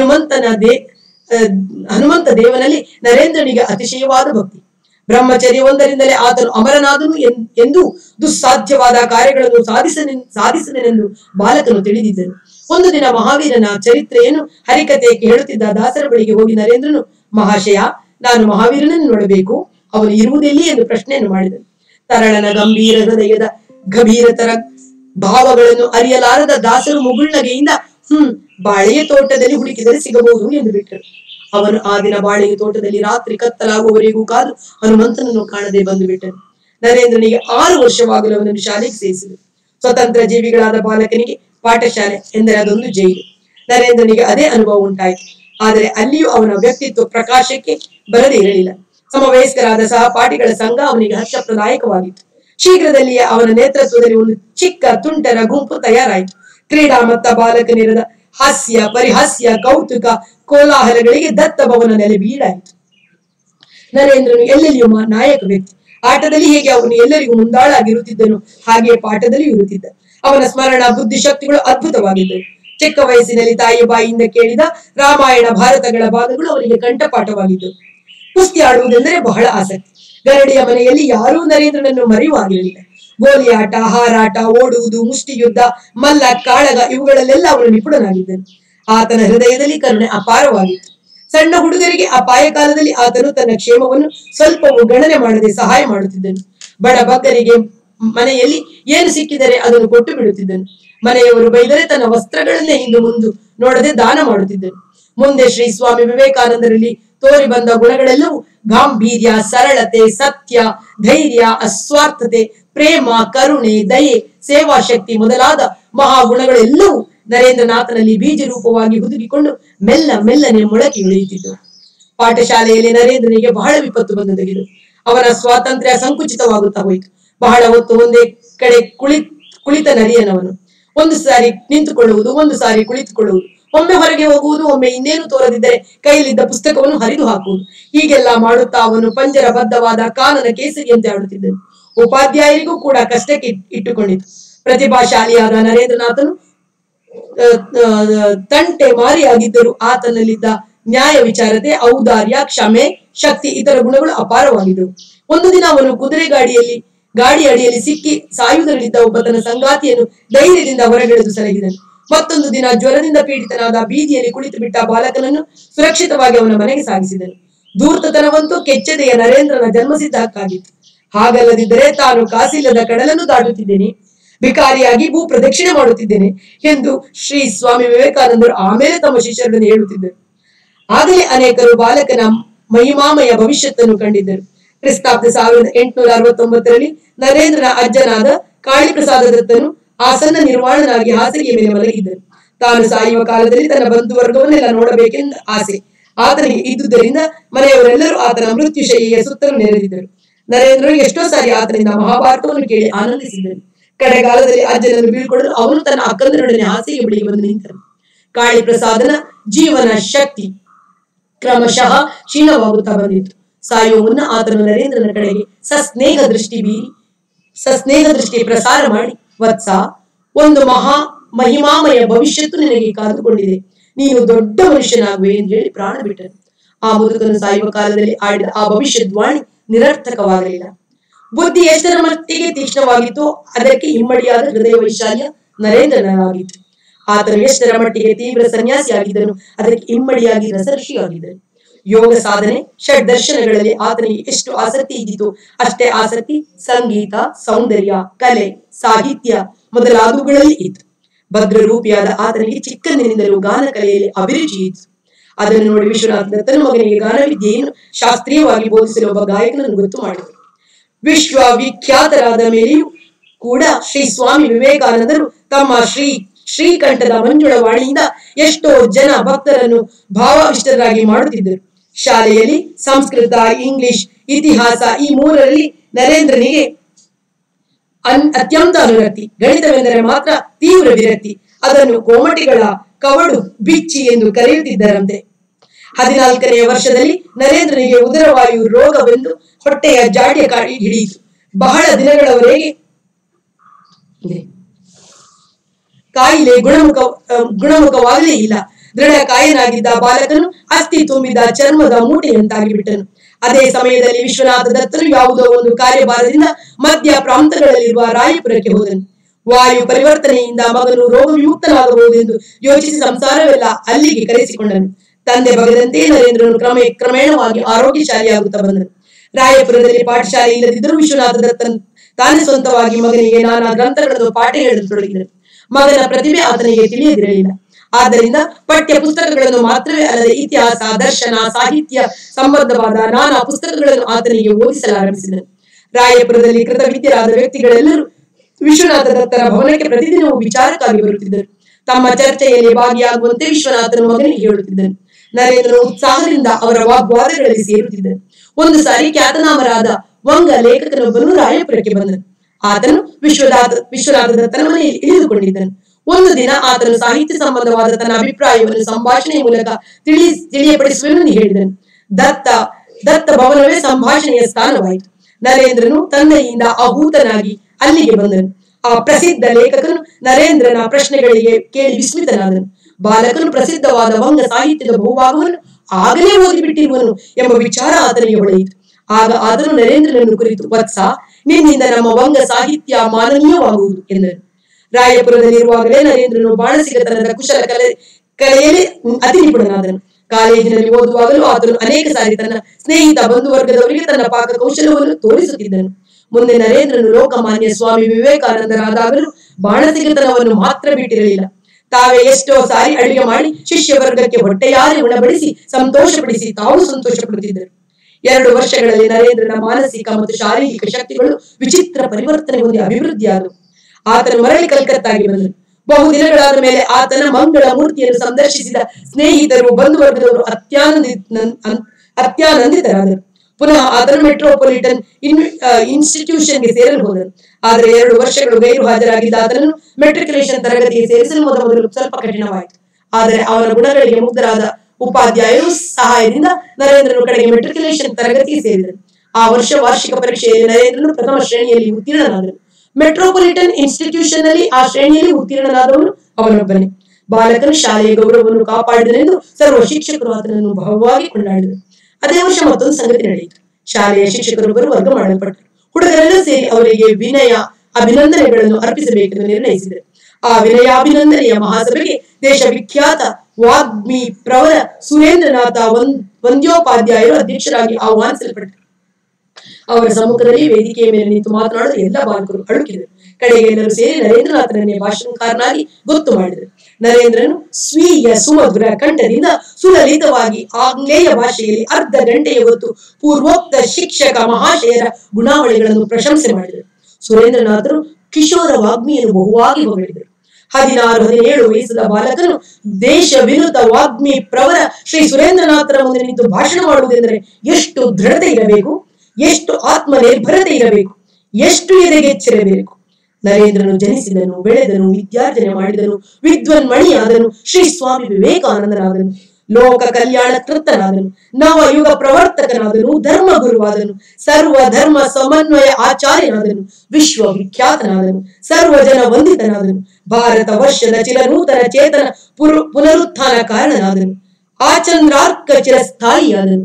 Speaker 1: ಹನುಮಂತ ದೇವನಲ್ಲಿ ನರೇಂದ್ರನಿಗೆ ಅತಿಶಯವಾದ ಭಕ್ತಿ. ಬ್ರಹ್ಮಚರ್ಯವೊಂದರಿಂದಲೇ ಆತನು ಅಮರನಾದನು ಎಂದು ದುಸ್ಸಾಧ್ಯವಾದ ಕಾರ್ಯಗಳನ್ನು ಸಾಧಿಸಿದನೆಂದು ಬಾಲಕನು ತಿಳಿದಿದ್ದನು. ಒಂದು ದಿನ ಮಹಾವೀರನ ಚರಿತ್ರೆಯನ್ನು ಹರಿಕತೆ ಹೇಳುತ್ತಿದ್ದ ದಾಸರ ಬಳಿಗೆ ಹೋಗಿ ನರೇಂದ್ರನು, ಮಹಾಶಯ, ನಾನು ಮಹಾವೀರನನ್ನು ನೋಡಬೇಕು, ಅವನು ಇರುವುದೆಲ್ಲಿ ಎಂದು ಪ್ರಶ್ನೆಯನ್ನು ಮಾಡಿದನು. ತರಳನ ಗಂಭೀರ ಹೃದಯದ ಗಭೀರತರ ಭಾವಗಳನ್ನು ಅರಿಯಲಾರದ ದಾಸರು ಮುಗುಳ್ನಗೆಯಿಂದ ಬಾಳೆಯ ತೋಟದಲ್ಲಿ ಹುಡುಕಿದರೆ ಸಿಗಬಹುದು ಎಂದು ಬಿಟ್ಟರು. ಅವನು ಆ ದಿನ ಬಾಳೆಯ ತೋಟದಲ್ಲಿ ರಾತ್ರಿ ಕತ್ತಲಾಗುವವರೆಗೂ ಕಾದು ಹನುಮಂತನನ್ನು ಕಾಣದೆ ಬಂದು ಬಿಟ್ಟನು. ನರೇಂದ್ರನಿಗೆ 6 ವರ್ಷವಾಗಲು ಅವನನ್ನು ಶಾಲೆಗೆ ಸೇರಿಸಿದರು. ಸ್ವತಂತ್ರ ಜೀವಿಗಳಾದ ಬಾಲಕನಿಗೆ ಪಾಠಶಾಲೆ ಎಂದರೆ ಅದೊಂದು ಜೈಲು. ನರೇಂದ್ರನಿಗೆ ಅದೇ ಅನುಭವ ಉಂಟಾಯಿತು. ಆದರೆ ಅಲ್ಲಿಯೂ ಅವನ ವ್ಯಕ್ತಿತ್ವ ಪ್ರಕಾಶಕ್ಕೆ ಬರದೇ ಇರಲಿಲ್ಲ. ಸಮವಯಸ್ಕರಾದ ಸಹಪಾಠಿಗಳ ಸಂಘ ಅವನಿಗೆ ಹರ್ಷಪ್ರದಾಯಕವಾಗಿತ್ತು. ಶೀಘ್ರದಲ್ಲಿಯೇ ಅವನ ನೇತೃತ್ವದಲ್ಲಿ ಒಂದು ಚಿಕ್ಕ ತುಂಟರ ಗುಂಪು ತಯಾರಾಯಿತು. ಕ್ರೀಡಾ ಮತ್ತ ಬಾಲಕನಿರದ ಹಾಸ್ಯ ಪರಿಹಾಸ್ಯ ಕೌತುಕ ಕೋಲಾಹಲಗಳಿಗೆ ದತ್ತ ಭವನ ನೆಲೆ ಬೀಡಾಯಿತು. ನರೇಂದ್ರನು ಎಲ್ಲೆಲ್ಲಿಯೂ ನಾಯಕ ವ್ಯಕ್ತಿ. ಆಟದಲ್ಲಿ ಹೇಗೆ ಅವನು ಎಲ್ಲರಿಗೂ ಮುಂದಾಳಾಗಿರುತ್ತಿದ್ದನು, ಹಾಗೆಯೇ ಪಾಠದಲ್ಲಿ ಇರುತ್ತಿದ್ದ. ಅವನ ಸ್ಮರಣ ಬುದ್ಧಿ ಶಕ್ತಿಗಳು ಅದ್ಭುತವಾಗಿದ್ದವು. ಚಿಕ್ಕ ವಯಸ್ಸಿನಲ್ಲಿ ತಾಯಿಯ ಬಾಯಿಯಿಂದ ಕೇಳಿದ ರಾಮಾಯಣ ಭಾರತಗಳ ಭಾಗಗಳು ಅವನಿಗೆ ಕಂಠಪಾಠವಾಗಿದ್ದವು. ಕುಸ್ತಿ ಆಡುವುದೆಂದರೆ ಬಹಳ ಆಸಕ್ತಿ. ಗರಡಿಯ ಮನೆಯಲ್ಲಿ ಯಾರೂ ನರೇಂದ್ರನನ್ನು ಮರೆಯುವಾಗಿರಲಿಲ್ಲ. ಗೋಲಿ ಆಟ, ಹಾರಾಟ, ಓಡುವುದು, ಮುಷ್ಟಿಯುದ್ಧ, ಮಲ್ಲ, ಕಾಳಗ ಇವುಗಳಲ್ಲೆಲ್ಲ ಅವನು ನಿಪುಣನಾಗಿದ್ದನು. ಆತನ ಹೃದಯದಲ್ಲಿ ಕರುಣೆ ಅಪಾರವಾಗಿತ್ತು. ಸಣ್ಣ ಹುಡುಗರಿಗೆ ಅಪಾಯ ಕಾಲದಲ್ಲಿ ಆತನು ತನ್ನ ಕ್ಷೇಮವನ್ನು ಸ್ವಲ್ಪವೂ ಗಣನೆ ಮಾಡದೆ ಸಹಾಯ ಮಾಡುತ್ತಿದ್ದನು. ಬಡ ಬಗ್ಗರಿಗೆ ಮನೆಯಲ್ಲಿ ಏನು ಸಿಕ್ಕಿದರೆ ಅದನ್ನು ಕೊಟ್ಟು ಬಿಡುತ್ತಿದ್ದನು. ಮನೆಯವರು ಬೈದರೆ ತನ್ನ ವಸ್ತ್ರಗಳನ್ನೇ ಹಿಂದು ಮುಂದು ನೋಡದೆ ದಾನ ಮಾಡುತ್ತಿದ್ದನು. ಮುಂದೆ ಶ್ರೀ ಸ್ವಾಮಿ ವಿವೇಕಾನಂದರಲ್ಲಿ ತೋರಿ ಬಂದ ಗುಣಗಳೆಲ್ಲವೂ ಗಾಂಭೀರ್ಯ, ಸರಳತೆ, ಸತ್ಯ, ಧೈರ್ಯ, ಅಸ್ವಾರ್ಥತೆ, ಪ್ರೇಮ, ಕರುಣೆ, ದಯೆ, ಸೇವಾಶಕ್ತಿ ಮೊದಲಾದ ಮಹಾಗುಣಗಳೆಲ್ಲವೂ ನರೇಂದ್ರನಾಥನಲ್ಲಿ ಬೀಜ ರೂಪವಾಗಿ ಹುದುಗಿಕೊಂಡು ಮೆಲ್ಲ ಮೆಲ್ಲನೆ ಮೊಳಕೆ ಇಳಿಯುತ್ತಿದ್ದವು. ಪಾಠಶಾಲೆಯಲ್ಲಿ ನರೇಂದ್ರನಿಗೆ ಬಹಳ ವಿಪತ್ತು ಬಂದೊದಗಿತು. ಅವನ ಸ್ವಾತಂತ್ರ್ಯ ಸಂಕುಚಿತವಾಗುತ್ತಾ ಹೋಯಿತು. ಬಹಳ ಹೊತ್ತು ಒಂದೇ ಕಡೆ ಕುಳಿತ ನರಿಯನವನು. ಒಂದು ಸಾರಿ ನಿಂತುಕೊಳ್ಳುವುದು, ಒಂದು ಸಾರಿ ಕುಳಿತುಕೊಳ್ಳುವುದು, ಒಮ್ಮೆ ಹೊರಗೆ ಹೋಗುವುದು, ಒಮ್ಮೆ ಇನ್ನೇನು ತೋರದಿದ್ದರೆ ಕೈಯಲ್ಲಿದ್ದ ಪುಸ್ತಕವನ್ನು ಹರಿದು ಹಾಕುವುದು. ಹೀಗೆಲ್ಲ ಮಾಡುತ್ತಾ ಅವನು ಪಂಜರಬದ್ಧವಾದ ಕಾನನ ಕೇಸರಿಯಂತೆ ಆಡುತ್ತಿದ್ದನು. ಉಪಾಧ್ಯಾಯರಿಗೂ ಕೂಡ ಕಷ್ಟಕ್ಕೆ ಇಟ್ಟುಕೊಂಡಿತು. ಪ್ರತಿಭಾಶಾಲಿಯಾದ ನರೇಂದ್ರನಾಥನು ತಂಟೆ ಮಾರಿಯಾಗಿದ್ದರೂ ಆತನಲ್ಲಿದ್ದ ನ್ಯಾಯ ವಿಚಾರತೆ, ಔದಾರ್ಯ, ಕ್ಷಮೆ, ಶಕ್ತಿ ಇತರ ಗುಣಗಳು ಅಪಾರವಾಗಿದ್ದವು. ಒಂದು ದಿನ ಅವನು ಕುದುರೆ ಗಾಡಿ ಅಡಿಯಲ್ಲಿ ಸಿಕ್ಕಿ ಸಾಯುವುದರಲ್ಲಿದ್ದ ಒಬ್ಬ ತನ್ನ ಸಂಗಾತಿಯನ್ನು ಧೈರ್ಯದಿಂದ ಹೊರಗೆಳೆದು ಸಲಹಿದನು. ಮತ್ತೊಂದು ದಿನ ಜ್ವರದಿಂದ ಪೀಡಿತನಾದ ಬೀದಿಯಲ್ಲಿ ಕುಳಿತು ಬಿಟ್ಟ ಬಾಲಕನನ್ನು ಸುರಕ್ಷಿತವಾಗಿ ಅವನ ಮನೆಗೆ ಸಾಗಿಸಿದನು. ಧೂರ್ತತನವಂತೂ ಕೆಚ್ಚದೆಯ ನರೇಂದ್ರನ ಜನ್ಮಸಿದ್ಧ ಹಕ್ಕಾಗಿತ್ತು. ಹಾಗಲ್ಲದಿದ್ದರೆ ತಾನು ಕಾಸಿಲ್ಲದ ಕಡಲನ್ನು ದಾಟುತ್ತಿದ್ದೇನೆ, ಭಿಕಾರಿಯಾಗಿ ಭೂ ಪ್ರದಕ್ಷಿಣೆ ಮಾಡುತ್ತಿದ್ದೇನೆ ಎಂದು ಶ್ರೀ ಸ್ವಾಮಿ ವಿವೇಕಾನಂದರು ಆಮೇಲೆ ತಮ್ಮ ಶಿಷ್ಯರನ್ನು ಹೇಳುತ್ತಿದ್ದರು. ಆಗಲೇ ಅನೇಕರು ಬಾಲಕನ ಮಹಿಮಾಮಯ ಭವಿಷ್ಯತ್ತನ್ನು ಕಂಡಿದ್ದರು. ಕ್ರಿಸ್ತಾಬ್ದ 1869ರಲ್ಲಿ ನರೇಂದ್ರನ ಅಜ್ಜನಾದ ಕಾಳಿಪ್ರಸಾದ ದತ್ತನು ಆಸನ್ನ ನಿರ್ವಾಣನಾಗಿ ಹಾಸಿಗೆಯ ಮೇಲೆ ಮಲಗಿದ್ದರು. ತಾನು ಸಾಯುವ ಕಾಲದಲ್ಲಿ ತನ್ನ ಬಂಧು ವರ್ಗವನ್ನೆಲ್ಲ ನೋಡಬೇಕೆಂದ ಆಸೆ ಆತನಿಗೆ ಇದ್ದುದರಿಂದ ಮನೆಯವರೆಲ್ಲರೂ ಆತನ ಮೃತ್ಯುಶಯ್ಯೆಯ ಸುತ್ತಲೂ ನೆರೆದಿದ್ದರು. ನರೇಂದ್ರನು ಎಷ್ಟೋ ಸಾರಿ ಆತನಿಂದ ಮಹಾಭಾರತವನ್ನು ಕೇಳಿ ಆನಂದಿಸಿದರು. ಕಡೆಗಾಲದಲ್ಲಿ ಅಜ್ಜನನ್ನು ಬೀಳ್ಕೊಡಲು ಅವನು ತನ್ನ ಅಕ್ಕಂದರೊಡನೆ ಹಾಸಿಗೆ ಬಳಿಗೆ ಬಂದು ನಿಂತನು. ಕಾಳಿಪ್ರಸಾದನ ಜೀವನ ಶಕ್ತಿ ಕ್ರಮಶಃ ಕ್ಷೀಣವಾಗುತ್ತಾ ಬಂದಿತ್ತು. ಸಾಯುವ ಮುನ್ನ ಆತನು ನರೇಂದ್ರನ ಕಡೆಗೆ ಸಸ್ನೇಹ ದೃಷ್ಟಿ ಪ್ರಸಾರ ಮಾಡಿ, ವತ್ಸ, ಒಂದು ಮಹಿಮಾಮಯ ಭವಿಷ್ಯತ್ತು ನಿನಗೆ ಕಾದುಕೊಂಡಿದೆ. ನೀನು ದೊಡ್ಡ ಮನುಷ್ಯನಾಗುವೆ ಎಂದು ಹೇಳಿ ಪ್ರಾಣ ಬಿಟ್ಟನು. ಆ ಮುದುಕನು ಸಾಯುವ ಕಾಲದಲ್ಲಿ ಆಡಿದ ಆ ಭವಿಷ್ಯದ್ವಾಣಿ ನಿರರ್ಥಕವಾಗಲಿಲ್ಲ. ಬುದ್ಧಿ ಎಷ್ಟರ ಮಟ್ಟಿಗೆ ತೀಕ್ಷ್ಣವಾಗಿತ್ತು, ಅದಕ್ಕೆ ಇಮ್ಮಡಿಯಾದ ಹೃದಯ ವೈಶಾಲ್ಯ ನರೇಂದ್ರನಾಗಿತ್ತು. ಆತನು ಎಷ್ಟರ ಮಟ್ಟಿಗೆ ತೀವ್ರ ಸನ್ಯಾಸಿಯಾಗಿದ್ದನು, ಅದಕ್ಕೆ ಇಮ್ಮಡಿಯಾಗಿ ರಸಋಷಿಯಾಗಿದ್ದನು. ಯೋಗ ಸಾಧನೆ, ಷಡ್ದರ್ಶನಗಳಲ್ಲಿ ಆತನಿಗೆ ಎಷ್ಟು ಆಸಕ್ತಿ ಇದ್ದಿತು, ಅಷ್ಟೇ ಆಸಕ್ತಿ ಸಂಗೀತ, ಸೌಂದರ್ಯ, ಕಲೆ, ಸಾಹಿತ್ಯ ಮೊದಲಾದವುಗಳಲ್ಲಿ ಇತ್ತು. ಭದ್ರರೂಪಿಯಾದ ಆತನಿಗೆ ಚಿಕ್ಕಂದಿನಿಂದಲೂ ಗಾನ ಕಲೆಯಲ್ಲಿ ಅಭಿರುಚಿ ಇತ್ತು. ಅದನ್ನು ನೋಡಿ ವಿಶ್ವನಾಥ ದತ್ತನ ಮಗನಿಗೆ ಗಾನವಿದ್ಯೆಯನ್ನು ಶಾಸ್ತ್ರೀಯವಾಗಿ ಬೋಧಿಸಲು ಒಬ್ಬ ಗಾಯಕನನ್ನು ಗೊತ್ತು ಮಾಡಿದರು. ವಿಶ್ವವಿಖ್ಯಾತರಾದ ಮೇಲೆಯೂ ಕೂಡ ಶ್ರೀ ಸ್ವಾಮಿ ವಿವೇಕಾನಂದರು ತಮ್ಮ ಶ್ರೀಕಂಠದ ಮಂಜುಳ ವಾಣಿಯಿಂದ ಎಷ್ಟೋ ಜನ ಭಕ್ತರನ್ನು ಭಾವಾವಿಷ್ಟರಾಗಿ ಮಾಡುತ್ತಿದ್ದರು. ಶಾಲೆಯಲ್ಲಿ ಸಂಸ್ಕೃತ, ಇಂಗ್ಲಿಷ್, ಇತಿಹಾಸ ಈ ಮೂರರಲ್ಲಿ ನರೇಂದ್ರನಿಗೆ ಅತ್ಯಂತ ಅನುರಕ್ತಿ. ಗಣಿತವೆಂದರೆ ಮಾತ್ರ ತೀವ್ರ ವಿರಕ್ತಿ. ಅದನ್ನು ಕೋಮಟಿಗಳ ಕವಡು ಬಿಚ್ಚಿ ಎಂದು ಕರೆಯುತ್ತಿದ್ದರಂತೆ. 14ನೇ ವರ್ಷದಲ್ಲಿ ನರೇಂದ್ರನಿಗೆ ಉದರವಾಯು ರೋಗವೆಂದು ಹೊಟ್ಟೆಯ ಜಾಡಿಯ ಹಿಡಿಯಿತು. ಬಹಳ ದಿನಗಳವರೆಗೆ ಕಾಯಿಲೆ ಗುಣಮುಖವಾಗಲೇ ಇಲ್ಲ. ದೃಢ ಕಾಯನಾಗಿದ್ದ ಬಾಲಕನು ಅಸ್ಥಿ ತುಂಬಿದ ಚರ್ಮದ ಮೂಟೆಯಂತಾಗಿ ಬಿಟ್ಟನು. ಅದೇ ಸಮಯದಲ್ಲಿ ವಿಶ್ವನಾಥ ದತ್ತನು ಯಾವುದೋ ಒಂದು ಕಾರ್ಯಭಾರದಿಂದ ಮಧ್ಯ ಪ್ರಾಂತಗಳಲ್ಲಿರುವ ರಾಯಪುರಕ್ಕೆ ಹೋದನು. ವಾಯು ಪರಿವರ್ತನೆಯಿಂದ ಮಗನು ರೋಗ ವಿಮುಕ್ತನಾಗಬಹುದೆಂದು ಯೋಚಿಸಿ ಸಂಸಾರವೆಲ್ಲ ಅಲ್ಲಿಗೆ ಕರೆಸಿಕೊಂಡನು. ತಂದೆ ಬಗೆದಂತೆ ನರೇಂದ್ರನು ಕ್ರಮೇಣವಾಗಿ ಆರೋಗ್ಯಶಾಲಿಯಾಗುತ್ತಾ ಬಂದನು. ರಾಯಪುರದಲ್ಲಿ ಪಾಠಶಾಲೆ ಇಲ್ಲದಿದ್ದರೂ ವಿಶ್ವನಾಥ ದತ್ತನ್ ತಾನೇ ಸ್ವಂತವಾಗಿ ಮಗನಿಗೆ ನಾನಾ ಗ್ರಂಥಗಳನ್ನು ಪಾಠ ಹೇಳಲು ತೊಡಗಿದನು. ಮಗನ ಪ್ರತಿಭೆ ಆತನಿಗೆ ತಿಳಿಯದಿರಲಿಲ್ಲ. ಆದ್ದರಿಂದ ಪಠ್ಯ ಪುಸ್ತಕಗಳನ್ನು ಮಾತ್ರವೇ ಅಲ್ಲದೆ ಇತಿಹಾಸ, ದರ್ಶನ, ಸಾಹಿತ್ಯ ಸಂಬಂಧವಾದ ನಾನಾ ಪುಸ್ತಕಗಳನ್ನು ಆತನಿಗೆ ಓದಿಸಲಾರಂಭಿಸಿದನು. ರಾಯಪುರದಲ್ಲಿ ಕೃತವಿದ್ಯರಾದ ವ್ಯಕ್ತಿಗಳೆಲ್ಲರೂ ವಿಶ್ವನಾಥ ದತ್ತರ ಭವನಕ್ಕೆ ಪ್ರತಿದಿನವೂ ವಿಚಾರಕ್ಕಾಗಿ ಬರುತ್ತಿದ್ದರು. ತಮ್ಮ ಚರ್ಚೆಯಲ್ಲಿ ಭಾಗಿಯಾಗುವಂತೆ ವಿಶ್ವನಾಥನ ಮಗನಿಗೆ ಹೇಳುತ್ತಿದ್ದನು. ನರೇಂದ್ರನು ಉತ್ಸಾಹದಿಂದ ಅವರ ವಾಗ್ವಾದಗಳಲ್ಲಿ ಸೇರುತ್ತಿದ್ದನು. ಒಂದು ಸಾರಿ ಖ್ಯಾತನಾಮರಾದ ವಂಗ ಲೇಖಕನೊಬ್ಬನು ರಾಯಪುರಕ್ಕೆ ಬಂದನು. ಆತನು ವಿಶ್ವನಾಥ ದತ್ತನ ಮನೆಯಲ್ಲಿ ಇಳಿದುಕೊಂಡಿದ್ದನು. ಒಂದು ದಿನ ಆತನು ಸಾಹಿತ್ಯ ಸಂಬಂಧವಾದ ತನ್ನ ಅಭಿಪ್ರಾಯವನ್ನು ಸಂಭಾಷಣೆಯ ಮೂಲಕ ತಿಳಿಯಪಡಿಸುವೆನು ಹೇಳಿದನು. ದತ್ತ ಭವನವೇ ಸಂಭಾಷಣೆಯ ಸ್ಥಾನವಾಯಿತು. ನರೇಂದ್ರನು ತಂದೆಯಿಂದ ಆಹೂತನಾಗಿ ಅಲ್ಲಿಗೆ ಬಂದನು. ಆ ಪ್ರಸಿದ್ಧ ಲೇಖಕನು ನರೇಂದ್ರನ ಪ್ರಶ್ನೆಗಳಿಗೆ ಕೇಳಿ ವಿಸ್ಮಿತನಾದನು. ಬಾಲಕನು ಪ್ರಸಿದ್ಧವಾದ ವಂಗ ಸಾಹಿತ್ಯದ ಬಹುಭಾಗವನ್ನು ಆಗಲೇ ಓದಿಬಿಟ್ಟಿರುವನು ಎಂಬ ವಿಚಾರ ಆತನಿಗೆ ಹೊಳೆಯಿತು. ಆಗ ಆತನು ನರೇಂದ್ರನನ್ನು ಕುರಿತು, ವತ್ಸ, ನಿನ್ನಿಂದ ನಮ್ಮ ವಂಗ ಸಾಹಿತ್ಯ ಮಾನನೀಯವಾಗುವುದು ಎಂದನು. ರಾಯಪುರದಲ್ಲಿರುವಾಗಲೇ ನರೇಂದ್ರನು ಬಾಣಸಿಗತನದ ಕುಶಲ ಕಲೆಯಲ್ಲಿ ಅತಿ ನಿಪುಣನಾದನು. ಕಾಲೇಜಿನಲ್ಲಿ ಓದುವಾಗಲೂ ಆತನು ಅನೇಕ ಸಾರಿ ತನ್ನ ಸ್ನೇಹಿತ ಬಂಧುವರ್ಗದವರಿಗೆ ತನ್ನ ಪಾಕ ಕೌಶಲವನ್ನು ತೋರಿಸುತ್ತಿದ್ದನು. ಮುಂದೆ ನರೇಂದ್ರನು ಲೋಕಮಾನ್ಯ ಸ್ವಾಮಿ ವಿವೇಕಾನಂದರಾದಾಗಲೂ ಬಾಣಸಿಗತನವನ್ನು ಮಾತ್ರ ಬಿಟ್ಟಿರಲಿಲ್ಲ. ತಾವೇ ಎಷ್ಟೋ ಸಾರಿ ಅಡುಗೆ ಮಾಡಿ ಶಿಷ್ಯ ವರ್ಗಕ್ಕೆ ಹೊಟ್ಟೆಯಾರಿ ಉಣಬಡಿಸಿ ಸಂತೋಷಪಡಿಸಿ ತಾವು ಸಂತೋಷ ಪಡುತ್ತಿದ್ದರು. 2 ವರ್ಷಗಳಲ್ಲಿ ನರೇಂದ್ರನ ಮಾನಸಿಕ ಮತ್ತು ಶಾರೀರಿಕ ಶಕ್ತಿಗಳು ವಿಚಿತ್ರ ಪರಿವರ್ತನೆ ಹೊಂದಿ ಅಭಿವೃದ್ಧಿಯಾದವು. ಆತನು ಮರಳಿ ಕಲ್ಕತ್ತಾಗೆ ಬಂದನು. ಬಹುದಿನಗಳಾದ ಮೇಲೆ ಆತನ ಮಂಗಳ ಮೂರ್ತಿಯನ್ನು ಸಂದರ್ಶಿಸಿದ ಸ್ನೇಹಿತರು ಬಂಧುವರ್ಗದವರು ಅತ್ಯಾನಂದಿತರಾದರು. ಪುನಃ ಆತನು ಮೆಟ್ರೋಪಾಲಿಟನ್ ಇನ್ಸ್ಟಿಟ್ಯೂಷನ್ಗೆ ಸೇರಲು ಹೋದನು. ಆದರೆ 2 ವರ್ಷಗಳು ಗೈರು ಹಾಜರಾಗಿದ್ದ ಆತನನ್ನು ಮೆಟ್ರಿಕ್ಯುಲೇಷನ್ ತರಗತಿಗೆ ಸೇರಿಸಲು ಮೊದಲು ಸ್ವಲ್ಪ ಕಠಿಣವಾಯಿತು. ಆದರೆ ಅವನ ಗುಣಗಳಿಗೆ ಮುಗ್ಧರಾದ ಉಪಾಧ್ಯಾಯರು ಸಹಾಯದಿಂದ ನರೇಂದ್ರನು ಕಡೆಗೆ ಮೆಟ್ರಿಕ್ಯುಲೇಷನ್ ತರಗತಿಗೆ ಸೇರಿದನು. ಆ ವರ್ಷ ವಾರ್ಷಿಕ ಪರೀಕ್ಷೆಯಲ್ಲಿ ನರೇಂದ್ರನು ಪ್ರಥಮ ಶ್ರೇಣಿಯಲ್ಲಿ ಉತ್ತೀರ್ಣನಾದನು. ಮೆಟ್ರೋಪಾಲಿಟನ್ ಇನ್ಸ್ಟಿಟ್ಯೂಷನ್ ನಲ್ಲಿ ಆ ಶ್ರೇಣಿಯಲ್ಲಿ ಉತ್ತೀರ್ಣನಾದವನು ಅವನೊಬ್ಬನೇ. ಬಾಲಕನು ಶಾಲೆಯ ಗೌರವವನ್ನು ಕಾಪಾಡಿದನೆಂದು ಸರ್ವ ಶಿಕ್ಷಕರು ಆತನನ್ನು ಬಹುವಾಗಿ ಕೊಂಡಾಡಿದರು. ಅದೇ ವರ್ಷ ಮತ್ತೊಂದು ಸಂಗತಿ ನಡೆಯಿತು. ಶಾಲೆಯ ಶಿಕ್ಷಕರೊಬ್ಬರು ವರ್ಗ ಮಾಡಲ್ಪಟ್ಟರು. ಹುಡುಗರೆಲ್ಲ ಸೇರಿ ಅವರಿಗೆ ವಿನಯ ಅಭಿನಂದನೆಗಳನ್ನು ಅರ್ಪಿಸಬೇಕೆಂದು ನಿರ್ಣಯಿಸಿದರು. ಆ ವಿನಯಾಭಿನಂದನೆಯ ಮಹಾಸಭೆಗೆ ದೇಶ ವಿಖ್ಯಾತ ವಾಗ್ಮಿ ಪ್ರವರ ಸುರೇಂದ್ರನಾಥ ವಂದ್ಯೋಪಾಧ್ಯಾಯರು ಅಧ್ಯಕ್ಷರಾಗಿ ಆಹ್ವಾನಿಸಲ್ಪಟ್ಟರು. ಅವರ ಸಮ್ಮುಖದಲ್ಲಿ ವೇದಿಕೆಯ ಮೇಲೆ ನಿಂತು ಮಾತನಾಡಲು ಎಲ್ಲ ಬಾಲಕರು ಅಳುಕಿದರು. ಕಡೆಗೆ ಎಲ್ಲರೂ ಸೇರಿ ನರೇಂದ್ರನಾಥನನ್ನೇ ಭಾಷಣಕಾರನಾಗಿ ಗೊತ್ತು ಮಾಡಿದರು. ನರೇಂದ್ರನು ಸ್ವೀಯ ಸುಮಧುರ ಕಂಠದಿಂದ ಸುಲಲಿತವಾಗಿ ಆಂಗ್ಲೇಯ ಭಾಷೆಯಲ್ಲಿ ಅರ್ಧ ಗಂಟೆಯ ಹೊತ್ತು ಪೂರ್ವೋಕ್ತ ಶಿಕ್ಷಕ ಮಹಾಶಯರ ಗುಣಾವಳಿಗಳನ್ನು ಪ್ರಶಂಸೆ ಮಾಡಿದರು. ಸುರೇಂದ್ರನಾಥರು ಕಿಶೋರ ವಾಗ್ಮಿಯನ್ನು ಬಹುವಾಗಿ ಹೊಗಳಿದರು. 16-17 ವಯಸ್ಸದ ಬಾಲಕನು ದೇಶ ವಿನುತ ವಾಗ್ಮಿ ಪ್ರವರ ಶ್ರೀ ಸುರೇಂದ್ರನಾಥರ ಮುಂದೆ ನಿಂತು ಭಾಷಣ ಮಾಡುವುದೆಂದರೆ ಎಷ್ಟು ದೃಢತೆ ಇರಬೇಕು, ಎಷ್ಟು ಆತ್ಮನಿರ್ಭರತೆ ಇರಬೇಕು, ಎಷ್ಟು ಎದೆಗೆಚ್ಚಿರಬೇಕು. ನರೇಂದ್ರನು ಜನಿಸಿದನು, ಬೆಳೆದನು, ವಿದ್ಯಾರ್ಜನೆ ಮಾಡಿದನು, ವಿದ್ವನ್ಮಣಿಯಾದನು, ಶ್ರೀ ಸ್ವಾಮಿ ವಿವೇಕಾನಂದನಾದನು, ಲೋಕ ಕಲ್ಯಾಣ ಕೃತನಾದನು, ನವಯುಗ ಪ್ರವರ್ತಕನಾದನು, ಧರ್ಮ ಗುರುವಾದನು, ಸರ್ವ ಧರ್ಮ ಸಮನ್ವಯ ಆಚಾರ್ಯನಾದನು, ವಿಶ್ವವಿಖ್ಯಾತನಾದನು, ಸರ್ವಜನ ವಂದಿತನಾದನು, ಭಾರತ ವರ್ಷದ ಚಿರನೂತನ ಚೇತನ ಪುನರುತ್ಥಾನ ಕಾರಣನಾದನು, ಆಚಂದ್ರಾರ್ಕ ಚಿರಸ್ಥಾಯಿಯಾದನು.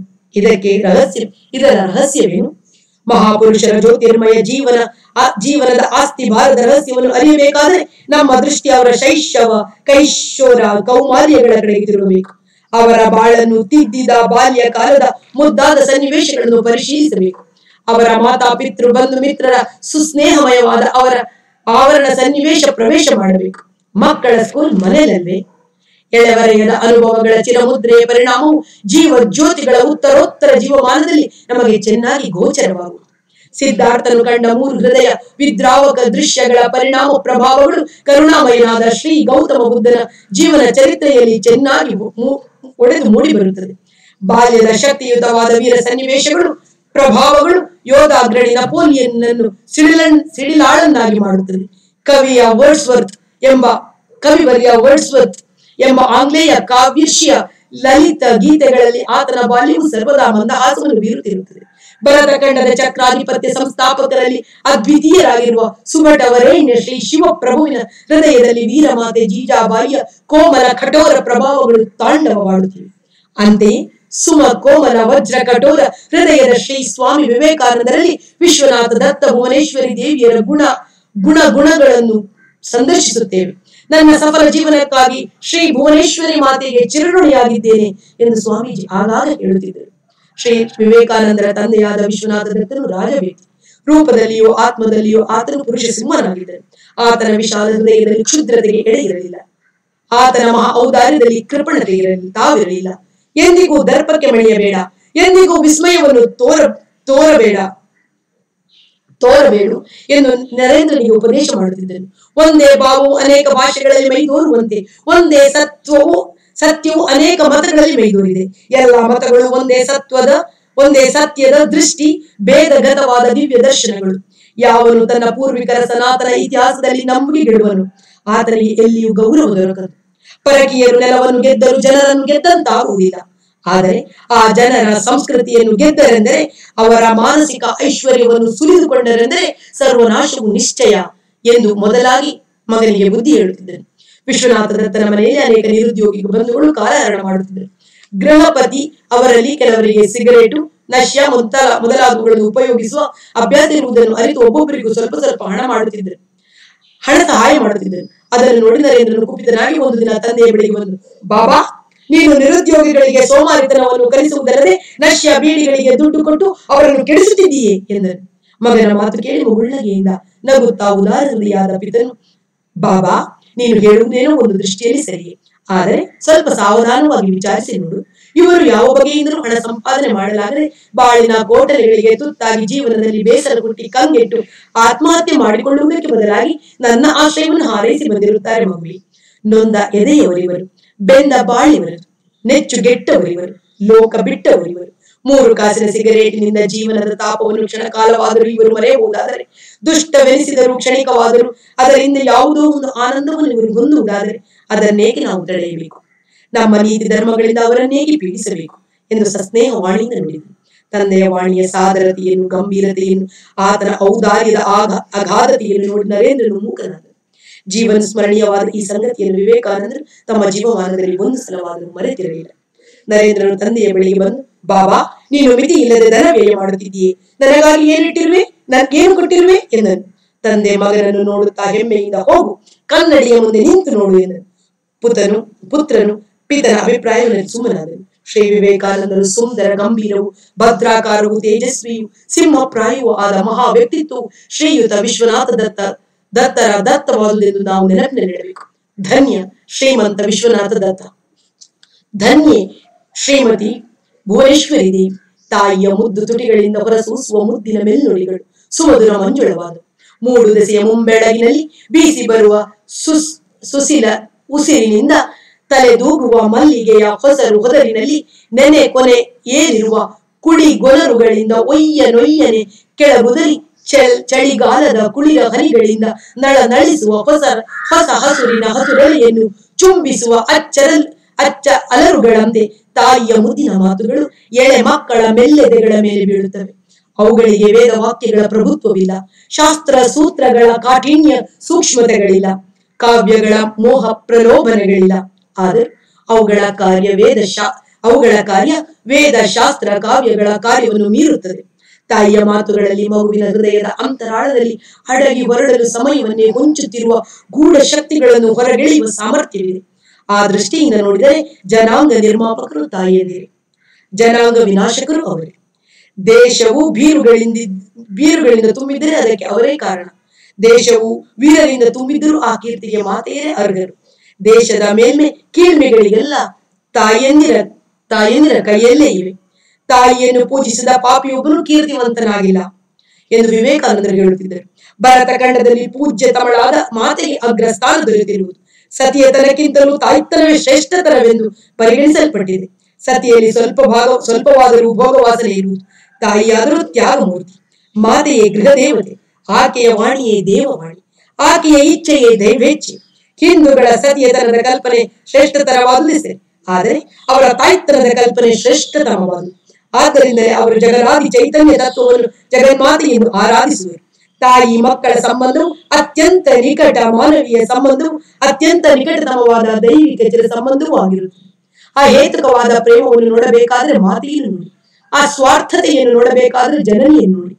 Speaker 1: ಇದರ ರಹಸ್ಯವೇನು? ಮಹಾಪುರುಷರ ಜ್ಯೋತಿರ್ಮಯ ಜೀವನದ ಆಸ್ತಿ ಭಾರದ ರಹಸ್ಯವನ್ನು ಅರಿಯಬೇಕಾದರೆ ನಮ್ಮ ದೃಷ್ಟಿ ಅವರ ಶೈಶವ, ಕೈಶೋರ, ಕೌಮಾರ್ಯಗಳ ಕಡೆಗೆ ತಿರುಗಬೇಕು. ಅವರ ಬಾಳನ್ನು ತಿದ್ದಿದ ಬಾಲ್ಯ ಕಾಲದ ಮುದ್ದಾದ ಸನ್ನಿವೇಶಗಳನ್ನು ಪರಿಶೀಲಿಸಬೇಕು. ಅವರ ಮಾತಾ ಪಿತೃ ಬಂಧು ಮಿತ್ರರ ಸುಸ್ನೇಹಮಯವಾದ ಅವರ ಆವರಣ ಸನ್ನಿವೇಶ ಪ್ರವೇಶ ಮಾಡಬೇಕು. ಮಕ್ಕಳ ಸ್ಕೂಲ್ ಮನೆಯಲ್ಲವೇ? ಎಳೆವರೆಯದ ಅನುಭವಗಳ ಚಿರಮುದ್ರೆಯ ಪರಿಣಾಮವು ಜೀವ ಜ್ಯೋತಿಗಳ ಉತ್ತರೋತ್ತರ ಜೀವಮಾನದಲ್ಲಿ ನಮಗೆ ಚೆನ್ನಾಗಿ ಗೋಚರವಾಗುವುದು. ಸಿದ್ಧಾರ್ಥನು ಕಂಡ 3 ಹೃದಯ ವಿದ್ರಾವಕ ದೃಶ್ಯಗಳ ಪರಿಣಾಮ ಪ್ರಭಾವಗಳು ಕರುಣಾಮಯನಾದ ಶ್ರೀ ಗೌತಮ ಬುದ್ಧನ ಜೀವನ ಚರಿತ್ರೆಯಲ್ಲಿ ಚೆನ್ನಾಗಿ ಒಡೆದು ಮೂಡಿ ಬರುತ್ತದೆ. ಬಾಲ್ಯದ ಶಕ್ತಿಯುತವಾದ ವೀರ ಸನ್ನಿವೇಶಗಳು ಪ್ರಭಾವಗಳು ಯೋಧಾಗ್ರಣಿ ನಪೋಲಿಯನ್ನನ್ನು ಸಿಡಿಲಾಳನ್ನಾಗಿ ಮಾಡುತ್ತದೆ. ಕವಿವರ್ಯ ವರ್ಡ್ಸ್ವರ್ತ್ ಎಂಬ ಆಂಗ್ಲೇಯ ಕಾವ್ಯಶ್ಯ ಲಲಿತ ಗೀತೆಗಳಲ್ಲಿ ಆತನ ಬಾಲ್ಯವು ಸರ್ವದಾ ಮಂದಹಾಸವನ್ನು ಬೀರುತ್ತಿರುತ್ತದೆ. ಭರತ ಖಂಡದ ಚಕ್ರಾಧಿಪತ್ಯ ಸಂಸ್ಥಾಪಕರಲ್ಲಿ ಅದ್ವಿತೀಯರಾಗಿರುವ ಸುಭಟವರೇಣ್ಯ ಶ್ರೀ ಶಿವಪ್ರಭುವಿನ ಹೃದಯದಲ್ಲಿ ವೀರಮಾತೆ ಜೀಜಾಬಾಯಿಯ ಕೋಮಲ ಕಠೋರ ಪ್ರಭಾವಗಳು ತಾಂಡವವಾಡುತ್ತಿವೆ. ಅಂತೆಯೇ ಸುಮ ಕೋಮಲ ವಜ್ರ ಕಠೋರ ಹೃದಯದ ಶ್ರೀ ಸ್ವಾಮಿ ವಿವೇಕಾನಂದರಲ್ಲಿ ವಿಶ್ವನಾಥ ದತ್ತ ಭುವನೇಶ್ವರಿ ದೇವಿಯರ ಗುಣಗಳನ್ನು ಸಂದರ್ಶಿಸುತ್ತೇವೆ. ನನ್ನ ಸಫಲ ಜೀವನಕ್ಕಾಗಿ ಶ್ರೀ ಭುವನೇಶ್ವರಿ ಮಾತೆಗೆ ಚಿರಋಣಿಯಾಗಿದ್ದೇನೆ ಎಂದು ಸ್ವಾಮೀಜಿ ಆಗಾಗ ಹೇಳುತ್ತಿದ್ದರು. ಶ್ರೀ ವಿವೇಕಾನಂದರ ತಂದೆಯಾದ ವಿಶ್ವನಾಥ ದತ್ತನು ರಾಜವ್ಯಕ್ತಿ. ರೂಪದಲ್ಲಿಯೋ ಆತ್ಮದಲ್ಲಿಯೋ ಆತನು ಪುರುಷ ಸಿಂಹನಾಗಿದ್ದರು. ಆತನ ವಿಶಾಲ ಹೃದಯದಲ್ಲಿ ಕ್ಷುದ್ರತೆಗೆ ಎಡೆ ಇರಲಿಲ್ಲ. ಆತನ ಮಹಾ ಔದಾರ್ಯದಲ್ಲಿ ಕೃಪಣತೆ ತಾವಿರಲಿಲ್ಲ. ಎಂದಿಗೂ ದರ್ಪಕ್ಕೆ ಮಣಿಯಬೇಡ, ಎಂದಿಗೂ ವಿಸ್ಮಯವನ್ನು ತೋರಬೇಡು ಎಂದು ನರೇಂದ್ರನಿಗೆ ಉಪದೇಶ ಮಾಡುತ್ತಿದ್ದನು. ಒಂದೇ ಭಾವವು ಅನೇಕ ಭಾಷೆಗಳಲ್ಲಿ ಮೈದೋರುವಂತೆ ಒಂದೇ ಸತ್ಯವು ಅನೇಕ ಮತಗಳಲ್ಲಿ ಮೈದೋರಿದೆ. ಎಲ್ಲ ಮತಗಳು ಒಂದೇ ಸತ್ಯದ ದೃಷ್ಟಿ ಭೇದಗತವಾದ ದಿವ್ಯ ದರ್ಶನಗಳು. ಯಾವನು ತನ್ನ ಪೂರ್ವಿಕರ ಸನಾತನ ಇತಿಹಾಸದಲ್ಲಿ ನಂಬಿಕೆಗಿಡುವನು ಆತನಿಗೆ ಎಲ್ಲಿಯೂ ಗೌರವ ದೊರಕದು. ಪರಕೀಯರು ನೆಲವನ್ನು ಗೆದ್ದರು ಜನರನ್ನು ಗೆದ್ದಂತಾಗುವುದಿಲ್ಲ. ಆದರೆ ಆ ಜನರ ಸಂಸ್ಕೃತಿಯನ್ನು ಗೆದ್ದರೆಂದರೆ, ಅವರ ಮಾನಸಿಕ ಐಶ್ವರ್ಯವನ್ನು ಸುಲಿದುಕೊಂಡರೆಂದರೆ ಸರ್ವನಾಶವು ನಿಶ್ಚಯ ಎಂದು ಮೊದಲಾಗಿ ಮಗನಿಗೆ ಬುದ್ಧಿ ಹೇಳುತ್ತಿದ್ದನು. ವಿಶ್ವನಾಥ ದತ್ತನ ಮನೆಯಲ್ಲಿ ಅನೇಕ ನಿರುದ್ಯೋಗಿ ಬಂಧುಗಳು ಕಾಲಹರಣ ಮಾಡುತ್ತಿದ್ದರು. ಗೃಹಪತಿ ಅವರಲ್ಲಿ ಕೆಲವರಿಗೆ ಸಿಗರೇಟು, ನಶ್ಯ ಮೊದಲಾದವುಗಳನ್ನು ಉಪಯೋಗಿಸುವ ಅಭ್ಯಾಸ ಇರುವುದನ್ನು ಅರಿತು ಒಬ್ಬೊಬ್ಬರಿಗೂ ಸ್ವಲ್ಪ ಸ್ವಲ್ಪ ಹಣ ಸಹಾಯ ಮಾಡುತ್ತಿದ್ದರು. ಅದನ್ನು ನೋಡಿ ನರೇಂದ್ರನು ಕುಪಿತನಾಗಿ ಒಂದು ದಿನ ತಂದೆಯ ಬಳಿಗೆ ಬಂದು, ಬಾಬಾ, ನೀನು ನಿರುದ್ಯೋಗಿಗಳಿಗೆ ಸೋಮಾರಿತನವನ್ನು ಕಲಿಸುವುದಲ್ಲದೆ ನಶ್ಯ ಬೀಡಿಗಳಿಗೆ ದುಡ್ಡು ಕೊಟ್ಟು ಅವರನ್ನು ಕೆಡಿಸುತ್ತಿದ್ದೀಯೇ ಎಂದನು. ಮಗನ ಮಾತು ಕೇಳಿ ಮುಗುಳ್ನಗೆಯಿಂದ ನಗುತ್ತಾ ಉದಾರ ಹೃದಯಾದ ಪಿತನು, ಬಾಬಾ, ನೀನು ಹೇಳುವುದೇನೋ ಒಂದು ದೃಷ್ಟಿಯಲ್ಲಿ ಸರಿಯೇ, ಆದರೆ ಸ್ವಲ್ಪ ಸಾವಧಾನವಾಗಿ ವಿಚಾರಿಸಿ ನೋಡು. ಇವರು ಯಾವ ಬಗೆಯಿಂದಲೂ ಹಣ ಸಂಪಾದನೆ ಮಾಡಲಾಗದೆ ಬಾಳಿನ ಗೋಟಲೆಗಳಿಗೆ ತುತ್ತಾಗಿ ಜೀವನದಲ್ಲಿ ಬೇಸರ ಹುಟ್ಟಿ ಕಂಗೆಟ್ಟು ಆತ್ಮಹತ್ಯೆ ಮಾಡಿಕೊಳ್ಳುವುದಕ್ಕೆ ಬದಲಾಗಿ ನನ್ನ ಆಶ್ರಯವನ್ನು ಹಾರೈಸಿ ಬಂದಿರುತ್ತಾರೆ ಮಗುವಿ. ನೊಂದ ಎದೆಯವರಿವರು, ಬೆಂದ ಬಾಳಿವರು, ನೆಚ್ಚು ಗೆಟ್ಟವರಿವರು, ಲೋಕ ಬಿಟ್ಟವರಿವರು. 3 ಕಾಸಿನ ಸಿಗರೇಟಿನಿಂದ ಜೀವನದ ತಾಪವನ್ನು ಕ್ಷಣಕಾಲವಾದರೂ ಇವರು ಮರೆಯಬಹುದಾದರೆ, ದುಷ್ಟವೆನಿಸಿದರೂ ಕ್ಷಣಿಕವಾದರೂ ಅದರಿಂದ ಯಾವುದೋ ಒಂದು ಆನಂದವನ್ನು ಇವರು ಹೊಂದುವುದಾದರೆ ಅದನ್ನೇಗೆ ನಾವು ತಡೆಯಬೇಕು? ನಮ್ಮ ನೀತಿ ಧರ್ಮಗಳಿಂದ ಅವರನ್ನೇಗೆ ಪೀಡಿಸಬೇಕು ಎಂದು ಸಸ್ನೇಹ ವಾಣಿಯಿಂದ ನುಡಿದರು. ತಂದೆಯ ವಾಣಿಯ ಸಾದರತೆಯನ್ನು, ಗಂಭೀರತೆಯನ್ನು, ಆತನ ಔದಾರ್ಯದ ಅಗಾಧತೆಯನ್ನು ನೋಡಿ ನರೇಂದ್ರನು ಮೂಕನಾದನು. ಜೀವನ ಸ್ಮರಣೀಯವಾದ ಈ ಸಂಗತಿಯನ್ನು ವಿವೇಕಾನಂದರು ತಮ್ಮ ಜೀವಮಾನದಲ್ಲಿ ಒಂದು ಸಲವಾದರೂ ಮರೆತಿರಲಿಲ್ಲ. ನರೇಂದ್ರನು ತಂದೆಯ ಬಳಿಗೆ ಬಂದು, ಬಾಬಾ, ನೀನು ಮಿತಿ ಇಲ್ಲದೆ ಧನ ವ್ಯಯ ಮಾಡುತ್ತಿದ್ದೀಯೇ, ನನಗಾಗಿ ಏನಿಟ್ಟಿರುವೆ, ನನ್ಗೇನು ಕೊಟ್ಟಿರುವೆ ಎಂದನು. ತಂದೆ ಮಗನನ್ನು ನೋಡುತ್ತಾ ಹೆಮ್ಮೆಯಿಂದ, ಹೋಗು, ಕನ್ನಡಿಯ ಮುಂದೆ ನಿಂತು ನೋಡು ಎಂದನು. ಪುತ್ರನು ಪಿತನ ಅಭಿಪ್ರಾಯವನ್ನು ಸುಮ್ಮನಾದನು. ಶ್ರೀ ವಿವೇಕಾನಂದರು ಸುಂದರ, ಗಂಭೀರವು, ಭದ್ರಾಕಾರವು, ತೇಜಸ್ವಿಯು, ಸಿಂಹಪ್ರಾಯವೂ ಆದ ಮಹಾ ವ್ಯಕ್ತಿತ್ವವು ಶ್ರೀಯುತ ವಿಶ್ವನಾಥ ದತ್ತರ ದತ್ತವಾದುದೆಂದು ನಾವು ನೆನಪಿನಲ್ಲಿಡಬೇಕು. ಧನ್ಯ ಶ್ರೀಮಂತ ವಿಶ್ವನಾಥ ದತ್ತ, ಧನ್ಯೆ ಶ್ರೀಮತಿ ಭುವನೇಶ್ವರಿ ದೇವಿ. ತಾಯಿಯ ಮುದ್ದು ತುಟಿಗಳಿಂದ ಹೊರಸೂಸುವ ಮುದ್ದಿನ ಮೆಲ್ನುಡಿಗಳು ಸುಮಧುರ ಮಂಜುಳವಾದ. 3 ದೆಸೆಯ ಮುಂಬೆಳಗಿನಲ್ಲಿ ಬೀಸಿ ಬರುವ ಸುಶೀಲ ಉಸಿರಿನಿಂದ ತಲೆದೂಗುವ ಮಲ್ಲಿಗೆಯ ಹೊಸರು ಹೊದರಿನಲ್ಲಿ ನೆನೆ ಕೊನೆ ಏರಿರುವ ಕುಳಿ ಗೊನರುಗಳಿಂದ ಒಯ್ಯನೊಯ್ಯನೆ ಕೆಳಗುದರಿ ಚಳಿಗಾಲದ ಕುಳಿರ ಹನಿಗಳಿಂದ ನಳಿಸುವ ಹೊಸ ಹಸುರಿನ ಹಸುರೆಲೆಯನ್ನು ಚುಂಬಿಸುವ ಅಚ್ಚ ಅಲರುಗಳಂತೆ ತಾಯಿಯ ಮುದ್ದಿನ ಮಾತುಗಳು ಎಳೆ ಮಕ್ಕಳ ಮೆಲ್ಲೆದೆಗಳ ಮೇಲೆ ಬೀಳುತ್ತವೆ. ಅವುಗಳಿಗೆ ವೇದ ವಾಕ್ಯಗಳ ಪ್ರಭುತ್ವವಿಲ್ಲ, ಶಾಸ್ತ್ರ ಸೂತ್ರಗಳ ಕಾಠಿಣ್ಯ ಸೂಕ್ಷ್ಮತೆಗಳಿಲ್ಲ, ಕಾವ್ಯಗಳ ಮೋಹ ಪ್ರಲೋಭನೆಗಳಿಲ್ಲ. ಆದರೆ ಅವುಗಳ ಕಾರ್ಯ ವೇದ ಶಾಸ್ತ್ರ ಕಾವ್ಯಗಳ ಕಾರ್ಯವನ್ನು ಮೀರುತ್ತದೆ. ತಾಯಿಯ ಮಾತುಗಳಲ್ಲಿ ಮಗುವಿನ ಹೃದಯದ ಅಂತರಾಳದಲ್ಲಿ ಅಡಗಿ ಹೊರಡಲು ಸಮಯವನ್ನೇ ಹೊಂಚುತ್ತಿರುವ ಗೂಢ ಶಕ್ತಿಗಳನ್ನು ಹೊರಗೆಳೆಯುವ ಸಾಮರ್ಥ್ಯವಿದೆ. ಆ ದೃಷ್ಟಿಯಿಂದ ನೋಡಿದರೆ ಜನಾಂಗ ನಿರ್ಮಾಪಕರು ತಾಯಿಯಂದಿರೆ, ಜನಾಂಗ ವಿನಾಶಕರು ಅವರೇ. ದೇಶವು ಬೀರುಗಳಿಂದ ತುಂಬಿದ್ದರೆ ಅದಕ್ಕೆ ಅವರೇ ಕಾರಣ. ದೇಶವು ವೀರರಿಂದ ತುಂಬಿದ್ದರೂ ಆ ಕೀರ್ತಿಗೆ ಮಾತೆಯರೇ ಅರ್ಹರು. ದೇಶದ ಮೇಲ್ಮೆ ಕೀಳ್ಮೆಗಳಿಗೆಲ್ಲ ತಾಯಂದಿರ ಕೈಯಲ್ಲೇ ಇವೆ. ತಾಯಿಯನ್ನು ಪೂಜಿಸಿದ ಪಾಪಿಯೊಬ್ಬನು ಕೀರ್ತಿವಂತನಾಗಿಲ್ಲ ಎಂದು ವಿವೇಕಾನಂದರು ಹೇಳುತ್ತಿದ್ದರು. ಭಾರತ ಖಂಡದಲ್ಲಿ ಪೂಜ್ಯ ತಮಳಾದ ಮಾತೆಗೆ ಅಗ್ರ ಸ್ಥಾನ ದೊರೆತಿರುವುದು ಸತಿಯತನಕ್ಕಿಂತಲೂ ತಾಯ್ತನವೇ ಶ್ರೇಷ್ಠತನವೆಂದು ಪರಿಗಣಿಸಲ್ಪಟ್ಟಿದೆ. ಸತಿಯಲ್ಲಿ ಸ್ವಲ್ಪವಾದರೂ ಭೋಗವಾಸನೆ ಇರುವುದು. ತಾಯಿಯಾದರೂ ತ್ಯಾಗಮೂರ್ತಿ. ಮಾತೆಯೇ ಗೃಹ ದೇವತೆ. ಆಕೆಯ ವಾಣಿಯೇ ದೇವವಾಣಿ. ಆಕೆಯ ಇಚ್ಛೆಯೇ ದೈವೇಚ್ಛೆ. ಹಿಂದೂಗಳ ಸತಿಯತನದ ಕಲ್ಪನೆ ಶ್ರೇಷ್ಠತರವಾದುದೇ ಸರಿ, ಆದರೆ ಅವರ ತಾಯ್ತನದ ಕಲ್ಪನೆ ಶ್ರೇಷ್ಠತಮವಾದುದು. ಆದ್ದರಿಂದಲೇ ಅವರು ಜಗದಾದಿ ಚೈತನ್ಯ ತತ್ವವನ್ನು ಜಗನ್ಮಾತೆ ಎಂದು ಆರಾಧಿಸುವರು. ತಾಯಿ ಮಕ್ಕಳ ಸಂಬಂಧವು ಅತ್ಯಂತ ನಿಕಟ ಮಾನವೀಯ ಸಂಬಂಧವು ಅತ್ಯಂತ ನಿಕಟತಮವಾದ ದೈವಿಕ ಚಿರ ಸಂಬಂಧವೂ ಆಗಿರುತ್ತದೆ. ಆ ಹೇತುಕವಾದ ಪ್ರೇಮವನ್ನು ನೋಡಬೇಕಾದ್ರೆ ಮಾತೆಯನ್ನು ನೋಡಿ, ಆ ಸ್ವಾರ್ಥತೆಯನ್ನು ನೋಡಬೇಕಾದ್ರೆ ಜನನಿಯನ್ನು ನೋಡಿ.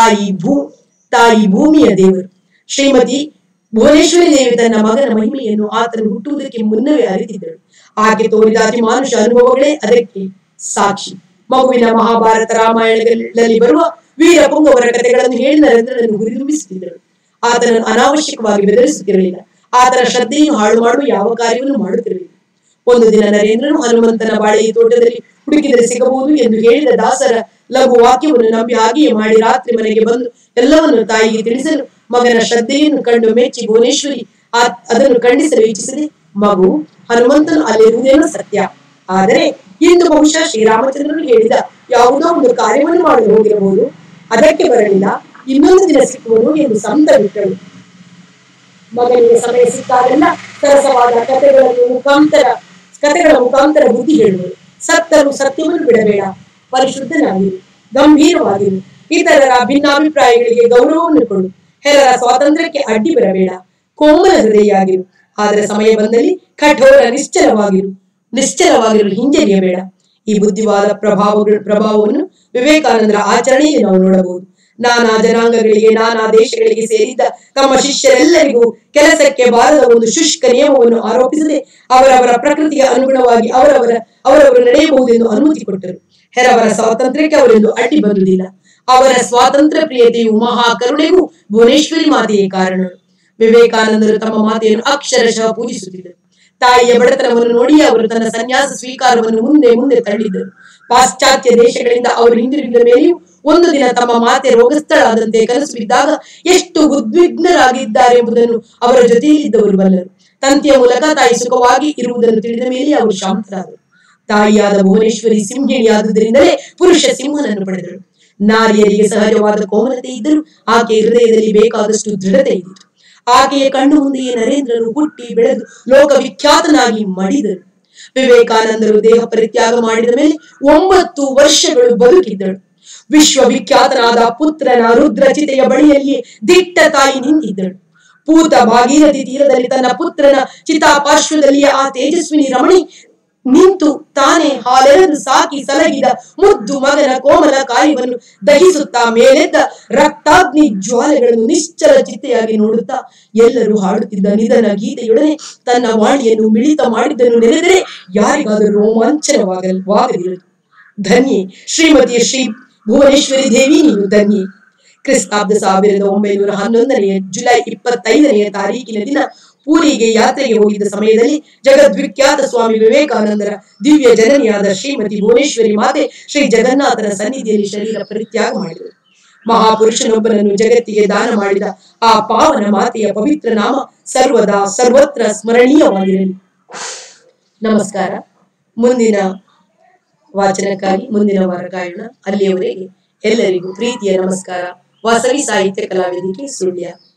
Speaker 1: ತಾಯಿ ಭೂಮಿಯ ದೇವರು. ಶ್ರೀಮತಿ ಭುವನೇಶ್ವರಿ ದೇವಿ ತನ್ನ ಮಗನ ಮಹಿಮೆಯನ್ನು ಆತನು ಹುಟ್ಟುವುದಕ್ಕೆ ಮುನ್ನವೇ ಅರಿತಿದ್ದಳು. ಆಕೆ ತೋರಿದ ಅತಿ ಮಾನುಷ ಅನುಭವಗಳೇ ಅದಕ್ಕೆ ಸಾಕ್ಷಿ. ಮಗುವಿನ ಮಹಾಭಾರತ ರಾಮಾಯಣಗಳಲ್ಲಿ ಬರುವ ವೀರ ಪುಂಗವರ ಕಥೆಗಳನ್ನು ಹೇಳಿ ನರೇಂದ್ರನನ್ನು ಹುರಿದುಂಬಿಸುತ್ತಿದ್ದಳು. ಆತನನ್ನು ಅನಾವಶ್ಯಕವಾಗಿ ಬೆದರಿಸುತ್ತಿರಲಿಲ್ಲ. ಆತನ ಶ್ರದ್ಧೆಯನ್ನು ಹಾಳು ಮಾಡುವ ಯಾವ ಕಾರ್ಯವನ್ನು ಮಾಡುತ್ತಿರಲಿಲ್ಲ. ಒಂದು ದಿನ ನರೇಂದ್ರನು ಹನುಮಂತನ ಬಾಳೆಯ ತೋಟದಲ್ಲಿ ಹುಡುಕಿದರೆ ಸಿಗಬಹುದು ಎಂದು ಹೇಳಿದ ದಾಸರ ಲಘು ವಾಕ್ಯವನ್ನು ನಂಬಿ ಹಾಗೆಯೇ ಮಾಡಿ ರಾತ್ರಿ ಮನೆಗೆ ಬಂದು ಎಲ್ಲವನ್ನು ತಾಯಿಗೆ ತಿಳಿಸಲು ಮಗನ ಶ್ರದ್ಧೆಯನ್ನು ಕಂಡು ಮೆಚ್ಚಿ ಭುವನೇಶ್ವರಿ ಅದನ್ನು ಖಂಡಿಸಲು ಇಚ್ಛಿಸದೆ, ಮಗು, ಹನುಮಂತನು ಅಲ್ಲಿರುವುದೇನೋ ಸತ್ಯ, ಆದರೆ ಇಂದು ಬಹುಶಃ ಶ್ರೀರಾಮಚಂದ್ರನು ಹೇಳಿದ ಯಾವುದೋ ಒಂದು ಕಾರ್ಯವನ್ನು ಮಾಡಲು ಹೋಗಿರಬಹುದು, ಅದಕ್ಕೆ ಬರಲಿಲ್ಲ, ಇನ್ನೊಂದು ದಿನ ಸಿಕ್ಕುವುದು ಎಂದು ಸಂತ ಬಿಟ್ಟಳು. ಮಗನಿಗೆ ಸಮಯ ಸಿಕ್ಕಾಗೆಲ್ಲ ಸರಸವಾದ ಕಥೆಗಳ ಮುಖಾಂತರ ಬುದ್ಧಿ ಹೇಳುವರು. ಸತ್ತರು ಸತ್ಯವನ್ನು ಬಿಡಬೇಡ, ಪರಿಶುದ್ಧನಾಗಿರು, ಗಂಭೀರವಾಗಿರು, ಇತರರ ಭಿನ್ನಾಭಿಪ್ರಾಯಗಳಿಗೆ ಗೌರವವನ್ನು ಕೊಡು, ಹೆರರ ಸ್ವಾತಂತ್ರ್ಯಕ್ಕೆ ಅಡ್ಡಿ ಬರಬೇಡ, ಕೋಮಲ ಹೃದಯಾಗಿರು. ಆದರೆ ಸಮಯ ಬಂದಲ್ಲಿ ಕಠೋರ ನಿಶ್ಚಲವಾಗಿರಲು ಹಿಂಜರಿಯಬೇಡ. ಈ ಬುದ್ಧಿವಾದ ಪ್ರಭಾವವನ್ನು ವಿವೇಕಾನಂದರ ಆಚರಣೆಯಲ್ಲಿ ನಾವು ನೋಡಬಹುದು. ನಾನಾ ಜನಾಂಗಗಳಿಗೆ, ನಾನಾ ದೇಶಗಳಿಗೆ ಸೇರಿದ್ದ ತಮ್ಮ ಶಿಷ್ಯರೆಲ್ಲರಿಗೂ ಕೆಲಸಕ್ಕೆ ಬಾರದ ಒಂದು ಶುಷ್ಕ ನಿಯಮವನ್ನು ಆರೋಪಿಸದೆ ಅವರವರ ಪ್ರಕೃತಿಗೆ ಅನುಗುಣವಾಗಿ ಅವರವರು ನಡೆಯಬಹುದೆಂದು ಅನುಮತಿ ಕೊಟ್ಟರು. ಹೆರವರ ಸ್ವಾತಂತ್ರ್ಯಕ್ಕೆ ಅವರೆಂದು ಅಡ್ಡಿ ಬಂದುದಿಲ್ಲ. ಅವರ ಸ್ವಾತಂತ್ರ್ಯ ಪ್ರಿಯತೆಯು ಮಹಾಕರುಣೆಗೂ ಭುವನೇಶ್ವರಿ ಮಾತೆಯೇ ಕಾರಣ. ವಿವೇಕಾನಂದರು ತಮ್ಮ ಮಾತೆಯನ್ನು ಅಕ್ಷರಶಃ ಪೂಜಿಸುತ್ತಿದ್ದರು. ತಾಯಿಯ ಬಡತನವನ್ನು ನೋಡಿ ಅವರು ತನ್ನ ಸನ್ಯಾಸ ಸ್ವೀಕಾರವನ್ನು ಮುಂದೆ ತಳ್ಳಿದ್ದರು. ಪಾಶ್ಚಾತ್ಯ ದೇಶಗಳಿಂದ ಅವರು ಹಿಂದಿರುಗಿದ ಮೇಲೆಯೂ ಒಂದು ದಿನ ತಮ್ಮ ಮಾತೆ ರೋಗಸ್ಥಳಾದಂತೆ ಕನಸು ಬಿದ್ದಾಗ ಎಷ್ಟು ಉದ್ವಿಗ್ನರಾಗಿದ್ದಾರೆ ಎಂಬುದನ್ನು ಅವರ ಜೊತೆಯಲ್ಲಿದ್ದವರು ಬಲ್ಲರು. ತಂತಿಯ ಮೂಲಕ ತಾಯಿ ಸುಖವಾಗಿ ಇರುವುದನ್ನು ತಿಳಿದ ಮೇಲೆ ಅವರು ಶಾಂತರಾದರು. ತಾಯಿಯಾದ ಭುವನೇಶ್ವರಿ ಸಿಂಹಿಣಿಯಾದುದರಿಂದಲೇ ಪುರುಷ ಸಿಂಹನನ್ನು ಪಡೆದಳು. ನಾರಿಯರಿಗೆ ಸಹಜವಾದ ಕೋಮಲತೆ ಇದ್ದರೂ ಆಕೆ ಹೃದಯದಲ್ಲಿ ಬೇಕಾದಷ್ಟು ದೃಢತೆ ಇದ್ದಿತು. ಆಕೆಯ ಕಣ್ಣು ಮುಂದೆಯೇ ನರೇಂದ್ರನು ಹುಟ್ಟಿ ಬೆಳೆದು ಲೋಕವಿಖ್ಯಾತನಾಗಿ ಮಡಿದರು. ವಿವೇಕಾನಂದರು ದೇಹ ಪರಿತ್ಯಾಗ ಮಾಡಿದ ಮೇಲೆ 9 ವರ್ಷಗಳು ಬದುಕಿದ್ದಳು. ವಿಶ್ವವಿಖ್ಯಾತನಾದ ಪುತ್ರನ ರುದ್ರಚಿತೆಯ ಬಳಿಯಲ್ಲಿಯೇ ದಿಟ್ಟ ತಾಯಿ ನಿಂತಿದ್ದಳು. ಪೂತ ಭಾಗೀರಥಿ ತೀರದಲ್ಲಿ ತನ್ನ ಪುತ್ರನ ಚಿತಾಪಾರ್ಶ್ವದಲ್ಲಿಯೇ ಆ ತೇಜಸ್ವಿನಿ ರಮಣಿ ನಿಂತು ತಾನೇ ಹಾಲೆರೆದು ಸಾಕಿ ಸಲಹಿದ ಮುದ್ದು ಮಗನ ಕೋಮಲ ಕಾರ್ಯವನ್ನು ದಹಿಸುತ್ತಾ ಮೇಲೆದ್ದ ರಕ್ತಾಗ್ನಿ ಜ್ವಾಲೆಗಳನ್ನು ನಿಶ್ಚಲ ಚಿತ್ತೆಯಾಗಿ ನೋಡುತ್ತಾ ಎಲ್ಲರೂ ಹಾಡುತ್ತಿದ್ದ ನಿಧನ ಗೀತೆಯೊಡನೆ ತನ್ನ ವಾಣಿಯನ್ನು ಮಿಳಿತ ಮಾಡಿದ್ದನ್ನು ನೆನೆದರೆ ಯಾರಿಗಾದರೂ ರೋಮಾಂಚನವಾಗದಿರದು. ಧನ್ಯೆ ಶ್ರೀಮತಿ ಶ್ರೀ ಭುವನೇಶ್ವರಿ ದೇವಿ, ನೀನು ಧನ್ಯೆ. ಕ್ರಿಸ್ತಾಬ್ದ 1911 ಜುಲೈ 25ನೇ ತಾರೀಕಿನ ದಿನ ಪೂರಿಗೆ ಯಾತ್ರೆಗೆ ಹೋಗಿದ್ದ ಸಮಯದಲ್ಲಿ ಜಗದ್ವಿಖ್ಯಾತ ಸ್ವಾಮಿ ವಿವೇಕಾನಂದರ ದಿವ್ಯ ಜನನಿಯಾದ ಶ್ರೀಮತಿ ಭುವನೇಶ್ವರಿ ಮಾತೆ ಶ್ರೀ ಜಗನ್ನಾಥನ ಸನ್ನಿಧಿಯಲ್ಲಿ ಶರೀರ ಪರಿತ್ಯಾಗ ಮಾಡಿದರು. ಮಹಾಪುರುಷನೊಬ್ಬನನ್ನು ಜಗತ್ತಿಗೆ ದಾನ ಮಾಡಿದ ಆ ಪಾವನ ಮಾತೆಯ ಪವಿತ್ರ ನಾಮ ಸರ್ವದಾ ಸರ್ವತ್ರ ಸ್ಮರಣೀಯವಾಗಿರಲಿ. ನಮಸ್ಕಾರ. ಮುಂದಿನ ವಾಚನಕ್ಕಾಗಿ ಮುಂದಿನ ವಾರ ಕಾಯೋಣ. ಅಲ್ಲಿಯವರೆಗೆ ಎಲ್ಲರಿಗೂ ಪ್ರೀತಿಯ ನಮಸ್ಕಾರ. ವಾಸವಿ ಸಾಹಿತ್ಯ ಕಲಾವೇದಿಕೆ ಸುಳ್ಯ.